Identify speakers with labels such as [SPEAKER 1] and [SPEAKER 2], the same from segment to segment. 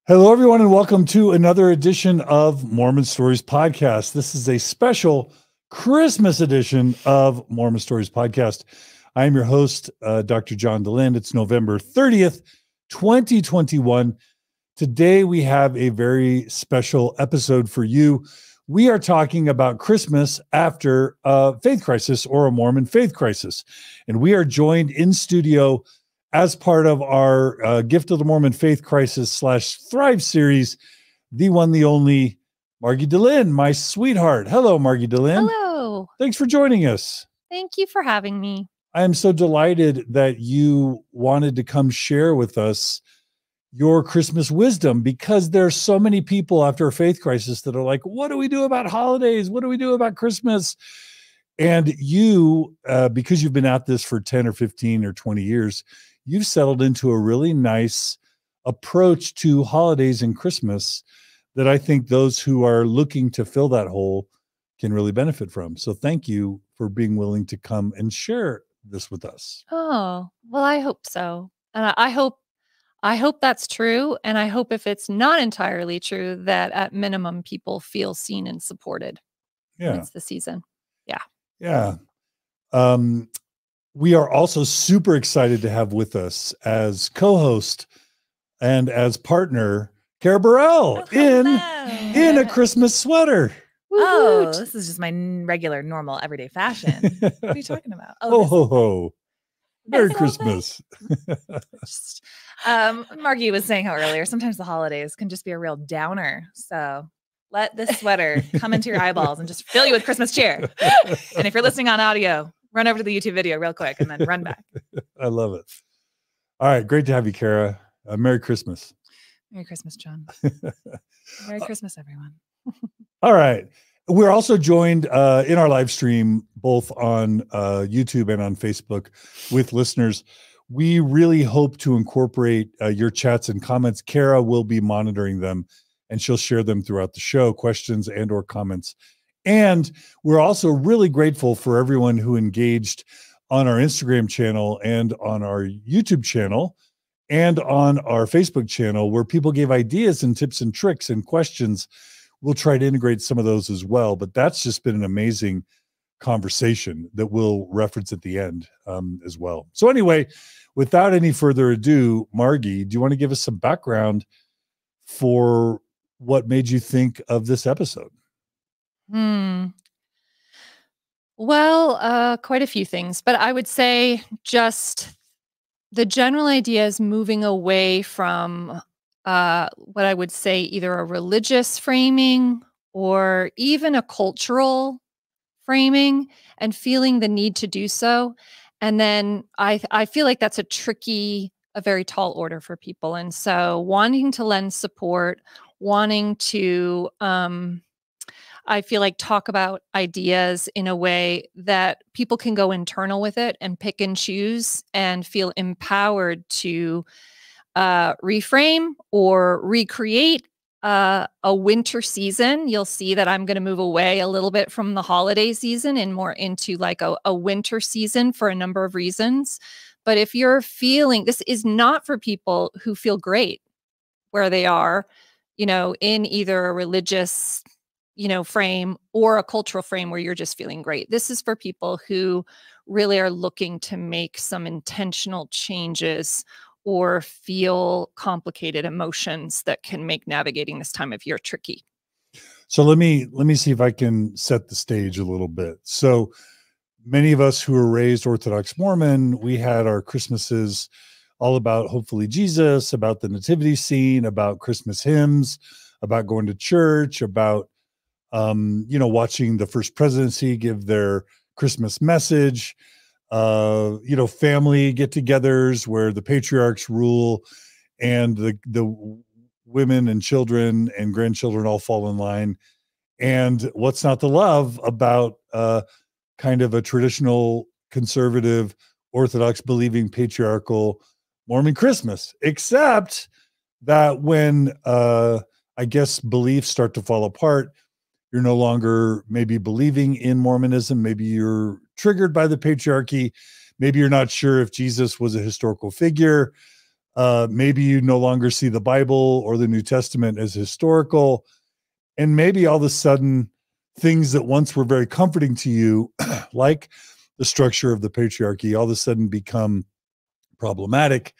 [SPEAKER 1] Hello, everyone, and welcome to another edition of Mormon Stories podcast. This is a special Christmas edition of Mormon Stories podcast. I am your host, Dr. John Dehlin. It's November 30th, 2021. Today, we have a very special episode for you. We are talking about Christmas after a faith crisis or a Mormon faith crisis. And we are joined in studio as part of our Gift of the Mormon Faith Crisis / Thrive series, the one, the only, Margi Dehlin, my sweetheart. Hello, Margi Dehlin.
[SPEAKER 2] Hello.
[SPEAKER 1] Thanks for joining us.
[SPEAKER 2] Thank you for having me.
[SPEAKER 1] I am so delighted that you wanted to come share with us your Christmas wisdom, because there's so many people after a faith crisis that are like, what do we do about holidays? What do we do about Christmas? And you, because you've been at this for 10 or 15 or 20 years, you've settled into a really nice approach to holidays and Christmas that I think those who are looking to fill that hole can really benefit from. So thank you for being willing to come and share this with us.
[SPEAKER 2] Oh, well, I hope so. And I hope that's true. And I hope if it's not entirely true, that at minimum people feel seen and supported.
[SPEAKER 1] Yeah.
[SPEAKER 2] It's the season. Yeah.
[SPEAKER 1] Yeah. We are also super excited to have with us as co-host and as partner, Carah in a Christmas sweater.
[SPEAKER 3] Oh, this is just my regular, normal, everyday fashion. What are you talking about?
[SPEAKER 1] Oh, ho, ho. Merry Christmas.
[SPEAKER 3] Margi was saying how earlier, sometimes the holidays can just be a real downer. So let this sweater come into your eyeballs and just fill you with Christmas cheer. And if you're listening on audio, run over to the YouTube video real quick and then run back.
[SPEAKER 1] I love it. All right. Great to have you, Carah. Merry Christmas.
[SPEAKER 3] Merry Christmas, John. Merry Christmas, everyone.
[SPEAKER 1] All right. We're also joined in our live stream, both on YouTube and on Facebook, with listeners. We really hope to incorporate your chats and comments. Carah will be monitoring them, and she'll share them throughout the show, questions and or comments. And we're also really grateful for everyone who engaged on our Instagram channel and on our YouTube channel and on our Facebook channel, where people gave ideas and tips and tricks and questions. We'll try to integrate some of those as well, but that's just been an amazing conversation that we'll reference at the end as well. So anyway, without any further ado, Margi, do you want to give us some background for what made you think of this episode?
[SPEAKER 2] Well, quite a few things, but I would say just the general idea is moving away from what I would say either a religious framing or even a cultural framing, and feeling the need to do so. And then I feel like that's a very tall order for people. And so wanting to lend support, wanting to, I feel like, talk about ideas in a way that people can go internal with it and pick and choose and feel empowered to reframe or recreate a winter season. You'll see that I'm going to move away a little bit from the holiday season and more into like a winter season for a number of reasons. But if you're feeling, this is not for people who feel great where they are, in either a religious frame or a cultural frame where you're just feeling great. This is for people who really are looking to make some intentional changes or feel complicated emotions that can make navigating this time of year tricky.
[SPEAKER 1] So let me see if I can set the stage a little bit. So many of us who were raised Orthodox Mormon, we had our Christmases all about hopefully Jesus, about the nativity scene, about Christmas hymns, about going to church, about watching the First Presidency give their Christmas message, family get-togethers where the patriarchs rule and the women and children and grandchildren all fall in line. And what's not to love about kind of a traditional conservative Orthodox believing patriarchal Mormon Christmas, except that when I guess beliefs start to fall apart, you're no longer maybe believing in Mormonism. Maybe you're triggered by the patriarchy. Maybe you're not sure if Jesus was a historical figure. Maybe you no longer see the Bible or the New Testament as historical. And maybe all of a sudden, things that once were very comforting to you, like the structure of the patriarchy, all of a sudden become problematic.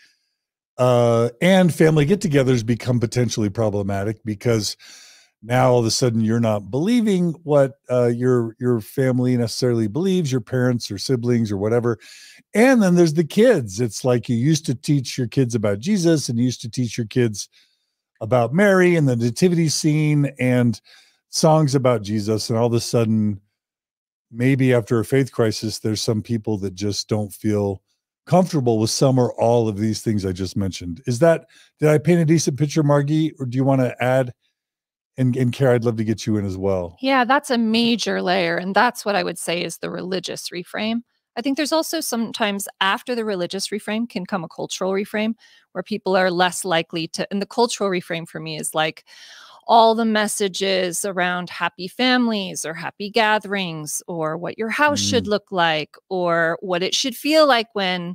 [SPEAKER 1] And family get-togethers become potentially problematic because now all of a sudden you're not believing what your family necessarily believes, your parents or siblings or whatever. And then there's the kids. It's like you used to teach your kids about Jesus and you used to teach your kids about Mary and the nativity scene and songs about Jesus. And all of a sudden, maybe after a faith crisis, there's some people that just don't feel comfortable with some or all of these things I just mentioned. Did I paint a decent picture, Margi, or do you want to add? And Carah, I'd love to get you in as well.
[SPEAKER 2] Yeah, that's a major layer. And that's what I would say is the religious reframe. I think there's also sometimes after the religious reframe can come a cultural reframe where people are less likely to, and the cultural reframe for me is like all the messages around happy families or happy gatherings or what your house should look like or what it should feel like when,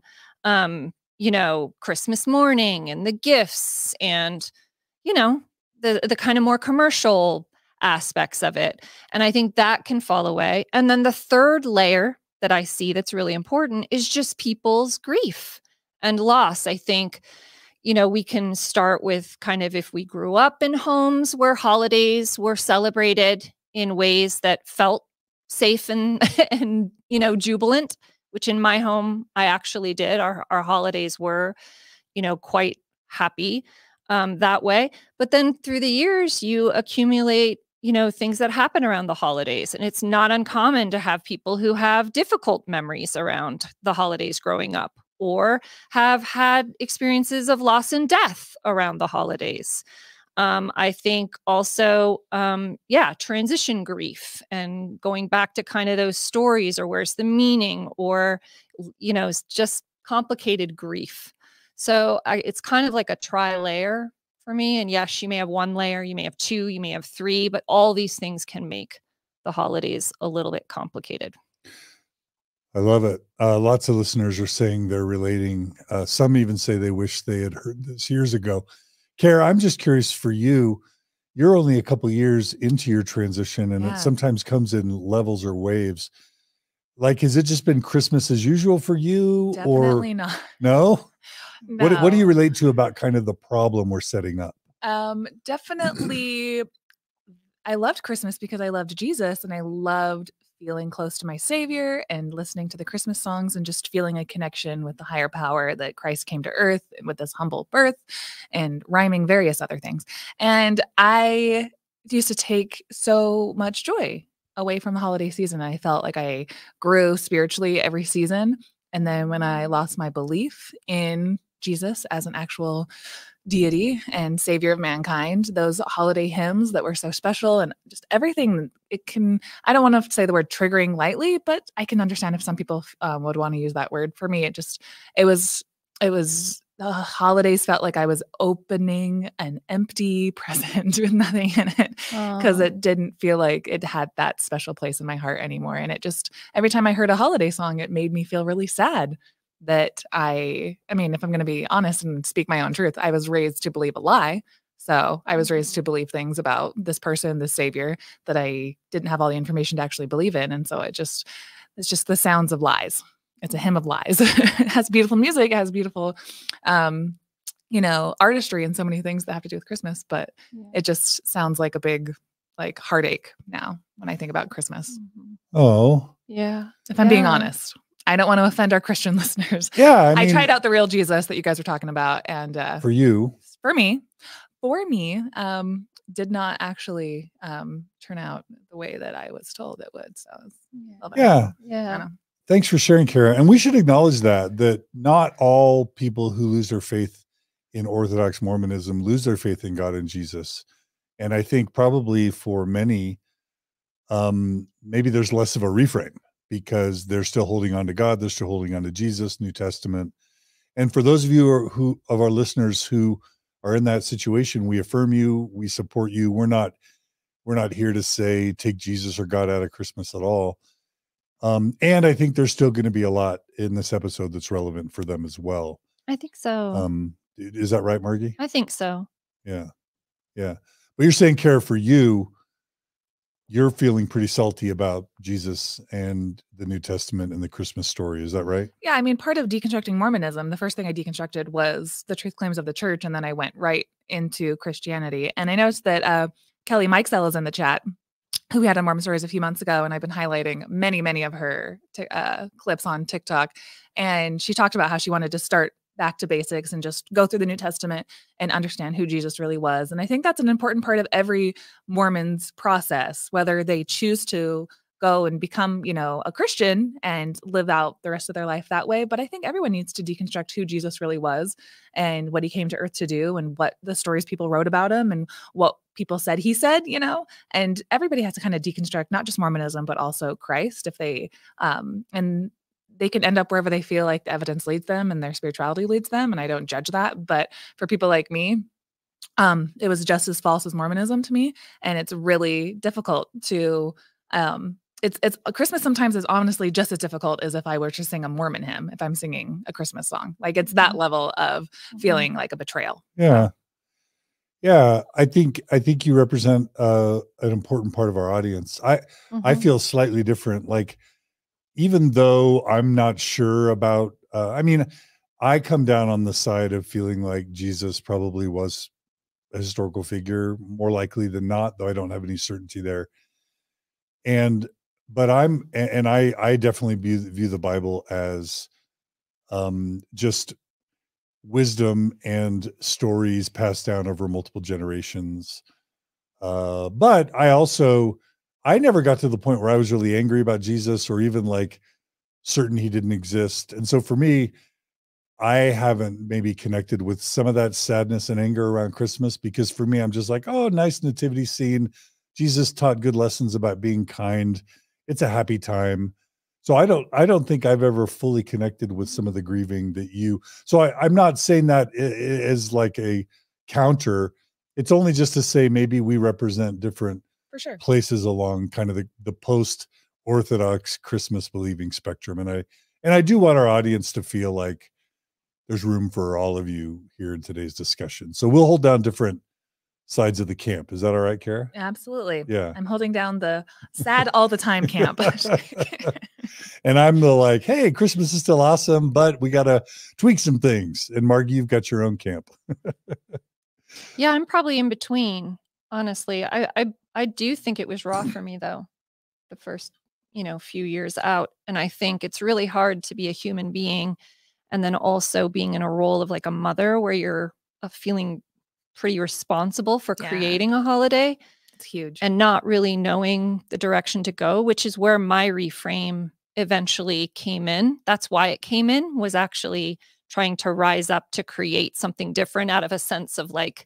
[SPEAKER 2] Christmas morning and the gifts and, the kind of more commercial aspects of it. And I think that can fall away. And then the third layer that I see that's really important is just people's grief and loss. I think, we can start with kind of if we grew up in homes where holidays were celebrated in ways that felt safe and, and jubilant, which in my home, I actually did. Our holidays were, quite happy that way. But then through the years, you accumulate things that happen around the holidays. And it's not uncommon to have people who have difficult memories around the holidays growing up or have had experiences of loss and death around the holidays. I think also, transition grief and going back to kind of those stories or where's the meaning or, it's just complicated grief. So it's kind of like a tri-layer for me. And yes, you may have one layer, you may have two, you may have three, but all these things can make the holidays a little bit complicated.
[SPEAKER 1] I love it. Lots of listeners are saying they're relating. Some even say they wish they had heard this years ago. Carah, I'm just curious for you. You're only a couple years into your transition, and it sometimes comes in levels or waves. Like, has it just been Christmas as usual for you?
[SPEAKER 3] Definitely not.
[SPEAKER 1] No?
[SPEAKER 3] No.
[SPEAKER 1] What do you relate to about kind of the problem we're setting up?
[SPEAKER 3] Definitely. I loved Christmas because I loved Jesus and I loved feeling close to my Savior and listening to the Christmas songs and just feeling a connection with the higher power that Christ came to earth with this humble birth and rhyming various other things. And I used to take so much joy away from the holiday season. I felt like I grew spiritually every season. And then when I lost my belief in Jesus as an actual deity and savior of mankind, those holiday hymns that were so special and just everything, I don't want to say the word triggering lightly, but I can understand if some people would want to use that word. For me, it was the holidays felt like I was opening an empty present with nothing in it because it didn't feel like it had that special place in my heart anymore. And it just, every time I heard a holiday song, it made me feel really sad that I mean, if I'm going to be honest and speak my own truth, I was raised to believe a lie. So I was raised to believe things about this person, this savior that I didn't have all the information to actually believe in. And so it's just the sounds of lies. It's a hymn of lies. It has beautiful music. It has beautiful, artistry and so many things that have to do with Christmas, but it just sounds like a big, like heartache now when I think about Christmas.
[SPEAKER 1] Oh,
[SPEAKER 2] yeah.
[SPEAKER 3] If I'm being honest, I don't want to offend our Christian listeners.
[SPEAKER 1] Yeah.
[SPEAKER 3] I tried out the real Jesus that you guys were talking about. And
[SPEAKER 1] for me,
[SPEAKER 3] did not actually turn out the way that I was told it would. So
[SPEAKER 1] yeah. Thanks for sharing, Carah. And we should acknowledge that not all people who lose their faith in Orthodox Mormonism lose their faith in God and Jesus. And I think probably for many, maybe there's less of a reframe because they're still holding on to God. They're still holding on to Jesus, New Testament. And for those of you who of our listeners who are in that situation, we affirm you, we support you. We're not here to say take Jesus or God out of Christmas at all. And I think there's still going to be a lot in this episode that's relevant for them as well.
[SPEAKER 2] I think so.
[SPEAKER 1] Is that right, Margi?
[SPEAKER 2] I think so.
[SPEAKER 1] Yeah. Yeah. But you're saying, Carah, for you, you're feeling pretty salty about Jesus and the New Testament and the Christmas story. Is that right?
[SPEAKER 3] Yeah, I mean, part of deconstructing Mormonism, the first thing I deconstructed was the truth claims of the church, and then I went right into Christianity. And I noticed that Kelly Mikesell is in the chat, who we had on Mormon Stories a few months ago, and I've been highlighting many of her clips on TikTok. And she talked about how she wanted to start back to basics and just go through the New Testament and understand who Jesus really was. And I think that's an important part of every Mormon's process, whether they choose to go and become, a Christian and live out the rest of their life that way. But I think everyone needs to deconstruct who Jesus really was and what he came to earth to do and what the stories people wrote about him and what people said he said, and everybody has to kind of deconstruct not just Mormonism, but also Christ if they, and they can end up wherever they feel like the evidence leads them and their spirituality leads them. And I don't judge that. But for people like me, it was just as false as Mormonism to me. And it's really difficult to, it's Christmas sometimes is honestly just as difficult as if I were to sing a Mormon hymn, if I'm singing a Christmas song. Like it's that level of feeling like a betrayal.
[SPEAKER 1] Yeah. Yeah. I think you represent an important part of our audience. I feel slightly different. Like, even though I'm not sure about, I come down on the side of feeling like Jesus probably was a historical figure, more likely than not, though I don't have any certainty there. But I definitely view the Bible as just wisdom and stories passed down over multiple generations. But I never got to the point where I was really angry about Jesus or even like certain he didn't exist. And so for me, I haven't maybe connected with some of that sadness and anger around Christmas because for me, I'm just like, oh, nice nativity scene. Jesus taught good lessons about being kind. It's a happy time. So I don't think I've ever fully connected with some of the grieving so I'm not saying that as like a counter. It's only just to say maybe we represent different
[SPEAKER 3] For sure.
[SPEAKER 1] places along kind of the post-Orthodox Christmas believing spectrum. And I do want our audience to feel like there's room for all of you here in today's discussion. So we'll hold down different sides of the camp. Is that all right, Carah?
[SPEAKER 3] Absolutely.
[SPEAKER 1] Yeah.
[SPEAKER 3] I'm holding down the sad all the time camp.
[SPEAKER 1] And I'm the like, hey, Christmas is still awesome, but we got to tweak some things. And Margi, you've got your own camp.
[SPEAKER 2] Yeah, I'm probably in between. Honestly, I do think it was raw for me though, the first, few years out. And I think it's really hard to be a human being and then also being in a role of like a mother where you're feeling pretty responsible for creating a holiday.
[SPEAKER 3] It's huge.
[SPEAKER 2] And not really knowing the direction to go, which is where my reframe eventually came in. That's why it came in, was actually trying to rise up to create something different out of a sense of like,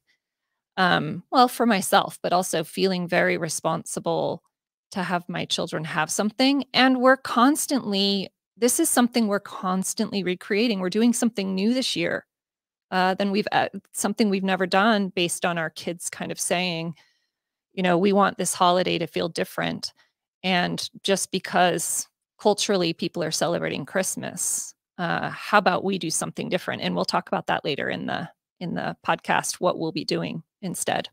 [SPEAKER 2] for myself, but also feeling very responsible to have my children have something. And this is something we're constantly recreating. We're doing something new this year than something we've never done based on our kids kind of saying, we want this holiday to feel different. And just because culturally people are celebrating Christmas, how about we do something different? And we'll talk about that later in the podcast, what we'll be doing instead.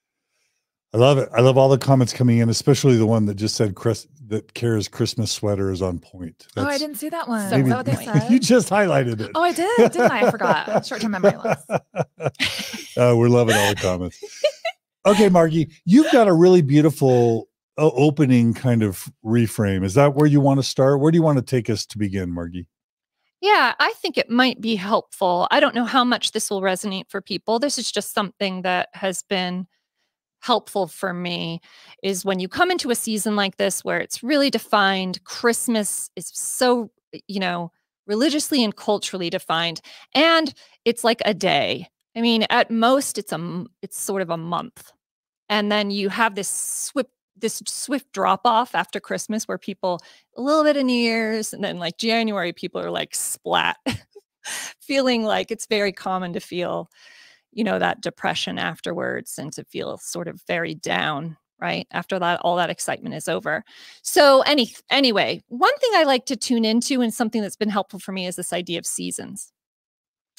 [SPEAKER 1] I love it. I love all the comments coming in, especially the one that just said that Carah's Christmas sweater is on point.
[SPEAKER 3] I didn't see that one.
[SPEAKER 2] So
[SPEAKER 3] is that what they said?
[SPEAKER 1] You just highlighted it.
[SPEAKER 3] Oh, I did, didn't I? I forgot. Short-term memory loss.
[SPEAKER 1] We're loving all the comments. Okay, Margi, you've got a really beautiful opening kind of reframe. Is that where you want to start? Where do you want to take us to begin, Margi?
[SPEAKER 2] Yeah, I think it might be helpful. I don't know how much this will resonate for people. This is just something that has been helpful for me, is when you come into a season like this where it's really defined. Christmas is so, religiously and culturally defined, and it's like a day. I mean, at most it's sort of a month. And then you have this swift drop off after Christmas where people, a little bit of New Year's, and then like January, people are like splat, feeling like it's very common to feel, that depression afterwards and to feel sort of very down, right? After that, all that excitement is over. So anyway, one thing I like to tune into and something that's been helpful for me is this idea of seasons.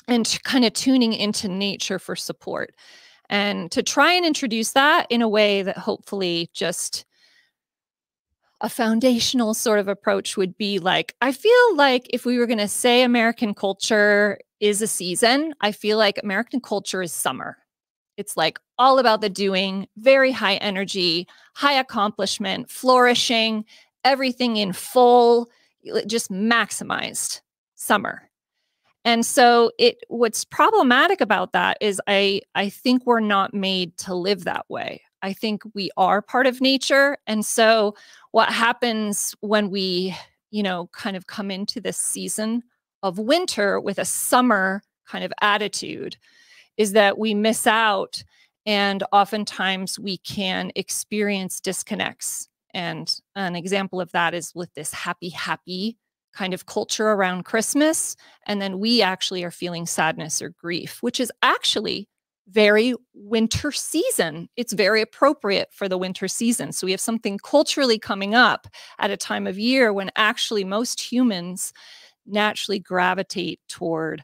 [SPEAKER 2] and kind of tuning into nature for support. And to try and introduce that in a way that hopefully just a foundational sort of approach would be like, I feel like if we were going to say American culture is a season, I feel like American culture is summer. It's like all about the doing, very high energy, high accomplishment, flourishing, everything in full, just maximized summer. And so what's problematic about that is I think we're not made to live that way. I think we are part of nature. And so what happens when we, kind of come into this season of winter with a summer kind of attitude is that we miss out, and oftentimes we can experience disconnects. And an example of that is with this happy kind of culture around Christmas. And then we actually are feeling sadness or grief, which is actually very winter season. It's very appropriate for the winter season. So we have something culturally coming up at a time of year when actually most humans naturally gravitate toward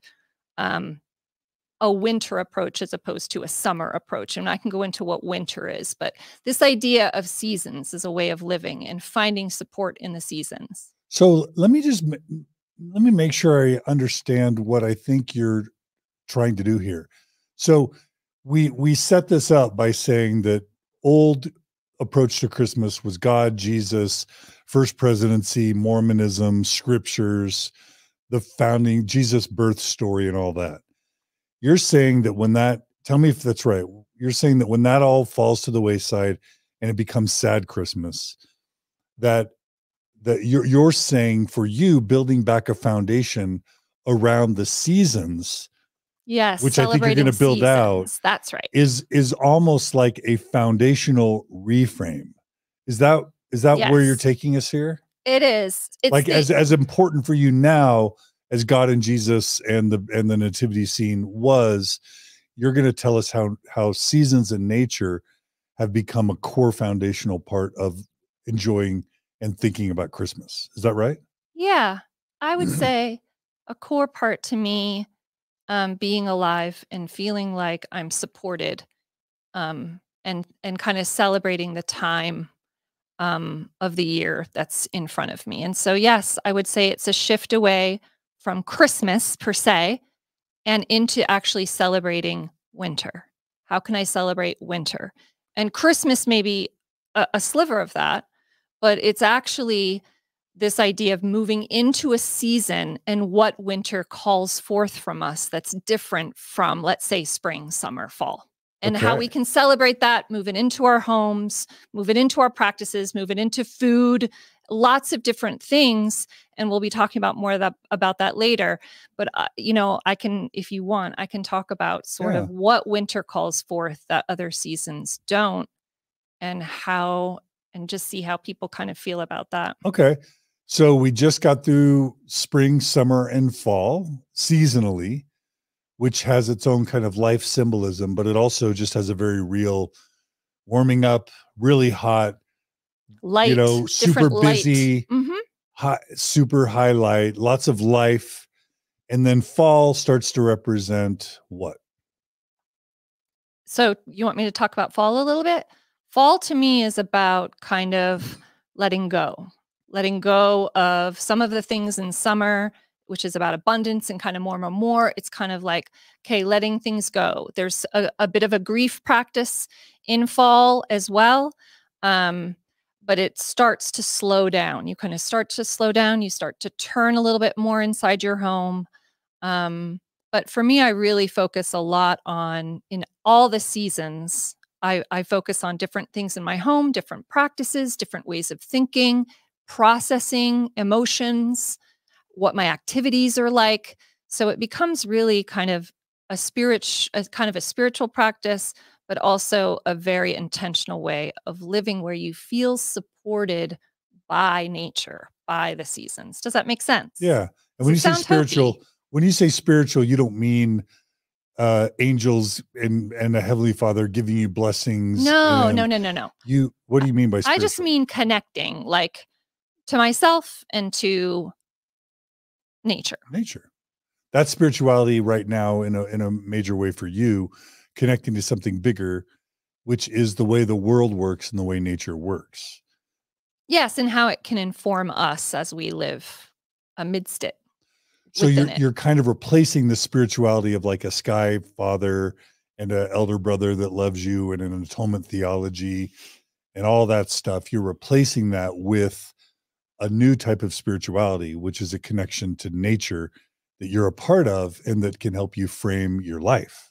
[SPEAKER 2] a winter approach as opposed to a summer approach. And I can go into what winter is, but this idea of seasons is a way of living and finding support in the seasons.
[SPEAKER 1] So let me make sure I understand what I think you're trying to do here. So we set this up by saying that old approach to Christmas was God, Jesus, first presidency, Mormonism, scriptures, the founding, Jesus' birth story, and all that. You're saying that tell me if that's right. You're saying that when that all falls to the wayside and it becomes sad Christmas, that you're saying for you building back a foundation around the seasons,
[SPEAKER 2] yes,
[SPEAKER 1] which I think you're going to build
[SPEAKER 2] seasons.
[SPEAKER 1] out.
[SPEAKER 2] That's right.
[SPEAKER 1] Is almost like a foundational reframe. Is that
[SPEAKER 2] Yes.
[SPEAKER 1] where you're taking us here?
[SPEAKER 2] It is. It's
[SPEAKER 1] like as important for you now as God and Jesus and the nativity scene was. You're going to tell us how seasons and nature have become a core foundational part of enjoying and thinking about Christmas. Is that right?
[SPEAKER 2] Yeah, I would say a core part to me, being alive and feeling like I'm supported, and kind of celebrating the time of the year that's in front of me. And so, yes, I would say it's a shift away from Christmas per se and into actually celebrating winter. How can I celebrate winter? And Christmas may be a sliver of that, but it's actually this idea of moving into a season and what winter calls forth from us that's different from, let's say, spring, summer, fall. And how we can celebrate that, move it into our homes, move it into our practices, move it into food, lots of different things. And we'll be talking about more about that later. But, I can, if you want, I can talk about sort of what winter calls forth that other seasons don't, and just see how people kind of feel about that.
[SPEAKER 1] Okay. So we just got through spring, summer, and fall seasonally, which has its own kind of life symbolism, but it also just has a very real warming up, really hot,
[SPEAKER 2] light,
[SPEAKER 1] super busy, hot, super highlight, lots of life. And then fall starts to represent what?
[SPEAKER 2] So you want me to talk about fall a little bit? Fall to me is about kind of letting go of some of the things in summer, which is about abundance and kind of more. It's kind of like, okay, letting things go. There's a bit of a grief practice in fall as well. But it starts to slow down. You kind of start to slow down. You start to turn a little bit more inside your home. But for me, I really focus a lot on, in all the seasons, I focus on different things in my home, different practices, different ways of thinking, processing emotions, what my activities are like. So it becomes really kind of a spiritual practice, but also a very intentional way of living where you feel supported by nature, by the seasons. Does that make sense?
[SPEAKER 1] Yeah. And when you say spiritual, you don't mean angels and a heavenly Father giving you blessings.
[SPEAKER 2] No.
[SPEAKER 1] What do you mean by spiritual?
[SPEAKER 2] I just mean connecting, like, to myself and to nature.
[SPEAKER 1] That's spirituality right now in a major way for you, connecting to something bigger, which is the way the world works and the way nature works.
[SPEAKER 2] Yes, and how it can inform us as we live amidst it.
[SPEAKER 1] So
[SPEAKER 2] within it.
[SPEAKER 1] you're kind of replacing the spirituality of like a sky father and an elder brother that loves you and an atonement theology and all that stuff. You're replacing that with a new type of spirituality, which is a connection to nature that you're a part of and that can help you frame your life.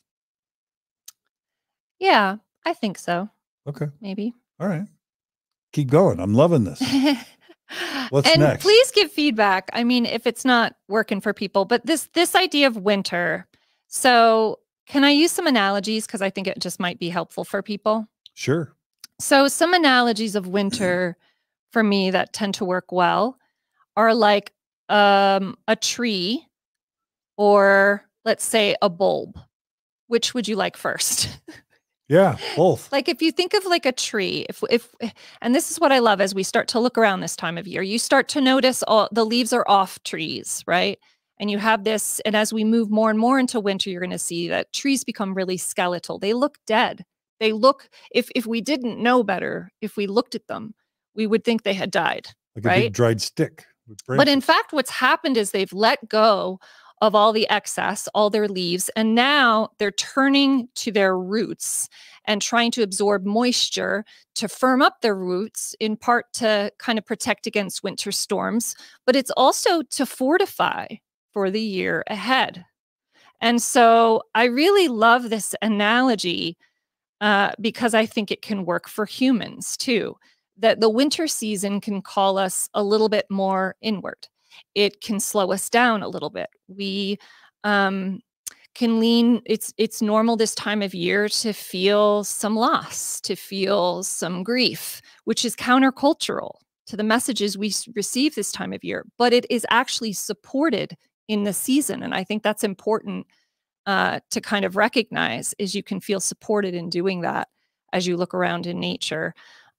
[SPEAKER 2] Yeah, I think so.
[SPEAKER 1] Okay.
[SPEAKER 2] Maybe.
[SPEAKER 1] All right. Keep going. I'm loving this. What's
[SPEAKER 2] and
[SPEAKER 1] next?
[SPEAKER 2] Please give feedback. I mean, if it's not working for people, but this idea of winter. So can I use some analogies? Because I think it just might be helpful for people.
[SPEAKER 1] Sure.
[SPEAKER 2] So some analogies of winter for me that tend to work well are like a tree or let's say a bulb. Which would you like first?
[SPEAKER 1] Yeah, both.
[SPEAKER 2] Like if you think of like a tree, if and this is what I love as we start to look around this time of year, you start to notice all the leaves are off trees, right? And you have this, and as we move more and more into winter, you're going to see that trees become really skeletal. They look dead. They look, if we didn't know better, if we looked at them, we would think they had died,
[SPEAKER 1] Like
[SPEAKER 2] right?
[SPEAKER 1] a big dried stick.
[SPEAKER 2] But in fact, what's happened is they've let go of all the excess, all their leaves, and now they're turning to their roots and trying to absorb moisture to firm up their roots, in part to kind of protect against winter storms, but it's also to fortify for the year ahead. And so I really love this analogy because I think it can work for humans too, that the winter season can call us a little bit more inward. It can slow us down a little bit. We can lean, it's normal this time of year to feel some loss, to feel some grief, which is countercultural to the messages we receive this time of year, but it is actually supported in the season. And I think that's important to kind of recognize, is you can feel supported in doing that as you look around in nature.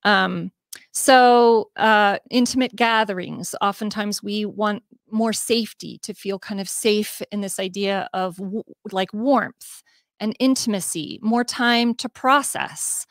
[SPEAKER 2] So intimate gatherings, oftentimes we want more safety, to feel kind of safe in this idea of like warmth and intimacy, more time to process.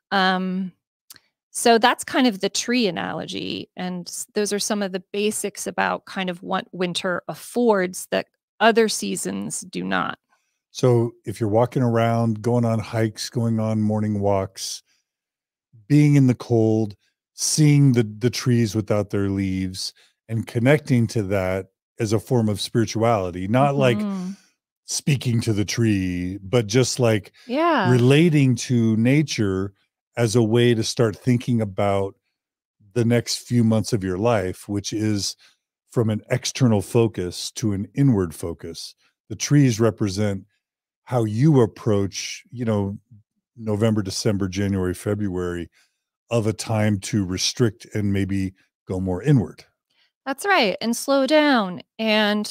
[SPEAKER 2] So that's kind of the tree analogy. And those are some of the basics about kind of what winter affords that other seasons do not.
[SPEAKER 1] So if you're walking around, going on hikes, going on morning walks, being in the cold, seeing the trees without their leaves and connecting to that as a form of spirituality, not like speaking to the tree, but just like relating to nature as a way to start thinking about the next few months of your life, which is from an external focus to an inward focus. The trees represent how you approach, November, December, January, February of a time to restrict and maybe go more inward.
[SPEAKER 2] That's right. And slow down and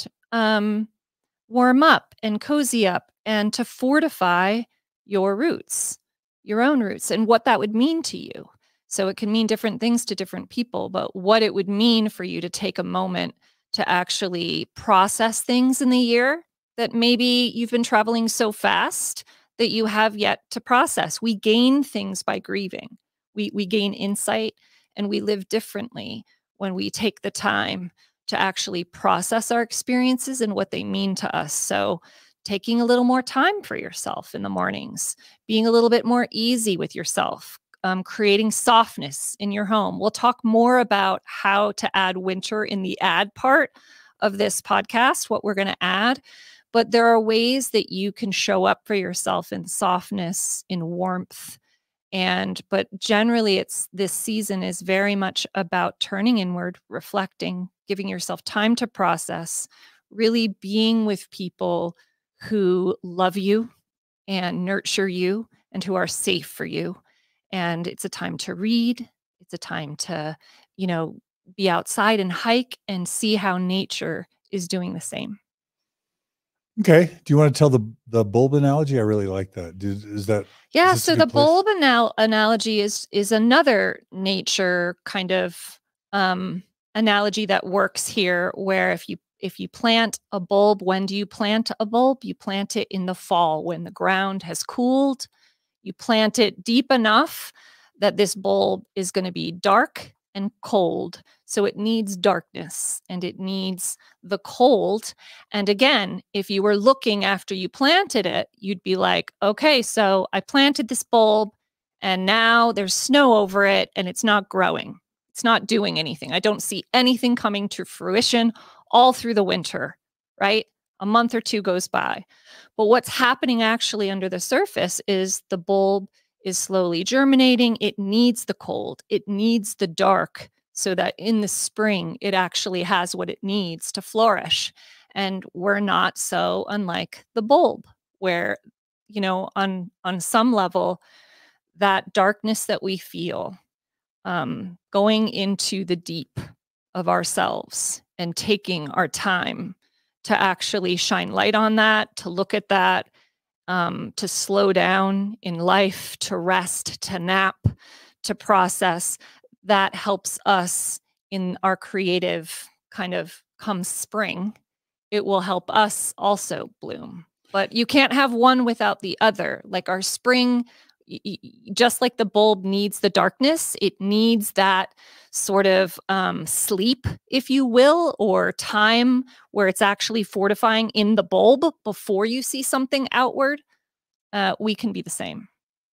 [SPEAKER 2] warm up and cozy up and to fortify your roots, your own roots, and what that would mean to you. So it can mean different things to different people, but what it would mean for you to take a moment to actually process things in the year that maybe you've been traveling so fast that you have yet to process. We gain things by grieving. We gain insight, and we live differently when we take the time to actually process our experiences and what they mean to us. So taking a little more time for yourself in the mornings, being a little bit more easy with yourself, creating softness in your home. We'll talk more about how to add winter in the add part of this podcast, what we're going to add. But there are ways that you can show up for yourself in softness, in warmth. But generally this season is very much about turning inward, reflecting, giving yourself time to process, really being with people who love you and nurture you and who are safe for you. And it's a time to read. It's a time to, be outside and hike and see how nature is doing the same.
[SPEAKER 1] Okay. Do you want to tell the bulb analogy? I really like that.
[SPEAKER 2] Yeah. So the bulb analogy is another nature kind of analogy that works here, where if you If you plant a bulb, when do you plant a bulb? You plant it in the fall when the ground has cooled. You plant it deep enough that this bulb is going to be dark and cold. So it needs darkness and it needs the cold. And again, if you were looking after you planted it, you'd be like, okay, so I planted this bulb and now there's snow over it and it's not growing. It's not doing anything. I don't see anything coming to fruition all through the winter, right? A month or two goes by. But what's happening actually under the surface is the bulb is slowly germinating. It needs the cold. It needs the dark so that in the spring, it actually has what it needs to flourish. And we're not so unlike the bulb where, you know, on some level, that darkness that we feel, going into the deep of ourselves and taking our time to actually shine light on that, to look at that, to slow down in life, to rest, to nap, to process, that helps us in our creative kind of come spring. It will help us also bloom. But you can't have one without the other. Like our spring, just like the bulb needs the darkness, it needs that sort of sleep, if you will, or time where it's actually fortifying in the bulb before you see something outward. We can be the same.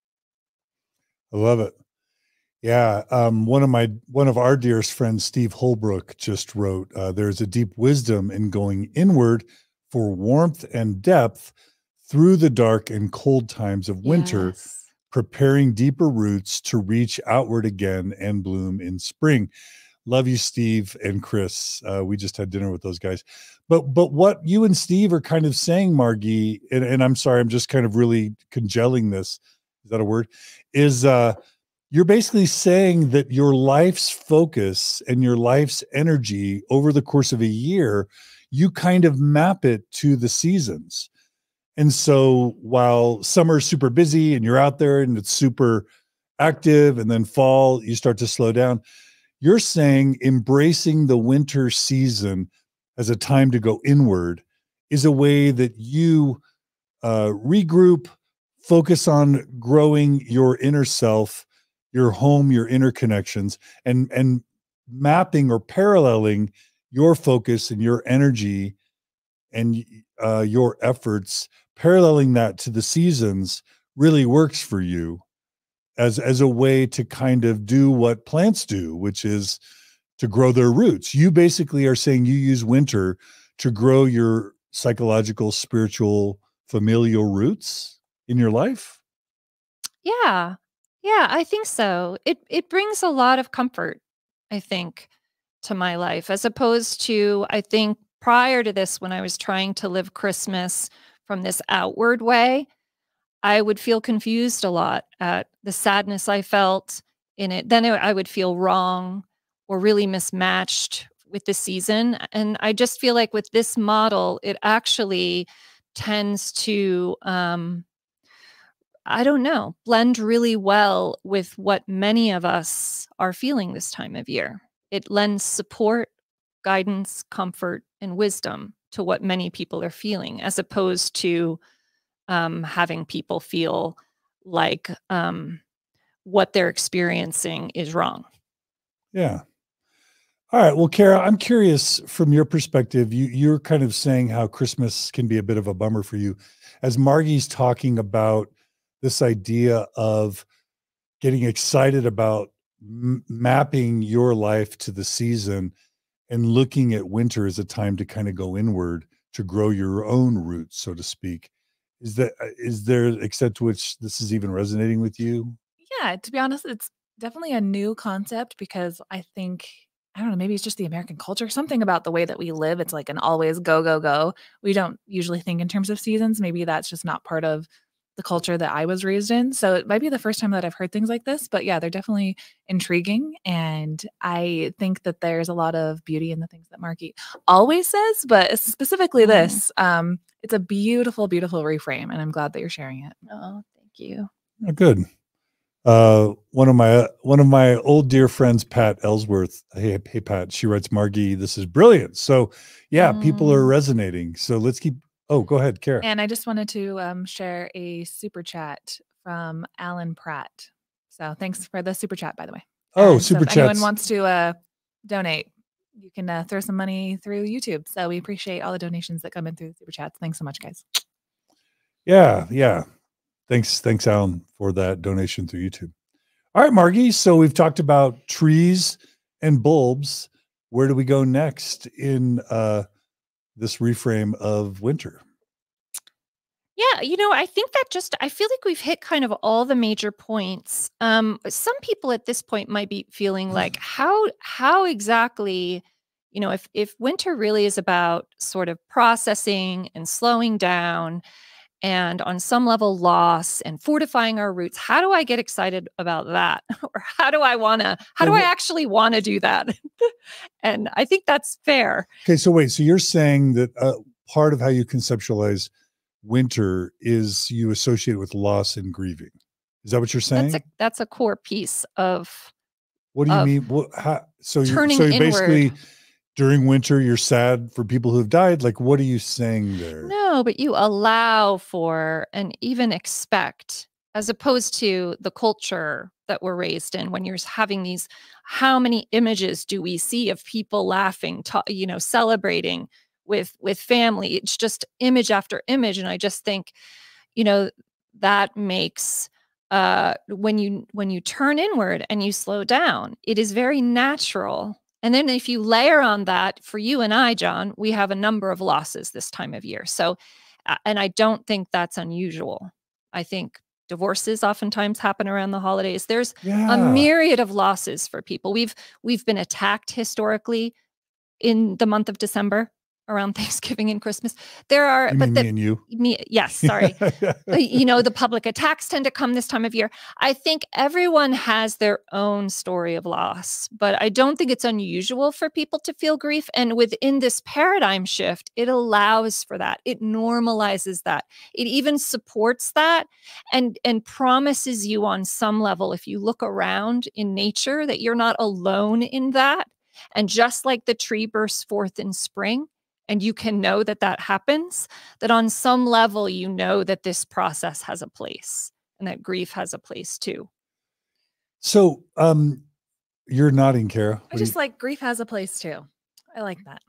[SPEAKER 1] I love it. Yeah. One of our dearest friends, Steve Holbrook, just wrote, there's a deep wisdom in going inward for warmth and depth through the dark and cold times of winter,
[SPEAKER 2] Yes.
[SPEAKER 1] preparing deeper roots to reach outward again and bloom in spring. Love you, Steve and Chris. We just had dinner with those guys. But what you and Steve are kind of saying, Margi, and I'm sorry, I'm just kind of really congealing this. Is that a word? Is you're basically saying that your life's focus and your life's energy over the course of a year, you kind of map it to the seasons. And so while summer's super busy and you're out there and it's super active, and then fall, you start to slow down, you're saying embracing the winter season as a time to go inward is a way that you regroup, focus on growing your inner self, your home, your interconnections, and mapping or paralleling your focus and your energy and your efforts, paralleling that to the seasons really works for you as a way to kind of do what plants do, which is to grow their roots. You basically are saying you use winter to grow your psychological, spiritual, familial roots in your life.
[SPEAKER 2] Yeah. Yeah, I think so. It brings a lot of comfort, I think, to my life, as opposed to, I think, prior to this, when I was trying to live Christmas from this outward way, I would feel confused a lot at the sadness I felt in it. Then I would feel wrong or really mismatched with the season. And I just feel like with this model, it actually tends to, I don't know, blend really well with what many of us are feeling this time of year. It lends support, guidance, comfort, and wisdom to what many people are feeling, as opposed to having people feel like what they're experiencing is wrong.
[SPEAKER 1] Yeah. All right. Well, Carah, I'm curious from your perspective, you're kind of saying how Christmas can be a bit of a bummer for you. As Margi's talking about this idea of getting excited about mapping your life to the season and looking at winter as a time to kind of go inward to grow your own roots, so to speak. Is there an extent to which this is even resonating with you?
[SPEAKER 3] Yeah, to be honest, it's definitely a new concept because I think, I don't know, maybe it's just the American culture, something about the way that we live. It's like an always go, go, go. We don't usually think in terms of seasons. Maybe that's just not part of the culture that I was raised in. So it might be the first time that I've heard things like this, but yeah, they're definitely intriguing. And I think that there's a lot of beauty in the things that Margi always says, but specifically this, it's a beautiful, beautiful reframe. And I'm glad that you're sharing it.
[SPEAKER 2] Oh, thank you.
[SPEAKER 1] Oh, good. One of my old dear friends, Pat Ellsworth. Hey, Pat. She writes, Margi, this is brilliant. So yeah, people are resonating. So let's keep. Oh, go ahead, Carah.
[SPEAKER 3] And I just wanted to share a super chat from Alan Pratt. So thanks for the super chat, by the way.
[SPEAKER 1] Oh,
[SPEAKER 3] and
[SPEAKER 1] super
[SPEAKER 3] so if
[SPEAKER 1] chats.
[SPEAKER 3] anyone wants to donate, you can throw some money through YouTube. So we appreciate all the donations that come in through the super chats. Thanks so much, guys.
[SPEAKER 1] Yeah, yeah. Thanks, Alan, for that donation through YouTube. All right, Margi. So we've talked about trees and bulbs. Where do we go next in this reframe of winter?
[SPEAKER 2] Yeah, I think that I feel like we've hit kind of all the major points. Some people at this point might be feeling like, how exactly, if winter really is about sort of processing and slowing down, and on some level loss and fortifying our roots, how do I get excited about that? Or how do I actually want to do that? And I think that's fair.
[SPEAKER 1] Okay, so wait, so you're saying that part of how you conceptualize winter is you associate it with loss and grieving. Is that what you're saying?
[SPEAKER 2] That's a core piece of.
[SPEAKER 1] What do you mean? So
[SPEAKER 2] turning
[SPEAKER 1] you're
[SPEAKER 2] inward.
[SPEAKER 1] Basically during winter, you're sad for people who have died. Like, what are you saying there?
[SPEAKER 2] No, but you allow for and even expect, as opposed to the culture that we're raised in, when you're having these, how many images do we see of people laughing, celebrating with family? It's just image after image. And I just think, that makes, when you turn inward and you slow down, it is very natural. And then if you layer on that, for you and I, John, we have a number of losses this time of year. So, and I don't think that's unusual. I think divorces oftentimes happen around the holidays. There's a myriad of losses for people. We've been attacked historically in the month of December around Thanksgiving and Christmas. There are,
[SPEAKER 1] me and you.
[SPEAKER 2] Yes, sorry. The public attacks tend to come this time of year. I think everyone has their own story of loss, but I don't think it's unusual for people to feel grief. And within this paradigm shift, it allows for that. It normalizes that. It even supports that and promises you on some level, if you look around in nature, that you're not alone in that. And just like the tree bursts forth in spring, and you can know that happens, that on some level, that this process has a place and that grief has a place too.
[SPEAKER 1] So you're nodding, Carah.
[SPEAKER 3] I just like grief has a place too. I like that.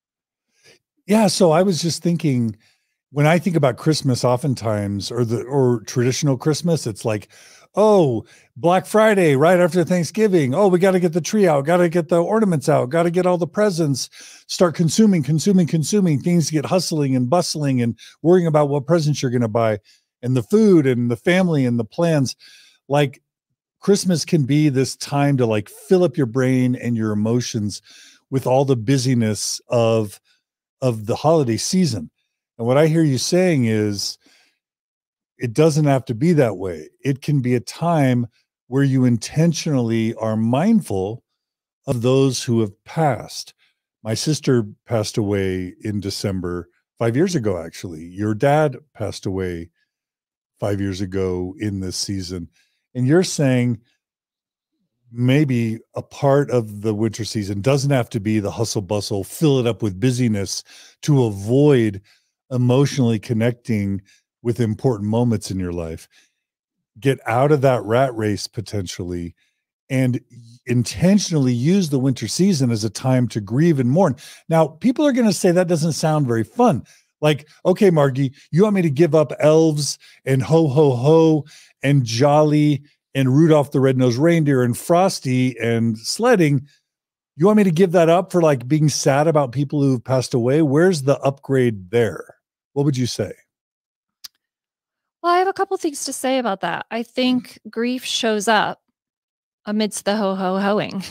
[SPEAKER 1] Yeah. So I was just thinking, when I think about Christmas, oftentimes, or traditional Christmas, it's like, oh, Black Friday, right after Thanksgiving. Oh, we got to get the tree out, got to get the ornaments out, got to get all the presents, start consuming, things get hustling and bustling and worrying about what presents you're going to buy and the food and the family and the plans. Like, Christmas can be this time to like fill up your brain and your emotions with all the busyness of the holiday season. And what I hear you saying is, it doesn't have to be that way. It can be a time where you intentionally are mindful of those who have passed. My sister passed away in December 5 years ago, actually. Your dad passed away 5 years ago in this season. And you're saying maybe a part of the winter season doesn't have to be the hustle bustle, fill it up with busyness to avoid emotionally connecting with important moments in your life. Get out of that rat race potentially and intentionally use the winter season as a time to grieve and mourn. Now, people are going to say that doesn't sound very fun. Like, okay, Margi, you want me to give up elves and ho, ho, ho and jolly and Rudolph the Red-Nosed Reindeer and Frosty and sledding. You want me to give that up for like being sad about people who've passed away? Where's the upgrade there? What would you say?
[SPEAKER 2] Well, I have a couple things to say about that. I think grief shows up amidst the ho-ho-hoing.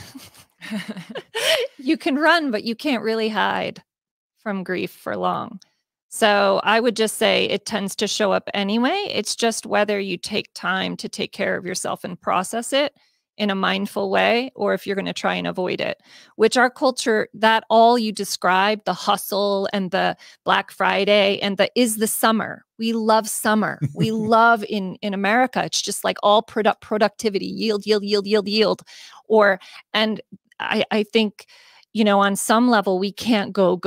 [SPEAKER 2] You can run, but you can't really hide from grief for long. So I would just say it tends to show up anyway. It's just whether you take time to take care of yourself and process it in a mindful way, or if you're going to try and avoid it, which our culture, that all you described, the hustle and the Black Friday and the summer. We love summer. We love in America. It's just like all productivity, yield, yield, yield, yield, yield. And I think, you know, on some level, we can't go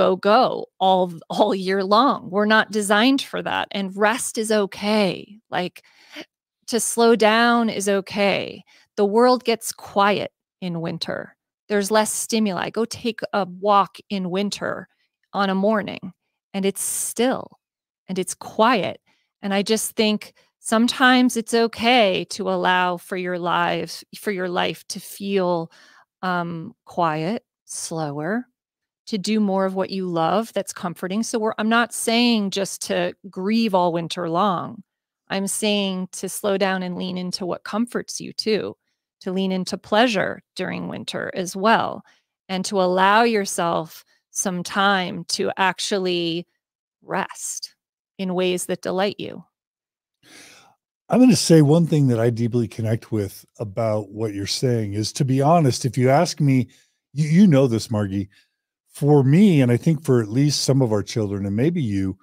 [SPEAKER 2] all year long. We're not designed for that. And rest is okay. Like, to slow down is okay. The world gets quiet in winter. There's less stimuli. Go take a walk in winter on a morning, and it's still and it's quiet. And I just think sometimes it's okay to allow for your life to feel quiet, slower, to do more of what you love that's comforting. So I'm not saying just to grieve all winter long. I'm saying to slow down and lean into what comforts you too, to lean into pleasure during winter as well, and to allow yourself some time to actually rest in ways that delight you.
[SPEAKER 1] I'm going to say one thing that I deeply connect with about what you're saying is, to be honest, if you ask me, you know this, Margi, for me, and I think for at least some of our children, and maybe you,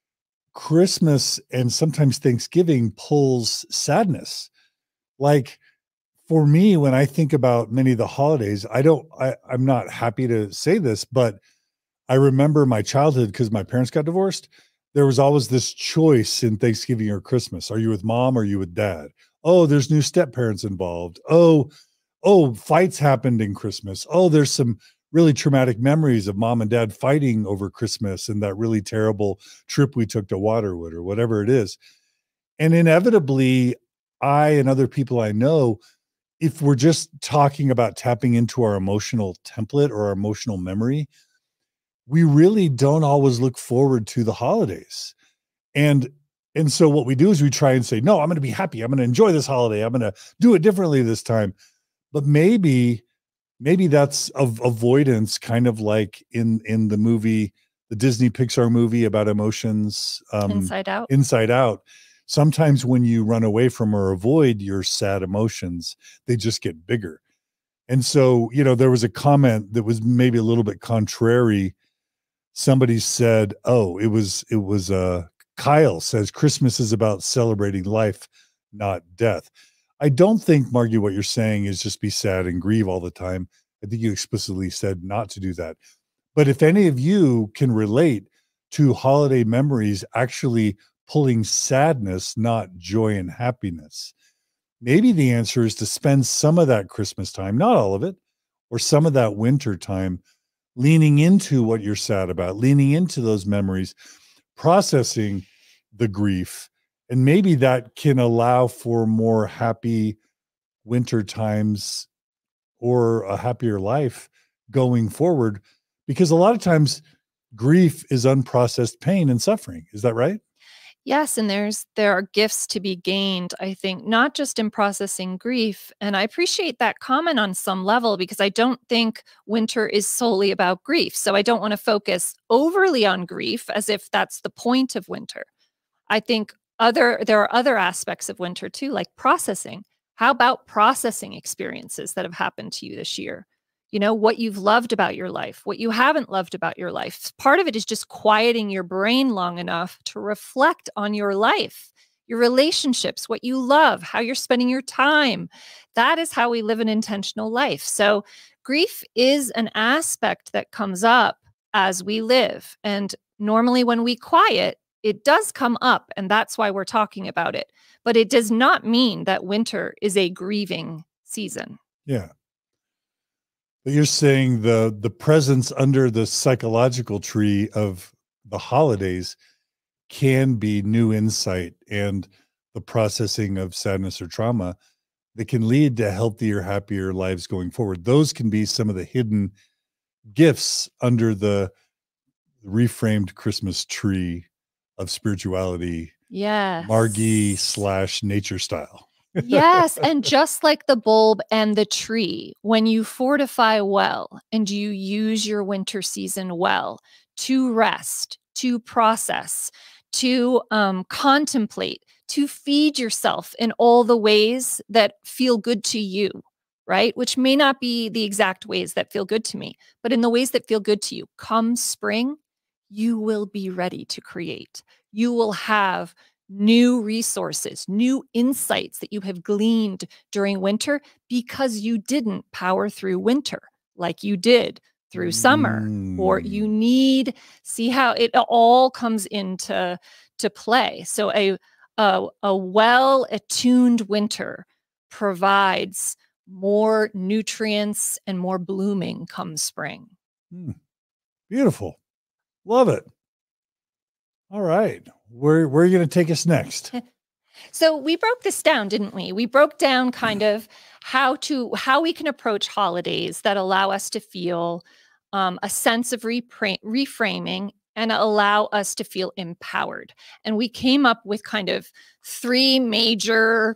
[SPEAKER 1] Christmas and sometimes Thanksgiving pulls sadness. Like, for me, when I think about many of the holidays, I'm not happy to say this, but I remember my childhood because my parents got divorced. There was always this choice in Thanksgiving or Christmas. Are you with mom or are you with dad? Oh, there's new step parents involved. Oh, fights happened in Christmas. Oh, there's some really traumatic memories of mom and dad fighting over Christmas and that really terrible trip we took to Waterwood or whatever it is. And inevitably, I and other people I know, if we're just talking about tapping into our emotional template or our emotional memory, we really don't always look forward to the holidays. And so what we do is we try and say, no, I'm going to be happy. I'm going to enjoy this holiday. I'm going to do it differently this time. But maybe that's of avoidance, kind of like in the movie, the Disney Pixar movie about emotions,
[SPEAKER 2] Inside Out.
[SPEAKER 1] Inside Out. Sometimes when you run away from or avoid your sad emotions, they just get bigger. And so, you know, there was a comment that was maybe a little bit contrary. Somebody said, oh, it was Kyle says Christmas is about celebrating life, not death. I don't think, Margi, what you're saying is just be sad and grieve all the time. I think you explicitly said not to do that. But if any of you can relate to holiday memories actually pulling sadness, not joy and happiness, maybe the answer is to spend some of that Christmas time, not all of it, or some of that winter time, leaning into what you're sad about, leaning into those memories, processing the grief. And maybe that can allow for more happy winter times or a happier life going forward. Because a lot of times grief is unprocessed pain and suffering. Is that right?
[SPEAKER 2] Yes, and there are gifts to be gained, I think, not just in processing grief. And I appreciate that comment on some level, because I don't think winter is solely about grief. So I don't want to focus overly on grief as if that's the point of winter. I think there are other aspects of winter too, like processing. How about processing experiences that have happened to you this year? You know, what you've loved about your life, what you haven't loved about your life. Part of it is just quieting your brain long enough to reflect on your life, your relationships, what you love, how you're spending your time. That is how we live an intentional life. So grief is an aspect that comes up as we live. And normally when we quiet, it does come up, and that's why we're talking about it. But it does not mean that winter is a grieving season.
[SPEAKER 1] Yeah. But you're saying the presence under the psychological tree of the holidays can be new insight and the processing of sadness or trauma that can lead to healthier, happier lives going forward. Those can be some of the hidden gifts under the reframed Christmas tree of spirituality.
[SPEAKER 2] Yes.
[SPEAKER 1] Margi / nature style.
[SPEAKER 2] Yes. And just like the bulb and the tree, when you fortify well and you use your winter season well to rest, to process, to contemplate, to feed yourself in all the ways that feel good to you, right? Which may not be the exact ways that feel good to me, but in the ways that feel good to you. Come spring, you will be ready to create. You will have new resources, new insights that you have gleaned during winter because you didn't power through winter like you did through summer. Or you need, see how it all comes into play. So a well-attuned winter provides more nutrients and more blooming come spring.
[SPEAKER 1] Beautiful. Love it. All right. Where are you going to take us next?
[SPEAKER 2] So we broke this down, didn't we? We broke down kind of how we can approach holidays that allow us to feel a sense of reframing and allow us to feel empowered. And we came up with kind of three major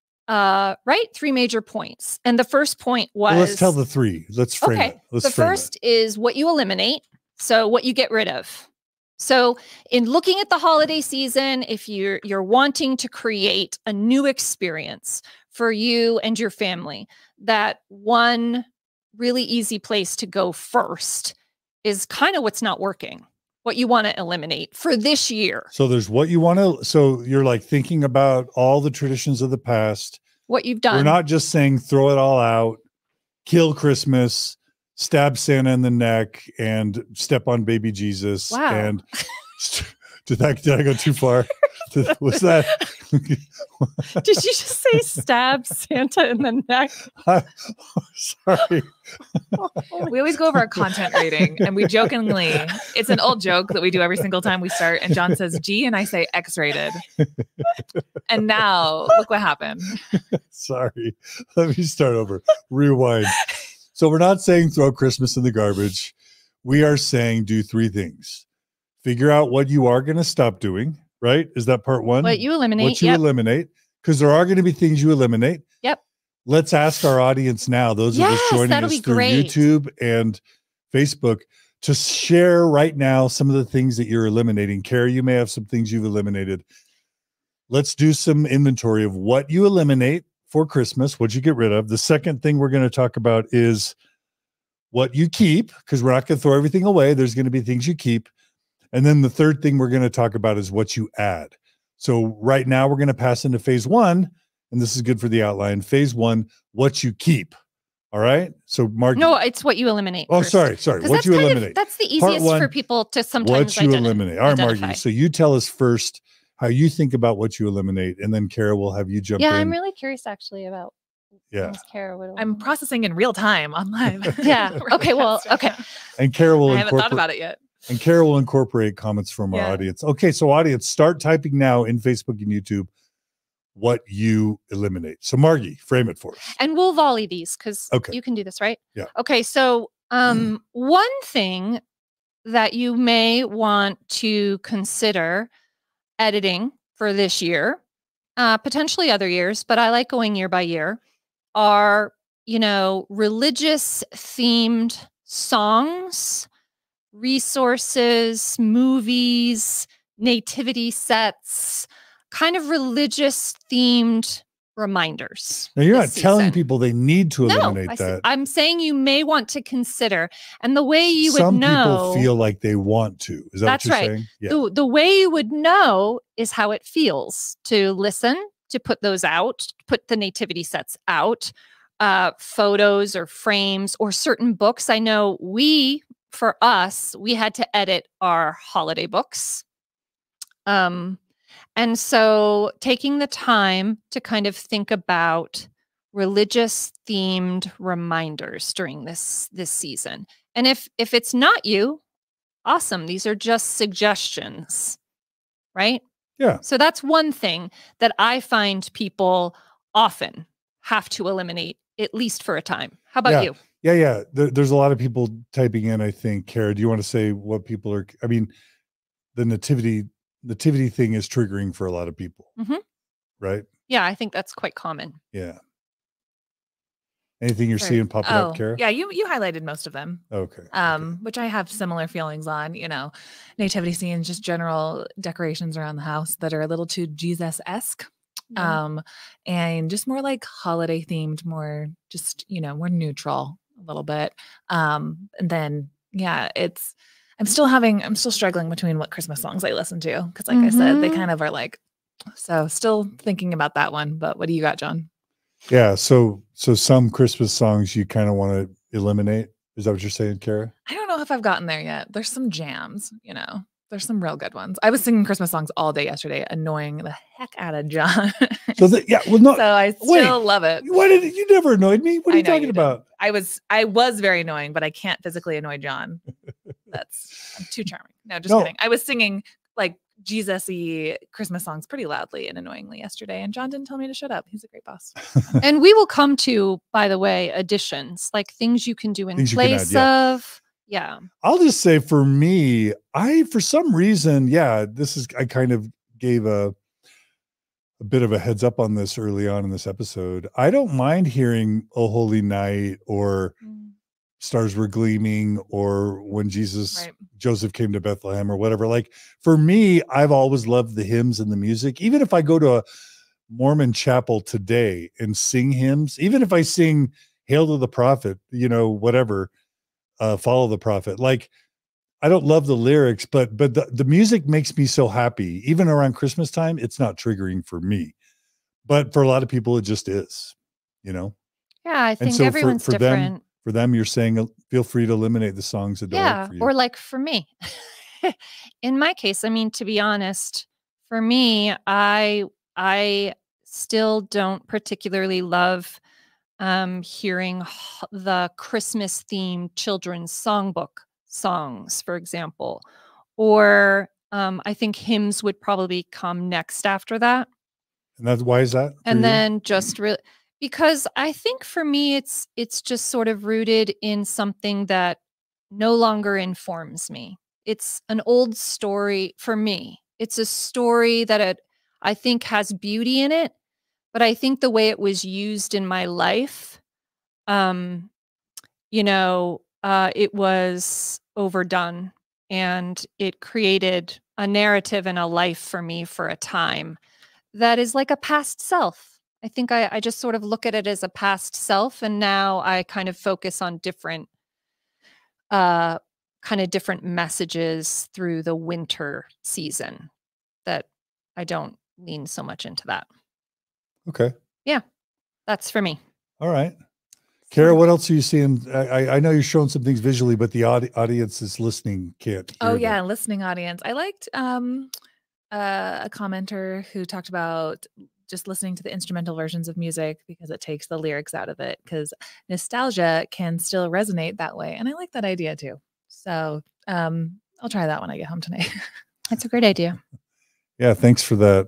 [SPEAKER 2] points. And the first point was,
[SPEAKER 1] well, let's tell the three. Let's frame it.
[SPEAKER 2] The first is what you eliminate. So what you get rid of. So in looking at the holiday season, if you're wanting to create a new experience for you and your family, that one really easy place to go first is kind of what's not working, what you want to eliminate for this year.
[SPEAKER 1] So there's what you want to, so you're like thinking about all the traditions of the past.
[SPEAKER 2] What you've done.
[SPEAKER 1] We're not just saying throw it all out, kill Christmas, stab Santa in the neck, and step on baby Jesus.
[SPEAKER 2] Wow.
[SPEAKER 1] And did I go too far? Was that?
[SPEAKER 2] Did you just say stab Santa in the neck?
[SPEAKER 1] Sorry.
[SPEAKER 3] We always go over our content rating and we jokingly, it's an old joke that we do every single time we start. And John says G and I say X-rated. And now look what happened.
[SPEAKER 1] Sorry. Let me start over. Rewind. So we're not saying throw Christmas in the garbage. We are saying do three things. Figure out what you are going to stop doing, right? Is that part one?
[SPEAKER 2] What you eliminate.
[SPEAKER 1] What you eliminate. Because there are going to be things you eliminate.
[SPEAKER 2] Yep.
[SPEAKER 1] Let's ask our audience now, those of us joining us through YouTube and Facebook, to share right now some of the things that you're eliminating. Carah, you may have some things you've eliminated. Let's do some inventory of what you eliminate for Christmas, what you get rid of. The second thing we're going to talk about is what you keep, because we're not going to throw everything away. There's going to be things you keep. And then the third thing we're going to talk about is what you add. So right now we're going to pass into phase one, and this is good for the outline. Phase one, what you keep. All right. So Margi.
[SPEAKER 2] No, it's what you eliminate.
[SPEAKER 1] Oh,
[SPEAKER 2] first.
[SPEAKER 1] sorry. What you eliminate.
[SPEAKER 2] That's the easiest for people to sometimes
[SPEAKER 1] what you eliminate. All right, Margi. So you tell us first how you think about what you eliminate, and then Carah will have you jump in.
[SPEAKER 2] Yeah, I'm really curious actually about.
[SPEAKER 1] Yeah.
[SPEAKER 2] Carah,
[SPEAKER 3] I'm processing in real time on live.
[SPEAKER 2] Yeah. Okay. Well. Okay.
[SPEAKER 1] And Carah will.
[SPEAKER 3] I haven't thought about it yet.
[SPEAKER 1] And Carah will incorporate comments from our audience. Okay, so audience, start typing now in Facebook and YouTube what you eliminate. So Margi, frame it for us.
[SPEAKER 2] And we'll volley these because you can do this, right?
[SPEAKER 1] Yeah.
[SPEAKER 2] Okay, so one thing that you may want to consider editing for this year, potentially other years, but I like going year by year, are, religious themed songs, resources, movies, nativity sets, kind of religious themed reminders.
[SPEAKER 1] Now you're not telling people they need to eliminate that.
[SPEAKER 2] I'm saying you may want to consider. And the way you would know.
[SPEAKER 1] Some people feel like they want to. Is that what you're saying?
[SPEAKER 2] Yeah. The way you would know is how it feels to listen, to put those out, put the nativity sets out, photos or frames or certain books. I know for us, we had to edit our holiday books. And so taking the time to kind of think about religious themed reminders during this season. And if it's not you, awesome. These are just suggestions, right?
[SPEAKER 1] Yeah.
[SPEAKER 2] So that's one thing that I find people often have to eliminate, at least for a time. How about you?
[SPEAKER 1] Yeah. There's a lot of people typing in, I think. Carah, do you want to say what people are, the nativity thing is triggering for a lot of people, right?
[SPEAKER 2] Yeah, I think that's quite common.
[SPEAKER 1] Yeah. Anything you're seeing popping up, Carah?
[SPEAKER 3] Yeah, you highlighted most of them.
[SPEAKER 1] Okay.
[SPEAKER 3] Which I have similar feelings on, nativity scenes, just general decorations around the house that are a little too Jesus-esque. And just more like holiday themed, more just, more neutral a little bit. And then, yeah, I'm still struggling between what Christmas songs I listen to. Cause like I said, they kind of are like, so still thinking about that one, but what do you got, John?
[SPEAKER 1] Yeah. So some Christmas songs you kind of want to eliminate. Is that what you're saying, Carah?
[SPEAKER 3] I don't know if I've gotten there yet. There's some jams, there's some real good ones. I was singing Christmas songs all day yesterday, annoying the heck out of John.
[SPEAKER 1] So no.
[SPEAKER 3] So I still love it.
[SPEAKER 1] Why did you never annoyed me? What are you talking about?
[SPEAKER 3] I was very annoying, but I can't physically annoy John. I'm too charming. No, just kidding. I was singing like Jesus-y Christmas songs pretty loudly and annoyingly yesterday, and John didn't tell me to shut up. He's a great boss.
[SPEAKER 2] And we will come to, by the way, additions, like things you can do in place of. Yeah.
[SPEAKER 1] I'll just say for me, for some reason, I kind of gave a bit of a heads up on this early on in this episode. I don't mind hearing "Oh Holy Night" or "Stars Were Gleaming" or "When Joseph Came to Bethlehem" or whatever. Like for me, I've always loved the hymns and the music. Even if I go to a Mormon chapel today and sing hymns, even if I sing "Hail to the Prophet," whatever, "Follow the Prophet." Like I don't love the lyrics, but the music makes me so happy. Even around Christmas time, it's not triggering for me, but for a lot of people, it just is.
[SPEAKER 2] Yeah, I think everyone's different.
[SPEAKER 1] For them, you're saying feel free to eliminate the songs that don't work for you.
[SPEAKER 2] Or like for me, in my case, I mean, to be honest, for me, I still don't particularly love hearing the Christmas themed children's songbook songs, for example, or I think hymns would probably come next after that.
[SPEAKER 1] And why is that?
[SPEAKER 2] And then just really, because I think for me, it's just sort of rooted in something that no longer informs me. It's an old story for me. It's a story that I think has beauty in it, but I think the way it was used in my life, it was overdone, and it created a narrative and a life for me for a time that is like a past self. I think I just sort of look at it as a past self, and now I kind of focus on different messages through the winter season that I don't lean so much into that.
[SPEAKER 1] Okay.
[SPEAKER 2] Yeah, that's for me.
[SPEAKER 1] All right. Carah, what else are you seeing? I know you're showing some things visually, but the audience is listening can't hear.
[SPEAKER 3] Oh yeah, listening audience. I liked a commenter who talked about just listening to the instrumental versions of music because it takes the lyrics out of it, because nostalgia can still resonate that way. And I like that idea too. So I'll try that when I get home tonight.
[SPEAKER 2] That's a great idea.
[SPEAKER 1] Yeah, thanks for that.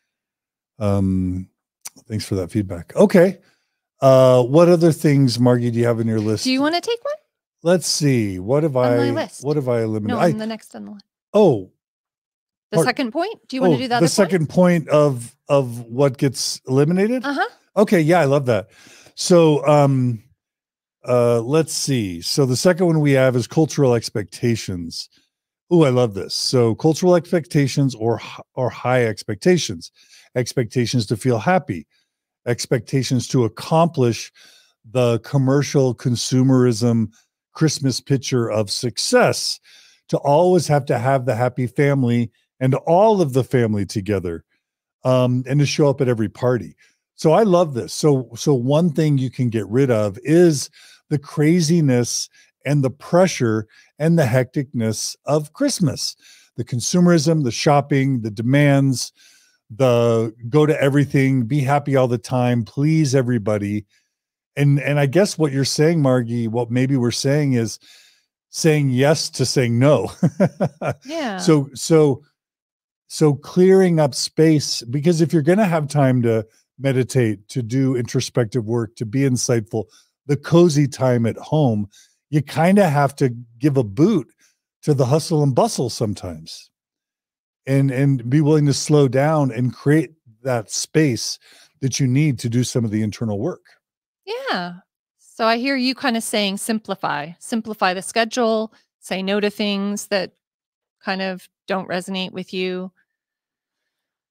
[SPEAKER 1] Thanks for that feedback. Okay. What other things, Margie, do you have in your list?
[SPEAKER 2] Do you want to take one?
[SPEAKER 1] Let's see. What have I eliminated?
[SPEAKER 2] No, on the next on the list.
[SPEAKER 1] Oh.
[SPEAKER 2] The second point? Do you want to do that?
[SPEAKER 1] The second point of what gets eliminated?
[SPEAKER 2] Uh-huh.
[SPEAKER 1] Okay, yeah, I love that. So let's see. So the second one we have is cultural expectations. Oh, I love this. So cultural expectations or high expectations. Expectations to feel happy. Expectations to accomplish the commercial consumerism Christmas picture of success, to always have to have the happy family and all of the family together, and to show up at every party. So I love this. So one thing you can get rid of is the craziness and the pressure and the hecticness of Christmas, the consumerism, the shopping, the demands, the go to everything, be happy all the time, please everybody. And I guess what you're saying, Margie, what maybe we're saying is saying yes to saying no.
[SPEAKER 2] Yeah.
[SPEAKER 1] So clearing up space, because if you're going to have time to meditate, to do introspective work, to be insightful, the cozy time at home, you kind of have to give a boot to the hustle and bustle sometimes. And be willing to slow down and create that space that you need to do some of the internal work.
[SPEAKER 2] Yeah. So I hear you kind of saying simplify the schedule, say no to things that kind of don't resonate with you.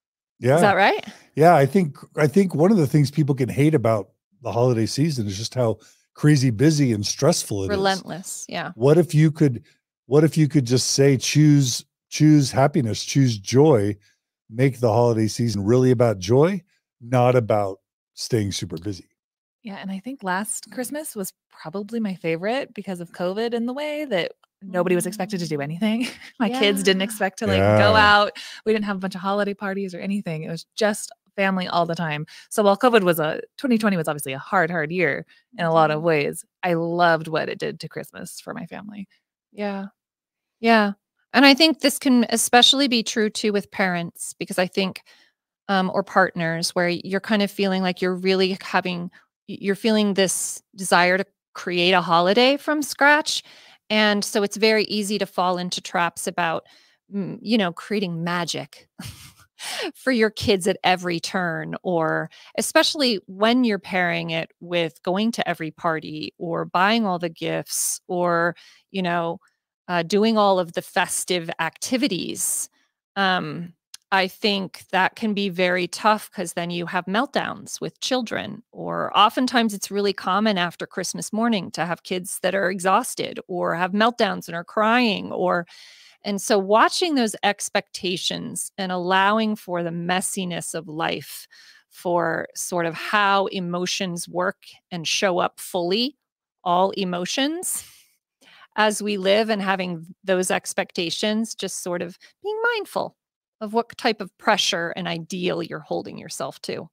[SPEAKER 1] Yeah.
[SPEAKER 2] Is that right?
[SPEAKER 1] Yeah. I think one of the things people can hate about the holiday season is just how crazy busy and stressful it is.
[SPEAKER 2] Relentless. Yeah.
[SPEAKER 1] What if you could just say, choose happiness, choose joy, make the holiday season really about joy, not about staying super busy.
[SPEAKER 3] Yeah, and I think last Christmas was probably my favorite because of COVID in the way that nobody was expected to do anything. My kids didn't expect to like go out. We didn't have a bunch of holiday parties or anything. It was just family all the time. So while 2020 was obviously a hard year in a lot of ways, I loved what it did to Christmas for my family.
[SPEAKER 2] Yeah. Yeah. And I think this can especially be true too with parents, because I think, or partners, where you're kind of feeling like you're feeling this desire to create a holiday from scratch. And so it's very easy to fall into traps about, creating magic for your kids at every turn, or especially when you're pairing it with going to every party or buying all the gifts or, doing all of the festive activities. I think that can be very tough because then you have meltdowns with children, or oftentimes it's really common after Christmas morning to have kids that are exhausted or have meltdowns and are crying, and so watching those expectations and allowing for the messiness of life, for sort of how emotions work and show up fully, all emotions as we live, and having those expectations, just sort of being mindful of what type of pressure and ideal you're holding yourself to.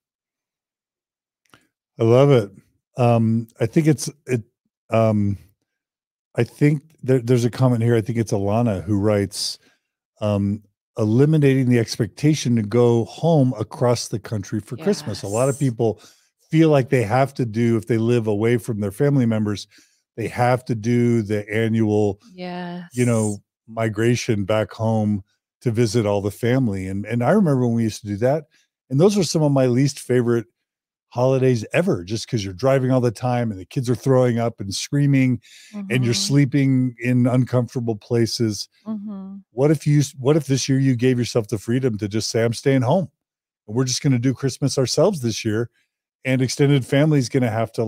[SPEAKER 1] I love it. I think there's a comment here. I think it's Alana who writes, eliminating the expectation to go home across the country for Christmas. A lot of people feel like they have to do, if they live away from their family members, they have to do the annual, migration back home to visit all the family. And I remember when we used to do that. And those were some of my least favorite holidays ever, just because you're driving all the time and the kids are throwing up and screaming and you're sleeping in uncomfortable places. What if this year you gave yourself the freedom to just say, I'm staying home and we're just going to do Christmas ourselves this year, and extended family is going to have to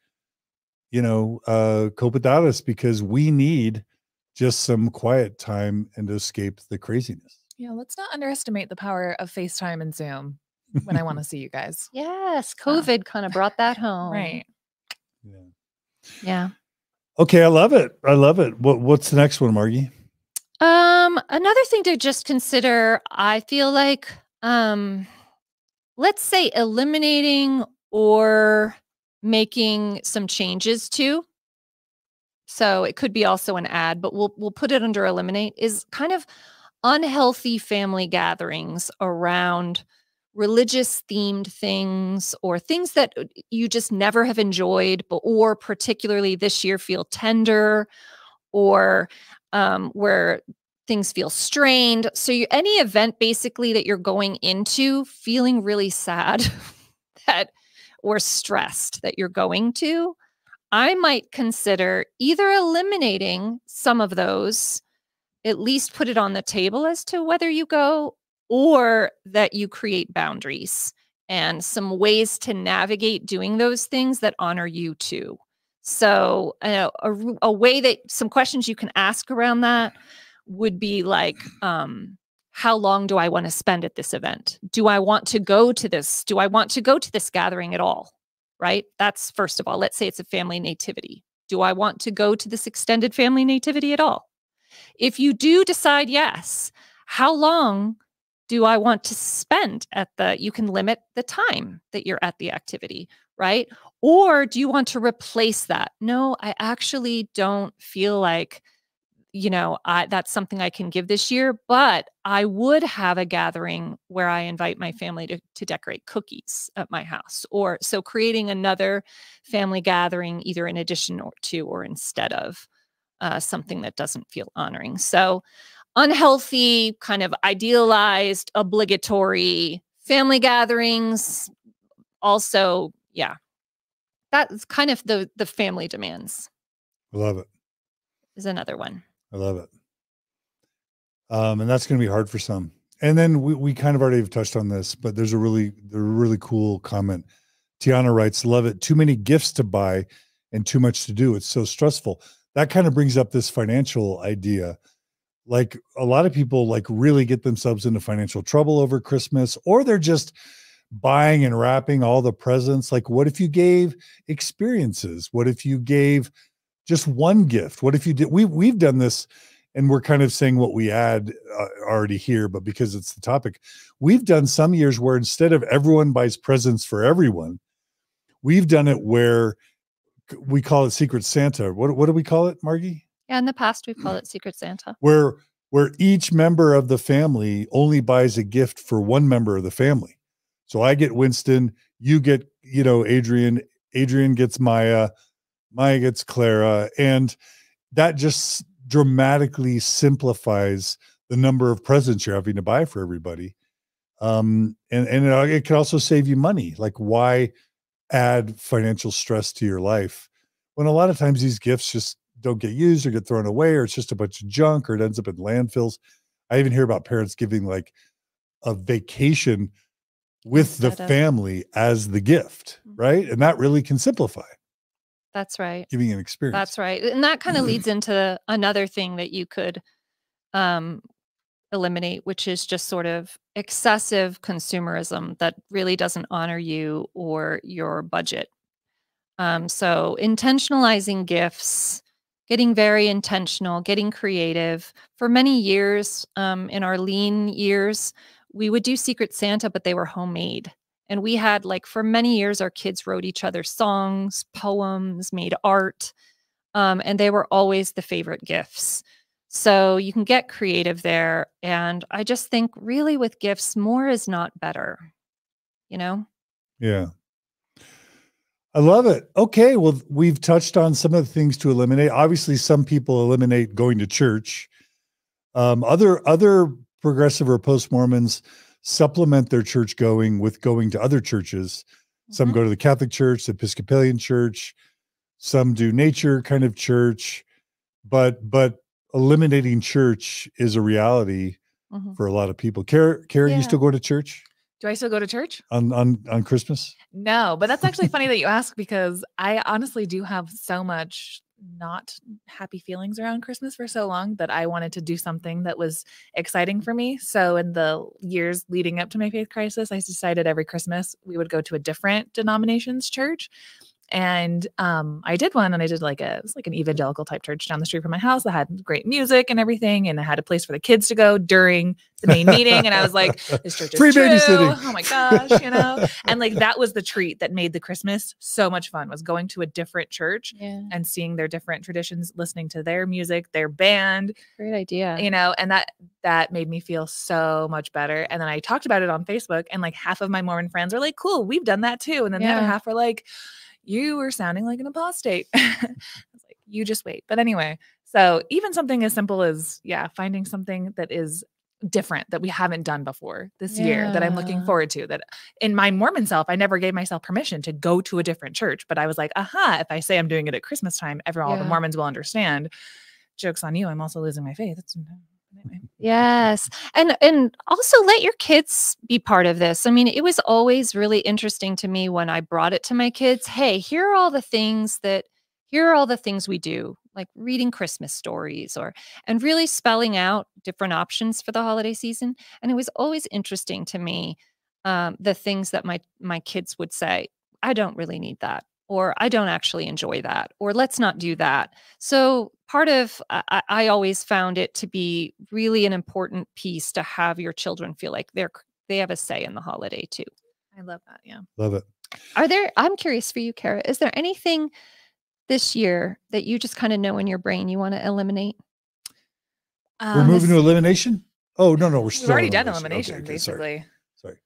[SPEAKER 1] cope without us because we need just some quiet time and to escape the craziness.
[SPEAKER 3] Yeah, let's not underestimate the power of FaceTime and Zoom when I want to see you guys.
[SPEAKER 2] Yes, COVID kind of brought that home.
[SPEAKER 3] Right.
[SPEAKER 2] Yeah.
[SPEAKER 1] Okay, I love it. What's the next one, Margie?
[SPEAKER 2] Another thing to just consider, I feel like, let's say eliminating or making some changes to. So it could be also an add, but we'll put it under eliminate, is kind of unhealthy family gatherings around religious themed things, or things that you just never have enjoyed, or particularly this year feel tender, or where things feel strained. So any event basically that you're going into feeling really sad or stressed that you're going to, I might consider either eliminating some of those, at least put it on the table as to whether you go, or that you create boundaries and some ways to navigate doing those things that honor you too. So a way that some questions you can ask around that would be like, how long do I want to spend at this event? Do I want to go to this? Do I want to go to this gathering at all? Right? That's first of all. Let's say it's a family nativity. Do I want to go to this extended family nativity at all? If you do decide yes, how long do I want to spend you can limit the time that you're at the activity, right? Or do you want to replace that? No, I actually don't feel like, that's something I can give this year, but I would have a gathering where I invite my family to decorate cookies at my house. Or so creating another family gathering, either in addition to or instead of something that doesn't feel honoring. So unhealthy, kind of idealized, obligatory family gatherings. Also, that's kind of the family demands.
[SPEAKER 1] I love it.
[SPEAKER 2] Is another one.
[SPEAKER 1] I love it. And that's going to be hard for some. And then we kind of already have touched on this, but there's a really cool comment. Tiana writes, love it. Too many gifts to buy and too much to do. It's so stressful. That kind of brings up this financial idea. Like a lot of people like really get themselves into financial trouble over Christmas, or they're just buying and wrapping all the presents. Like, what if you gave experiences? What if you gave just one gift? What if you did? We've done this, and we're kind of saying what we add already here, but because it's the topic, we've done some years where instead of everyone buys presents for everyone, we've done it where we call it Secret Santa. What do we call it, Margie?
[SPEAKER 2] Yeah, in the past we've called it Secret Santa.
[SPEAKER 1] Where each member of the family only buys a gift for one member of the family. So I get Winston, you get, Adrian gets Maya gets Clara, and that just dramatically simplifies the number of presents you're having to buy for everybody. And it can also save you money. Like, why add financial stress to your life when a lot of times these gifts just don't get used or get thrown away, or it's just a bunch of junk, or it ends up in landfills. I even hear about parents giving like a vacation with the family as the gift, right? And that really can simplify.
[SPEAKER 2] That's right.
[SPEAKER 1] Giving an experience.
[SPEAKER 2] That's right. And that kind of leads into another thing that you could eliminate, which is just sort of excessive consumerism that really doesn't honor you or your budget. So intentionalizing gifts, getting very intentional, getting creative. For many years, in our lean years, we would do Secret Santa, but they were homemade. And we had, like, for many years, our kids wrote each other songs, poems, made art, and they were always the favorite gifts. So you can get creative there. And I just think really with gifts, more is not better,
[SPEAKER 1] Yeah. I love it. Okay. Well, we've touched on some of the things to eliminate. Obviously, some people eliminate going to church. Other progressive or post-Mormons supplement their church going with going to other churches. Some go to the Catholic Church, the Episcopalian Church. Some do nature kind of church, but eliminating church is a reality for a lot of people. Carah, you still go to church?
[SPEAKER 3] Do I still go to church?
[SPEAKER 1] On Christmas?
[SPEAKER 3] No, but that's actually funny that you ask, because I honestly do have so much not happy feelings around Christmas for so long that I wanted to do something that was exciting for me. So in the years leading up to my faith crisis, I decided every Christmas we would go to a different denomination's church. And I did one, and I did it was like an evangelical type church down the street from my house that had great music and everything. And I had a place for the kids to go during the main meeting. And I was like, this church is
[SPEAKER 1] free
[SPEAKER 3] true.
[SPEAKER 1] babysitting.
[SPEAKER 3] Oh my gosh, And like, that was the treat that made the Christmas so much fun, was going to a different church and seeing their different traditions, listening to their music, their band.
[SPEAKER 2] Great idea.
[SPEAKER 3] And that made me feel so much better. And then I talked about it on Facebook, and like half of my Mormon friends were like, cool, we've done that too. And then the other half were like, you were sounding like an apostate. I was like, you just wait. But anyway, so even something as simple as, finding something that is different that we haven't done before this year that I'm looking forward to, that in my Mormon self, I never gave myself permission to go to a different church, but I was like, if I say I'm doing it at Christmas time, all the Mormons will understand. Joke's on you. I'm also losing my faith. Anyway.
[SPEAKER 2] Yes. And also let your kids be part of this. I mean, it was always really interesting to me when I brought it to my kids. Hey, here are all the things we do, like reading Christmas stories and really spelling out different options for the holiday season. And it was always interesting to me, the things that my kids would say, I don't really need that, or I don't actually enjoy that, or let's not do that. So part of, I always found it to be really an important piece to have your children feel like they have a say in the holiday too.
[SPEAKER 3] I love that. Yeah.
[SPEAKER 1] Love it.
[SPEAKER 2] I'm curious for you, Carah, is there anything this year that you just kind of know in your brain you want to eliminate?
[SPEAKER 1] We're moving to elimination? Oh, no, we're still
[SPEAKER 3] we've already done elimination, okay,
[SPEAKER 1] basically. Sorry.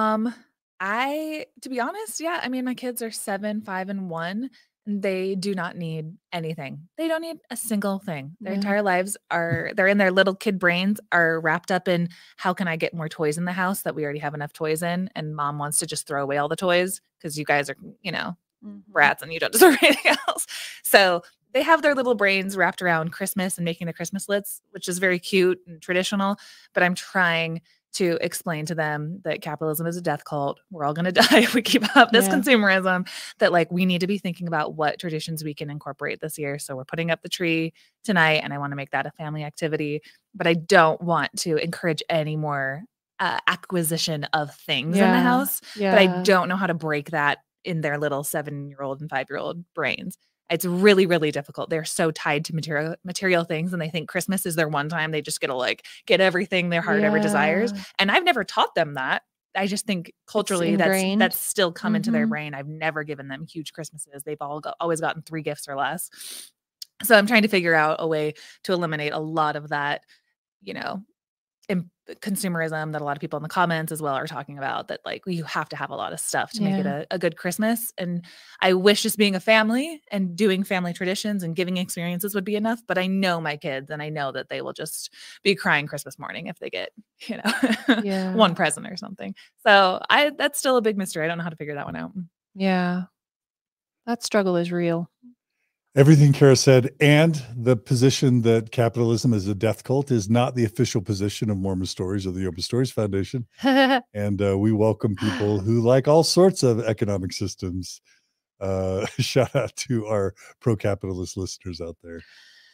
[SPEAKER 3] To be honest, I mean, my kids are 7, 5, and 1. And they do not need anything. They don't need a single thing. Their entire lives they're in their little kid brains are wrapped up in, how can I get more toys in the house that we already have enough toys in? And mom wants to just throw away all the toys because you guys are, brats and you don't deserve anything else. So they have their little brains wrapped around Christmas and making the Christmas lists, which is very cute and traditional. But I'm trying to explain to them that capitalism is a death cult. We're all going to die if we keep up this consumerism, that like we need to be thinking about what traditions we can incorporate this year. So we're putting up the tree tonight and I want to make that a family activity, but I don't want to encourage any more acquisition of things in the house. But I don't know how to break that in their little 7-year-old and 5-year-old brains. It's really, really difficult. They're so tied to material things, and they think Christmas is their one time they just get to like get everything their heart ever desires. And I've never taught them that. I just think culturally that's still come into their brain. I've never given them huge Christmases. They've always gotten 3 gifts or less. So I'm trying to figure out a way to eliminate a lot of that, you know, consumerism that a lot of people in the comments as well are talking about, that like you have to have a lot of stuff to make it a good Christmas. And I wish just being a family and doing family traditions and giving experiences would be enough. But I know my kids, and I know that they will just be crying Christmas morning if they get, you know, one present or something. So that's still a big mystery. I don't know how to figure that one out.
[SPEAKER 2] Yeah. That struggle is real.
[SPEAKER 1] Everything Carah said, and the position that capitalism is a death cult is not the official position of Mormon Stories or the Open Stories Foundation. And we welcome people who like all sorts of economic systems. Shout out to our pro-capitalist listeners out there.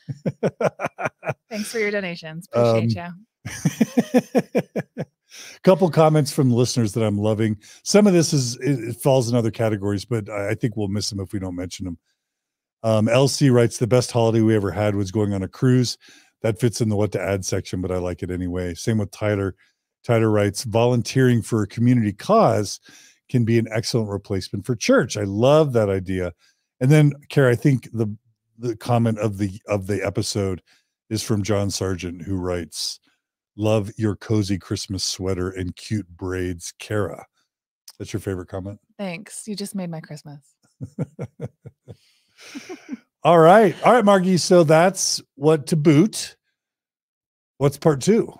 [SPEAKER 3] Thanks for your donations. Appreciate you.
[SPEAKER 1] Couple comments from listeners that I'm loving. Some of this it falls in other categories, but I think we'll miss them if we don't mention them. LC writes, the best holiday we ever had was going on a cruise. That fits in the what to add section, but I like it anyway. Same with Tyler. Tyler writes, volunteering for a community cause can be an excellent replacement for church. I love that idea. And then, Carah, I think the comment of the episode is from John Sargent, who writes, love your cozy Christmas sweater and cute braids, Carah. That's your favorite comment?
[SPEAKER 3] Thanks. You just made my Christmas.
[SPEAKER 1] All right, Margi. So that's what to boot. What's part 2?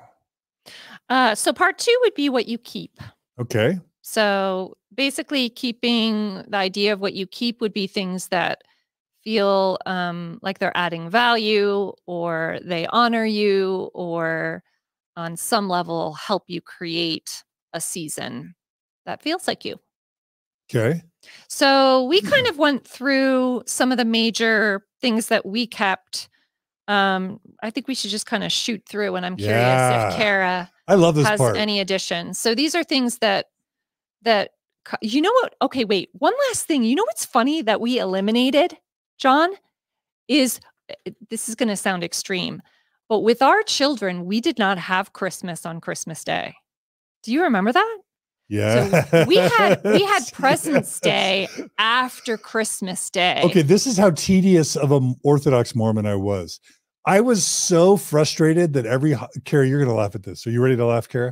[SPEAKER 2] So part 2 would be what you keep.
[SPEAKER 1] Okay.
[SPEAKER 2] So basically keeping the idea of what you keep would be things that feel like they're adding value, or they honor you, or on some level help you create a season that feels like you.
[SPEAKER 1] Okay.
[SPEAKER 2] So we kind of went through some of the major things that we kept. I think we should just kind of shoot through, and I'm curious if Carah
[SPEAKER 1] I love this
[SPEAKER 2] has
[SPEAKER 1] part.
[SPEAKER 2] any additions. So these are things that you know what? Okay, wait. One last thing. You know what's funny that we eliminated, John, is this is going to sound extreme, but with our children, we did not have Christmas on Christmas Day. Do you remember that?
[SPEAKER 1] Yeah.
[SPEAKER 2] So we had President's Day after Christmas Day.
[SPEAKER 1] Okay, this is how tedious of an Orthodox Mormon I was. I was so frustrated that Carah, you're going to laugh at this. Are you ready to laugh, Carah?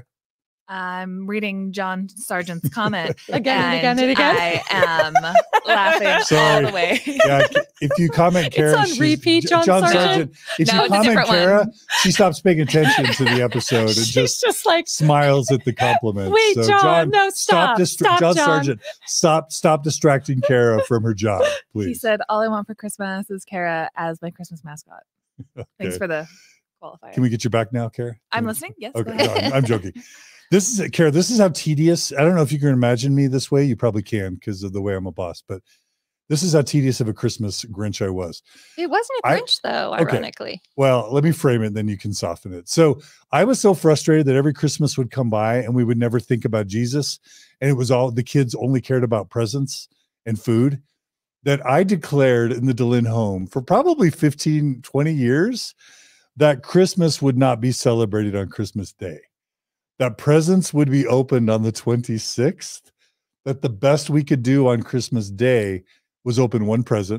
[SPEAKER 3] I'm reading John Sargent's comment
[SPEAKER 2] again and again.
[SPEAKER 3] I am laughing all the way.
[SPEAKER 1] Yeah, if you comment, Carah,
[SPEAKER 2] it's on repeat, John Sargent.
[SPEAKER 1] If you comment, Carah, she stops paying attention to the episode and just like smiles at the compliment.
[SPEAKER 2] Wait, so John, no, stop.
[SPEAKER 1] John Sargent, stop distracting Carah from her job, please.
[SPEAKER 3] He said, "All I want for Christmas is Carah as my Christmas mascot." Okay. Thanks for the qualifier.
[SPEAKER 1] Can we get you back now, Carah?
[SPEAKER 3] I'm listening. Yes.
[SPEAKER 1] Okay, no, I'm joking. Carah, this is how tedious. I don't know if you can imagine me this way. You probably can because of the way I'm a boss, but this is how tedious of a Christmas Grinch I was.
[SPEAKER 2] It wasn't a Grinch though, ironically.
[SPEAKER 1] Okay. Well, let me frame it, then you can soften it. So I was so frustrated that every Christmas would come by and we would never think about Jesus. And it was all the kids only cared about presents and food, that I declared in the Dehlin home for probably 15, 20 years that Christmas would not be celebrated on Christmas Day. That presents would be opened on the 26th, that the best we could do on Christmas Day was open one present.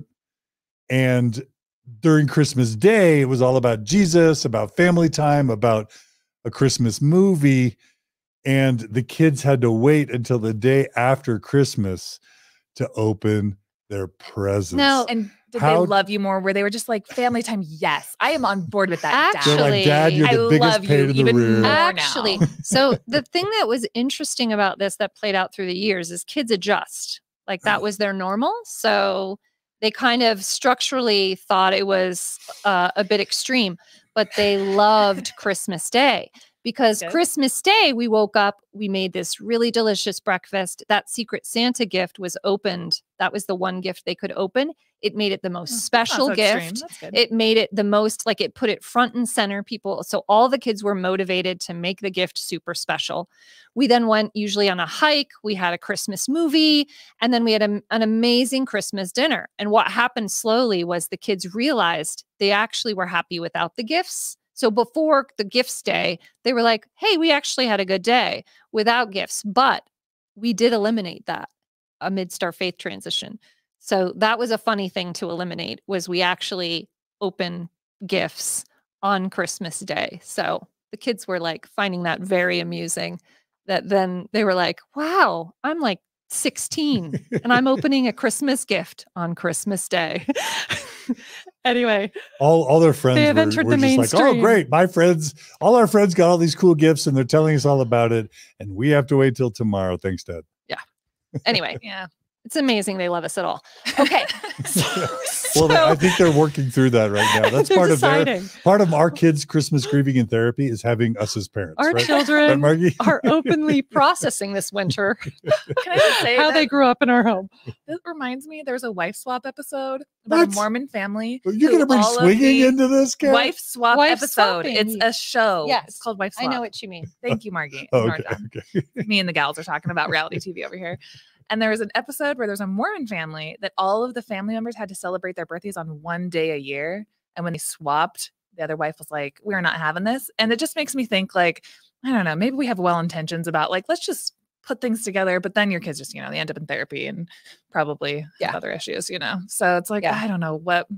[SPEAKER 1] And during Christmas Day, it was all about Jesus, about family time, about a Christmas movie. And the kids had to wait until the day after Christmas to open their presents.
[SPEAKER 3] No, and did they love you more? Where they were just like family time? Yes, I am on board with that.
[SPEAKER 2] Actually,
[SPEAKER 1] they're like, Dad, you're the biggest pain in the rear.
[SPEAKER 2] Actually, so the thing that was interesting about this that played out through the years is kids adjust. Like that was their normal. So they kind of structurally thought it was a bit extreme, but they loved Christmas Day because
[SPEAKER 3] Good.
[SPEAKER 2] Christmas Day, we woke up, we made this really delicious breakfast. That Secret Santa gift was opened. That was the one gift they could open. It made it the most
[SPEAKER 3] That's
[SPEAKER 2] special
[SPEAKER 3] not so extreme.
[SPEAKER 2] gift.
[SPEAKER 3] That's good.
[SPEAKER 2] It made it the most, like it put it front and center. People, so all the kids were motivated to make the gift super special. We then went usually on a hike. We had a Christmas movie, and then we had an amazing Christmas dinner. And what happened slowly was the kids realized they actually were happy without the gifts. So before the gifts day, they were like, hey, we actually had a good day without gifts, but we did eliminate that amidst our faith transition. So that was a funny thing to eliminate, was we actually open gifts on Christmas Day. So the kids were like finding that very amusing, that then they were like, wow, I'm like 16 and I'm opening a Christmas gift on Christmas Day. Anyway,
[SPEAKER 1] all their friends
[SPEAKER 2] they have
[SPEAKER 1] were
[SPEAKER 2] entered the
[SPEAKER 1] just like, oh,
[SPEAKER 2] mainstream.
[SPEAKER 1] great. All our friends got all these cool gifts and they're telling us all about it. And we have to wait till tomorrow. Thanks, Dad.
[SPEAKER 2] Anyway,
[SPEAKER 3] Yeah.
[SPEAKER 2] it's amazing they love us at all. Okay.
[SPEAKER 1] Well, I think they're working through that right now. That's
[SPEAKER 2] they're
[SPEAKER 1] part of our kids' Christmas grieving and therapy is having us as parents.
[SPEAKER 2] Our
[SPEAKER 1] right?
[SPEAKER 2] children
[SPEAKER 1] Right, Margie?
[SPEAKER 2] are openly processing this winter
[SPEAKER 3] Can I just say
[SPEAKER 2] how
[SPEAKER 3] that
[SPEAKER 2] they grew up in our home.
[SPEAKER 3] it reminds me, there's a wife swap episode about
[SPEAKER 1] What?
[SPEAKER 3] a Mormon family.
[SPEAKER 1] You're going to bring swinging into this, Karen?
[SPEAKER 3] Wife swap
[SPEAKER 2] Wife
[SPEAKER 3] episode.
[SPEAKER 2] swapping.
[SPEAKER 3] It's a show.
[SPEAKER 2] Yes.
[SPEAKER 3] It's called Wife Swap.
[SPEAKER 2] I know what you mean.
[SPEAKER 3] Thank you, Margie.
[SPEAKER 1] Oh,
[SPEAKER 3] Ignore
[SPEAKER 1] okay,
[SPEAKER 3] John.
[SPEAKER 1] okay.
[SPEAKER 3] Me and the gals are talking about reality TV over here. And there was an episode where there's a Mormon family that all of the family members had to celebrate their birthdays on one day a year. And when they swapped, the other wife was like, we're not having this. And it just makes me think like, I don't know, maybe we have well intentions about like, let's just put things together. But then your kids just, they end up in therapy and probably have other issues, So it's like, I don't know what.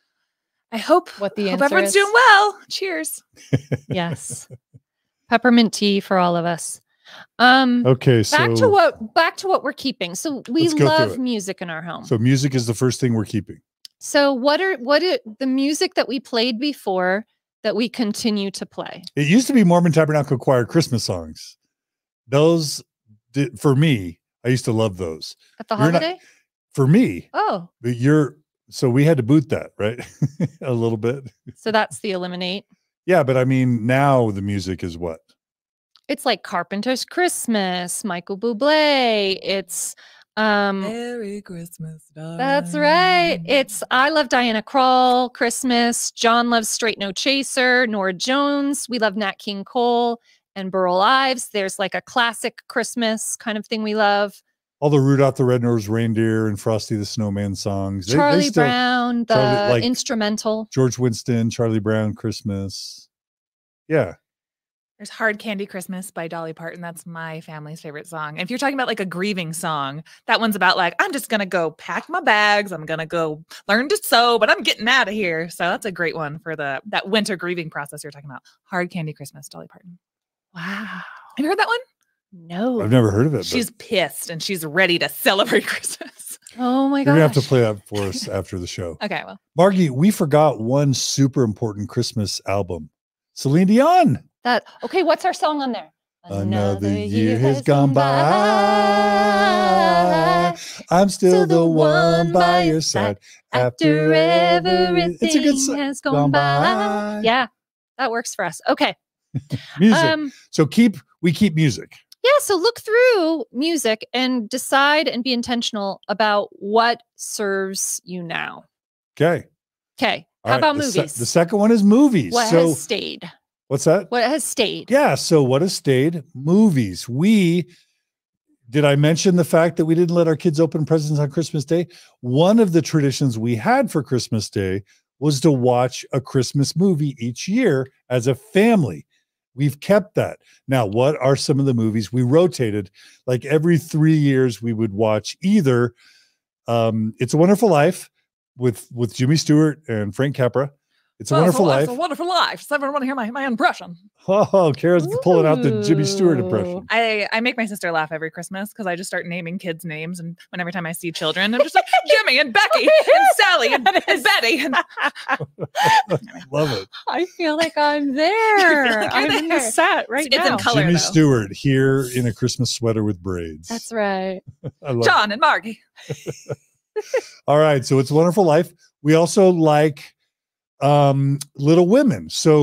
[SPEAKER 3] I hope
[SPEAKER 2] answer
[SPEAKER 3] everyone's
[SPEAKER 2] is.
[SPEAKER 3] doing well. Cheers.
[SPEAKER 2] Yes. Peppermint tea for all of us.
[SPEAKER 1] Okay, so
[SPEAKER 2] back to what we're keeping. So we
[SPEAKER 1] Let's go through
[SPEAKER 2] love
[SPEAKER 1] it.
[SPEAKER 2] music in our home.
[SPEAKER 1] So music is the first thing we're keeping.
[SPEAKER 2] So what are the music that we played before that we continue to play?
[SPEAKER 1] It used to be Mormon Tabernacle Choir Christmas songs. Those for me, I used to love those.
[SPEAKER 2] At the
[SPEAKER 1] You're not-
[SPEAKER 2] holiday?
[SPEAKER 1] For me,
[SPEAKER 2] Oh,
[SPEAKER 1] but so we had to boot that, right? A little bit.
[SPEAKER 2] so that's the eliminate.
[SPEAKER 1] Yeah, but I mean, now the music is what?
[SPEAKER 2] It's like Carpenter's Christmas, Michael Bublé. It's
[SPEAKER 3] Merry Christmas, darling.
[SPEAKER 2] that's right. It's I love Diana Krall, Christmas. John loves Straight No Chaser, Nora Jones. We love Nat King Cole and Burl Ives. There's like a classic Christmas kind of thing we love.
[SPEAKER 1] All the Rudolph the Red-Nosed Reindeer and Frosty the Snowman songs. They
[SPEAKER 2] Charlie
[SPEAKER 1] still-
[SPEAKER 2] Brown, the
[SPEAKER 1] Charlie, like-
[SPEAKER 2] instrumental.
[SPEAKER 1] George Winston, Charlie Brown, Christmas. Yeah.
[SPEAKER 3] There's Hard Candy Christmas by Dolly Parton. That's my family's favorite song. And if you're talking about like a grieving song, that one's about like, I'm just going to go pack my bags. I'm going to go learn to sew, but I'm getting out of here. So that's a great one for that winter grieving process you're talking about. Hard Candy Christmas, Dolly Parton.
[SPEAKER 2] Wow.
[SPEAKER 3] Have you heard that one?
[SPEAKER 2] No.
[SPEAKER 1] I've never heard of it.
[SPEAKER 3] She's pissed and she's ready to celebrate Christmas.
[SPEAKER 2] Oh my
[SPEAKER 1] You're
[SPEAKER 2] gosh.
[SPEAKER 1] going to have to play that for us after the show.
[SPEAKER 3] Okay, well.
[SPEAKER 1] Margie, we forgot one super important Christmas album. Celine Dion.
[SPEAKER 2] Okay, what's our song on there?
[SPEAKER 1] Another year has gone by. I'm still the one by your side.
[SPEAKER 2] After everything
[SPEAKER 1] It's a good song.
[SPEAKER 2] has gone by. Yeah, that works for us. Okay.
[SPEAKER 1] Music. So we keep music.
[SPEAKER 2] Yeah, so look through music and decide and be intentional about what serves you now.
[SPEAKER 1] Okay.
[SPEAKER 2] Okay.
[SPEAKER 1] All
[SPEAKER 2] How
[SPEAKER 1] right,
[SPEAKER 2] about
[SPEAKER 1] the
[SPEAKER 2] movies?
[SPEAKER 1] The second one is movies.
[SPEAKER 2] What
[SPEAKER 1] So
[SPEAKER 2] has stayed?
[SPEAKER 1] what's that?
[SPEAKER 2] What has stayed?
[SPEAKER 1] Yeah. So what has stayed? Movies. Did I mention the fact that we didn't let our kids open presents on Christmas Day? One of the traditions we had for Christmas Day was to watch a Christmas movie each year as a family. We've kept that. Now, what are some of the movies we rotated? Like every 3 years, we would watch either It's a Wonderful Life with Jimmy Stewart and Frank Capra. It's a Wonderful Life.
[SPEAKER 3] It's a Wonderful Life. Does everyone want to hear my impression?
[SPEAKER 1] Oh, Kara's pulling out the Jimmy Stewart impression.
[SPEAKER 3] I make my sister laugh every Christmas because I just start naming kids' names, and whenever time I see children, I'm just like Jimmy and Becky and Sally and Betty. And
[SPEAKER 1] Love it.
[SPEAKER 2] I feel like I'm there.
[SPEAKER 3] like
[SPEAKER 2] I'm
[SPEAKER 3] you're
[SPEAKER 2] in the
[SPEAKER 3] there.
[SPEAKER 2] set right
[SPEAKER 3] It's
[SPEAKER 2] now.
[SPEAKER 3] in color,
[SPEAKER 1] Jimmy
[SPEAKER 3] though.
[SPEAKER 1] Stewart here in a Christmas sweater with braids.
[SPEAKER 2] That's right.
[SPEAKER 1] I love
[SPEAKER 3] John and Margie.
[SPEAKER 1] All right. So It's a Wonderful Life. We also like Little Women. So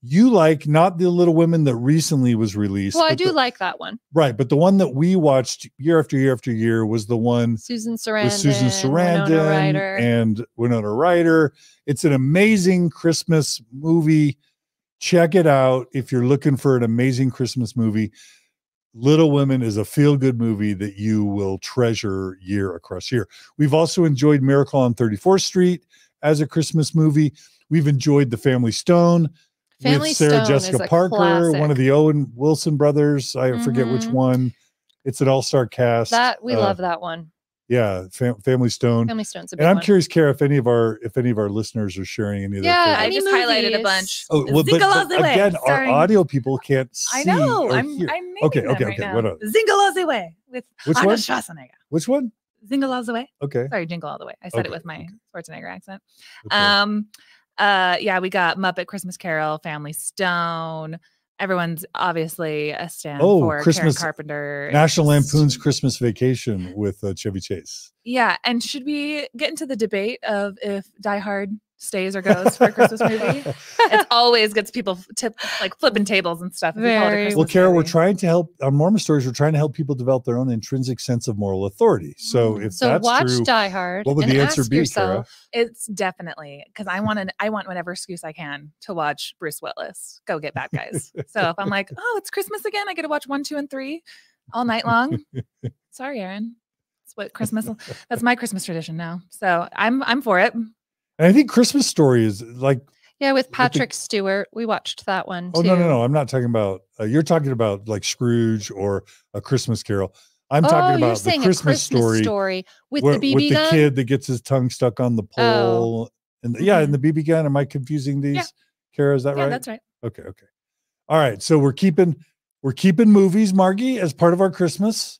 [SPEAKER 1] You like not the Little Women that recently was released.
[SPEAKER 2] Well, I do like that one.
[SPEAKER 1] Right, but the one that we watched year after year after year was the one
[SPEAKER 2] Susan Sarandon,
[SPEAKER 1] with Susan Sarandon and Winona Ryder. It's an amazing Christmas movie. Check it out if you're looking for an amazing Christmas movie. Little Women is a feel-good movie that you will treasure year across year. We've also enjoyed Miracle on 34th Street as a Christmas movie. We've enjoyed The Family Stone with Sarah Jessica Parker,
[SPEAKER 2] classic.
[SPEAKER 1] one of the Owen Wilson brothers. I forget which one. It's an all-star cast.
[SPEAKER 2] That we love that one.
[SPEAKER 1] Yeah, Family Stone.
[SPEAKER 2] Family Stone's a big
[SPEAKER 1] And I'm
[SPEAKER 2] one.
[SPEAKER 1] curious, Carah, if any of our listeners are sharing any of their favorites.
[SPEAKER 3] I just highlighted a bunch.
[SPEAKER 1] Oh, well, but again, our audio people can't see.
[SPEAKER 3] I know.
[SPEAKER 1] Or
[SPEAKER 3] I'm
[SPEAKER 1] hear.
[SPEAKER 3] naming
[SPEAKER 1] Okay.
[SPEAKER 3] them right now.
[SPEAKER 1] What else?
[SPEAKER 3] Jingle All the Way with
[SPEAKER 1] Which
[SPEAKER 3] Arnold
[SPEAKER 1] one?
[SPEAKER 3] Schwarzenegger.
[SPEAKER 1] Which one?
[SPEAKER 3] Jingle All the Way.
[SPEAKER 1] Okay.
[SPEAKER 3] Sorry, Jingle All the Way. I said
[SPEAKER 1] Okay,
[SPEAKER 3] it with my Schwarzenegger accent.
[SPEAKER 1] Okay.
[SPEAKER 3] Yeah, we got Muppet Christmas Carol, Family Stone. Everyone's obviously a stand for
[SPEAKER 1] Christmas
[SPEAKER 3] Karen Carpenter.
[SPEAKER 1] National Lampoon's Christmas Vacation with Chevy Chase.
[SPEAKER 3] Yeah, and should we get into the debate of if Die Hard stays or goes for a Christmas movie? It always gets people flipping tables and stuff.
[SPEAKER 1] Well, Carah, we're trying to help on Mormon Stories. We're trying to help people develop their own intrinsic sense of moral authority. So if that's
[SPEAKER 2] watch
[SPEAKER 1] true,
[SPEAKER 2] Die Hard.
[SPEAKER 1] what would the answer be, Carah?
[SPEAKER 3] It's definitely because I want whatever excuse I can to watch Bruce Willis go get bad guys. So if I'm like, oh, it's Christmas again, I get to watch 1, 2, and 3 all night long. Sorry, Aaron. That's what Christmas. That's my Christmas tradition now. So I'm for it.
[SPEAKER 1] And I think Christmas Story is like.
[SPEAKER 2] Yeah, with Patrick Stewart. We watched that one too.
[SPEAKER 1] Oh, no. I'm not talking about, you're talking about like Scrooge or A Christmas Carol. I'm talking about the Christmas story
[SPEAKER 2] with the BB gun?
[SPEAKER 1] The kid that gets his tongue stuck on the pole. And and the BB gun. Am I confusing these? Yeah. Carah, is that right?
[SPEAKER 3] Yeah, that's right.
[SPEAKER 1] Okay. All right. So we're keeping movies, Margi, as part of our Christmas.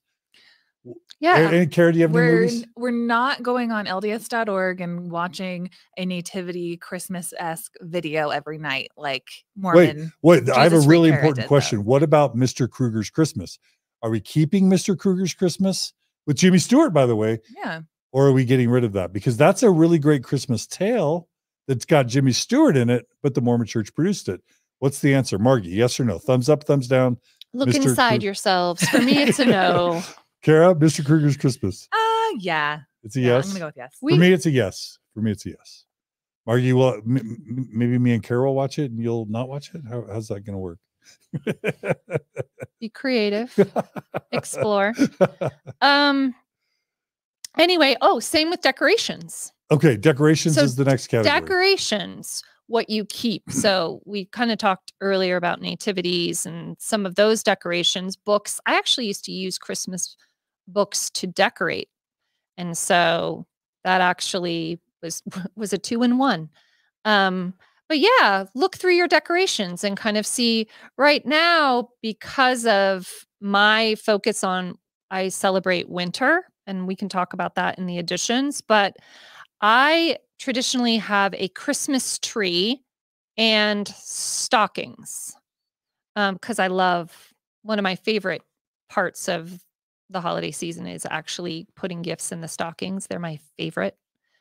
[SPEAKER 2] Yeah.
[SPEAKER 1] And Carah, do you have any movies?
[SPEAKER 3] We're not going on LDS.org and watching a nativity Christmas-esque video every night like Mormon.
[SPEAKER 1] Wait, I have a really important question. What about Mr. Kruger's Christmas? Are we keeping Mr. Kruger's Christmas with Jimmy Stewart, by the way?
[SPEAKER 3] Yeah.
[SPEAKER 1] Or are we getting rid of that? Because that's a really great Christmas tale that's got Jimmy Stewart in it, but the Mormon Church produced it. What's the answer? Margi, yes or no? Thumbs up, thumbs down?
[SPEAKER 2] Look inside yourselves. For me, it's a no.
[SPEAKER 1] Carah, Mr. Kruger's Christmas.
[SPEAKER 3] Yeah.
[SPEAKER 1] It's a yes.
[SPEAKER 3] I'm gonna go with yes.
[SPEAKER 1] For me, it's a yes. Margi, well, maybe me and Carol will watch it, and you'll not watch it. How's that going to work?
[SPEAKER 2] Be creative. Explore. Anyway, same with decorations.
[SPEAKER 1] Okay, decorations is the next category.
[SPEAKER 2] Decorations, what you keep. So we kind of talked earlier about nativities and some of those decorations. Books. I actually used to use Christmas books to decorate. And so that actually was a 2-in-1. But yeah, look through your decorations and kind of see right now, because of my focus on, I celebrate winter, and we can talk about that in the additions, but I traditionally have a Christmas tree and stockings because I love, one of my favorite parts of the holiday season is actually putting gifts in the stockings. They're my favorite.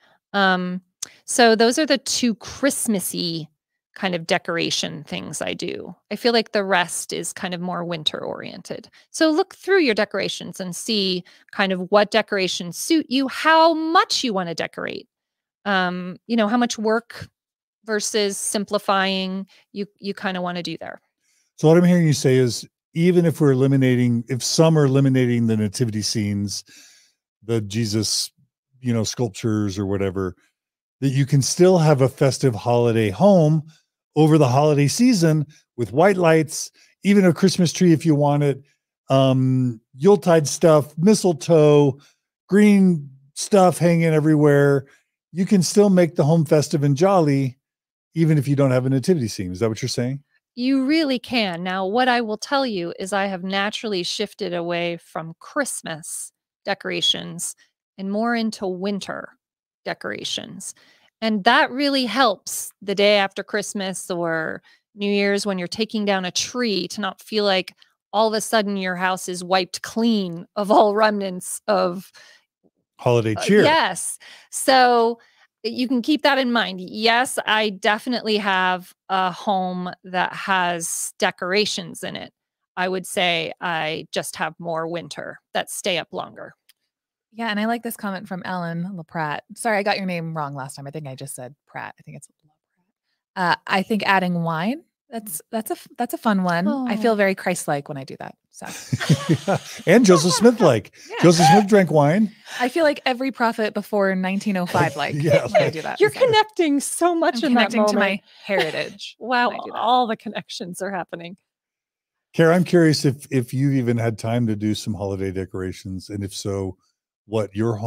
[SPEAKER 2] So those are the two Christmassy kind of decoration things I do. I feel like the rest is kind of more winter oriented. So look through your decorations and see kind of what decorations suit you, how much you want to decorate. How much work versus simplifying you kind of want to do there.
[SPEAKER 1] So what I'm hearing you say is, even if some are eliminating the nativity scenes, the Jesus, sculptures or whatever, that you can still have a festive holiday home over the holiday season with white lights, even a Christmas tree if you want it, Yuletide stuff, mistletoe, green stuff hanging everywhere. You can still make the home festive and jolly, even if you don't have a nativity scene. Is that what you're saying?
[SPEAKER 2] You really can. Now, what I will tell you is I have naturally shifted away from Christmas decorations and more into winter decorations. And that really helps the day after Christmas or New Year's when you're taking down a tree to not feel like all of a sudden your house is wiped clean of all remnants of
[SPEAKER 1] holiday cheer.
[SPEAKER 2] Yes. So you can keep that in mind. Yes, I definitely have a home that has decorations in it. I would say I just have more winter that stay up longer.
[SPEAKER 3] Yeah, and I like this comment from Ellen LaPratt. Sorry, I got your name wrong last time. I think I just said Pratt. I think it's LaPratt. I think adding wine, that's a fun one. I feel very Christ-like when I do that. So
[SPEAKER 1] Yeah. And Joseph Smith like.
[SPEAKER 3] Yeah.
[SPEAKER 1] Joseph Smith drank wine.
[SPEAKER 3] I feel like every prophet before 1905 like
[SPEAKER 1] Yeah,
[SPEAKER 3] when I do that.
[SPEAKER 2] You're
[SPEAKER 3] So
[SPEAKER 2] connecting so much
[SPEAKER 3] I'm
[SPEAKER 2] in that
[SPEAKER 3] connecting to
[SPEAKER 2] moment.
[SPEAKER 3] my heritage.
[SPEAKER 2] Wow,
[SPEAKER 3] when I do that.
[SPEAKER 2] all the connections are happening.
[SPEAKER 1] Carah, I'm curious if you've even had time to do some holiday decorations, and if so, what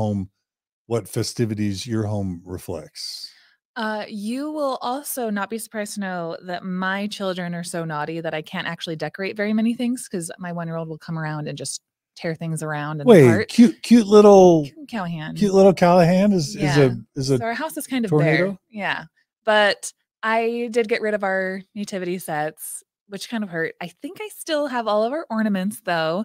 [SPEAKER 1] festivities your home reflects.
[SPEAKER 3] You will also not be surprised to know that my children are so naughty that I can't actually decorate very many things because my 1-year-old will come around and just tear things around and apart.
[SPEAKER 1] Cute little
[SPEAKER 3] Callahan.
[SPEAKER 1] Cute little Callahan is a
[SPEAKER 3] So our house is kind of
[SPEAKER 1] tornado?
[SPEAKER 3] bare. Yeah. But I did get rid of our nativity sets, which kind of hurt. I think I still have all of our ornaments though.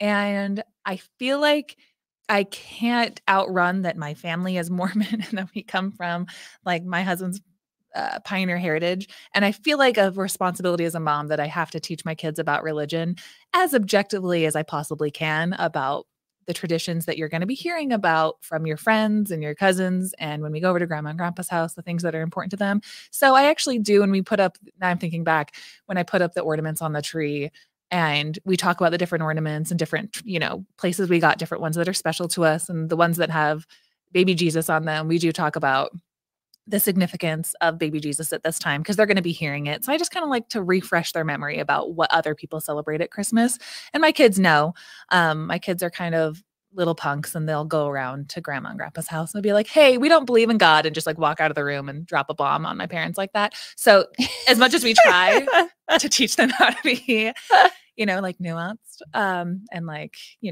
[SPEAKER 3] And I feel like I can't outrun that my family is Mormon and that we come from like my husband's pioneer heritage. And I feel like a responsibility as a mom that I have to teach my kids about religion as objectively as I possibly can about the traditions that you're going to be hearing about from your friends and your cousins. And when we go over to grandma and grandpa's house, the things that are important to them. So I actually do. When we put up, now I'm thinking back, when I put up the ornaments on the tree, and we talk about the different ornaments and different, places we got different ones that are special to us and the ones that have baby Jesus on them. We do talk about the significance of baby Jesus at this time because they're going to be hearing it. So I just kind of like to refresh their memory about what other people celebrate at Christmas. And my kids know. My kids are kind of little punks and they'll go around to grandma and grandpa's house and be like, hey, we don't believe in God, and just like walk out of the room and drop a bomb on my parents like that. So as much as we try to teach them how to be, like nuanced and like,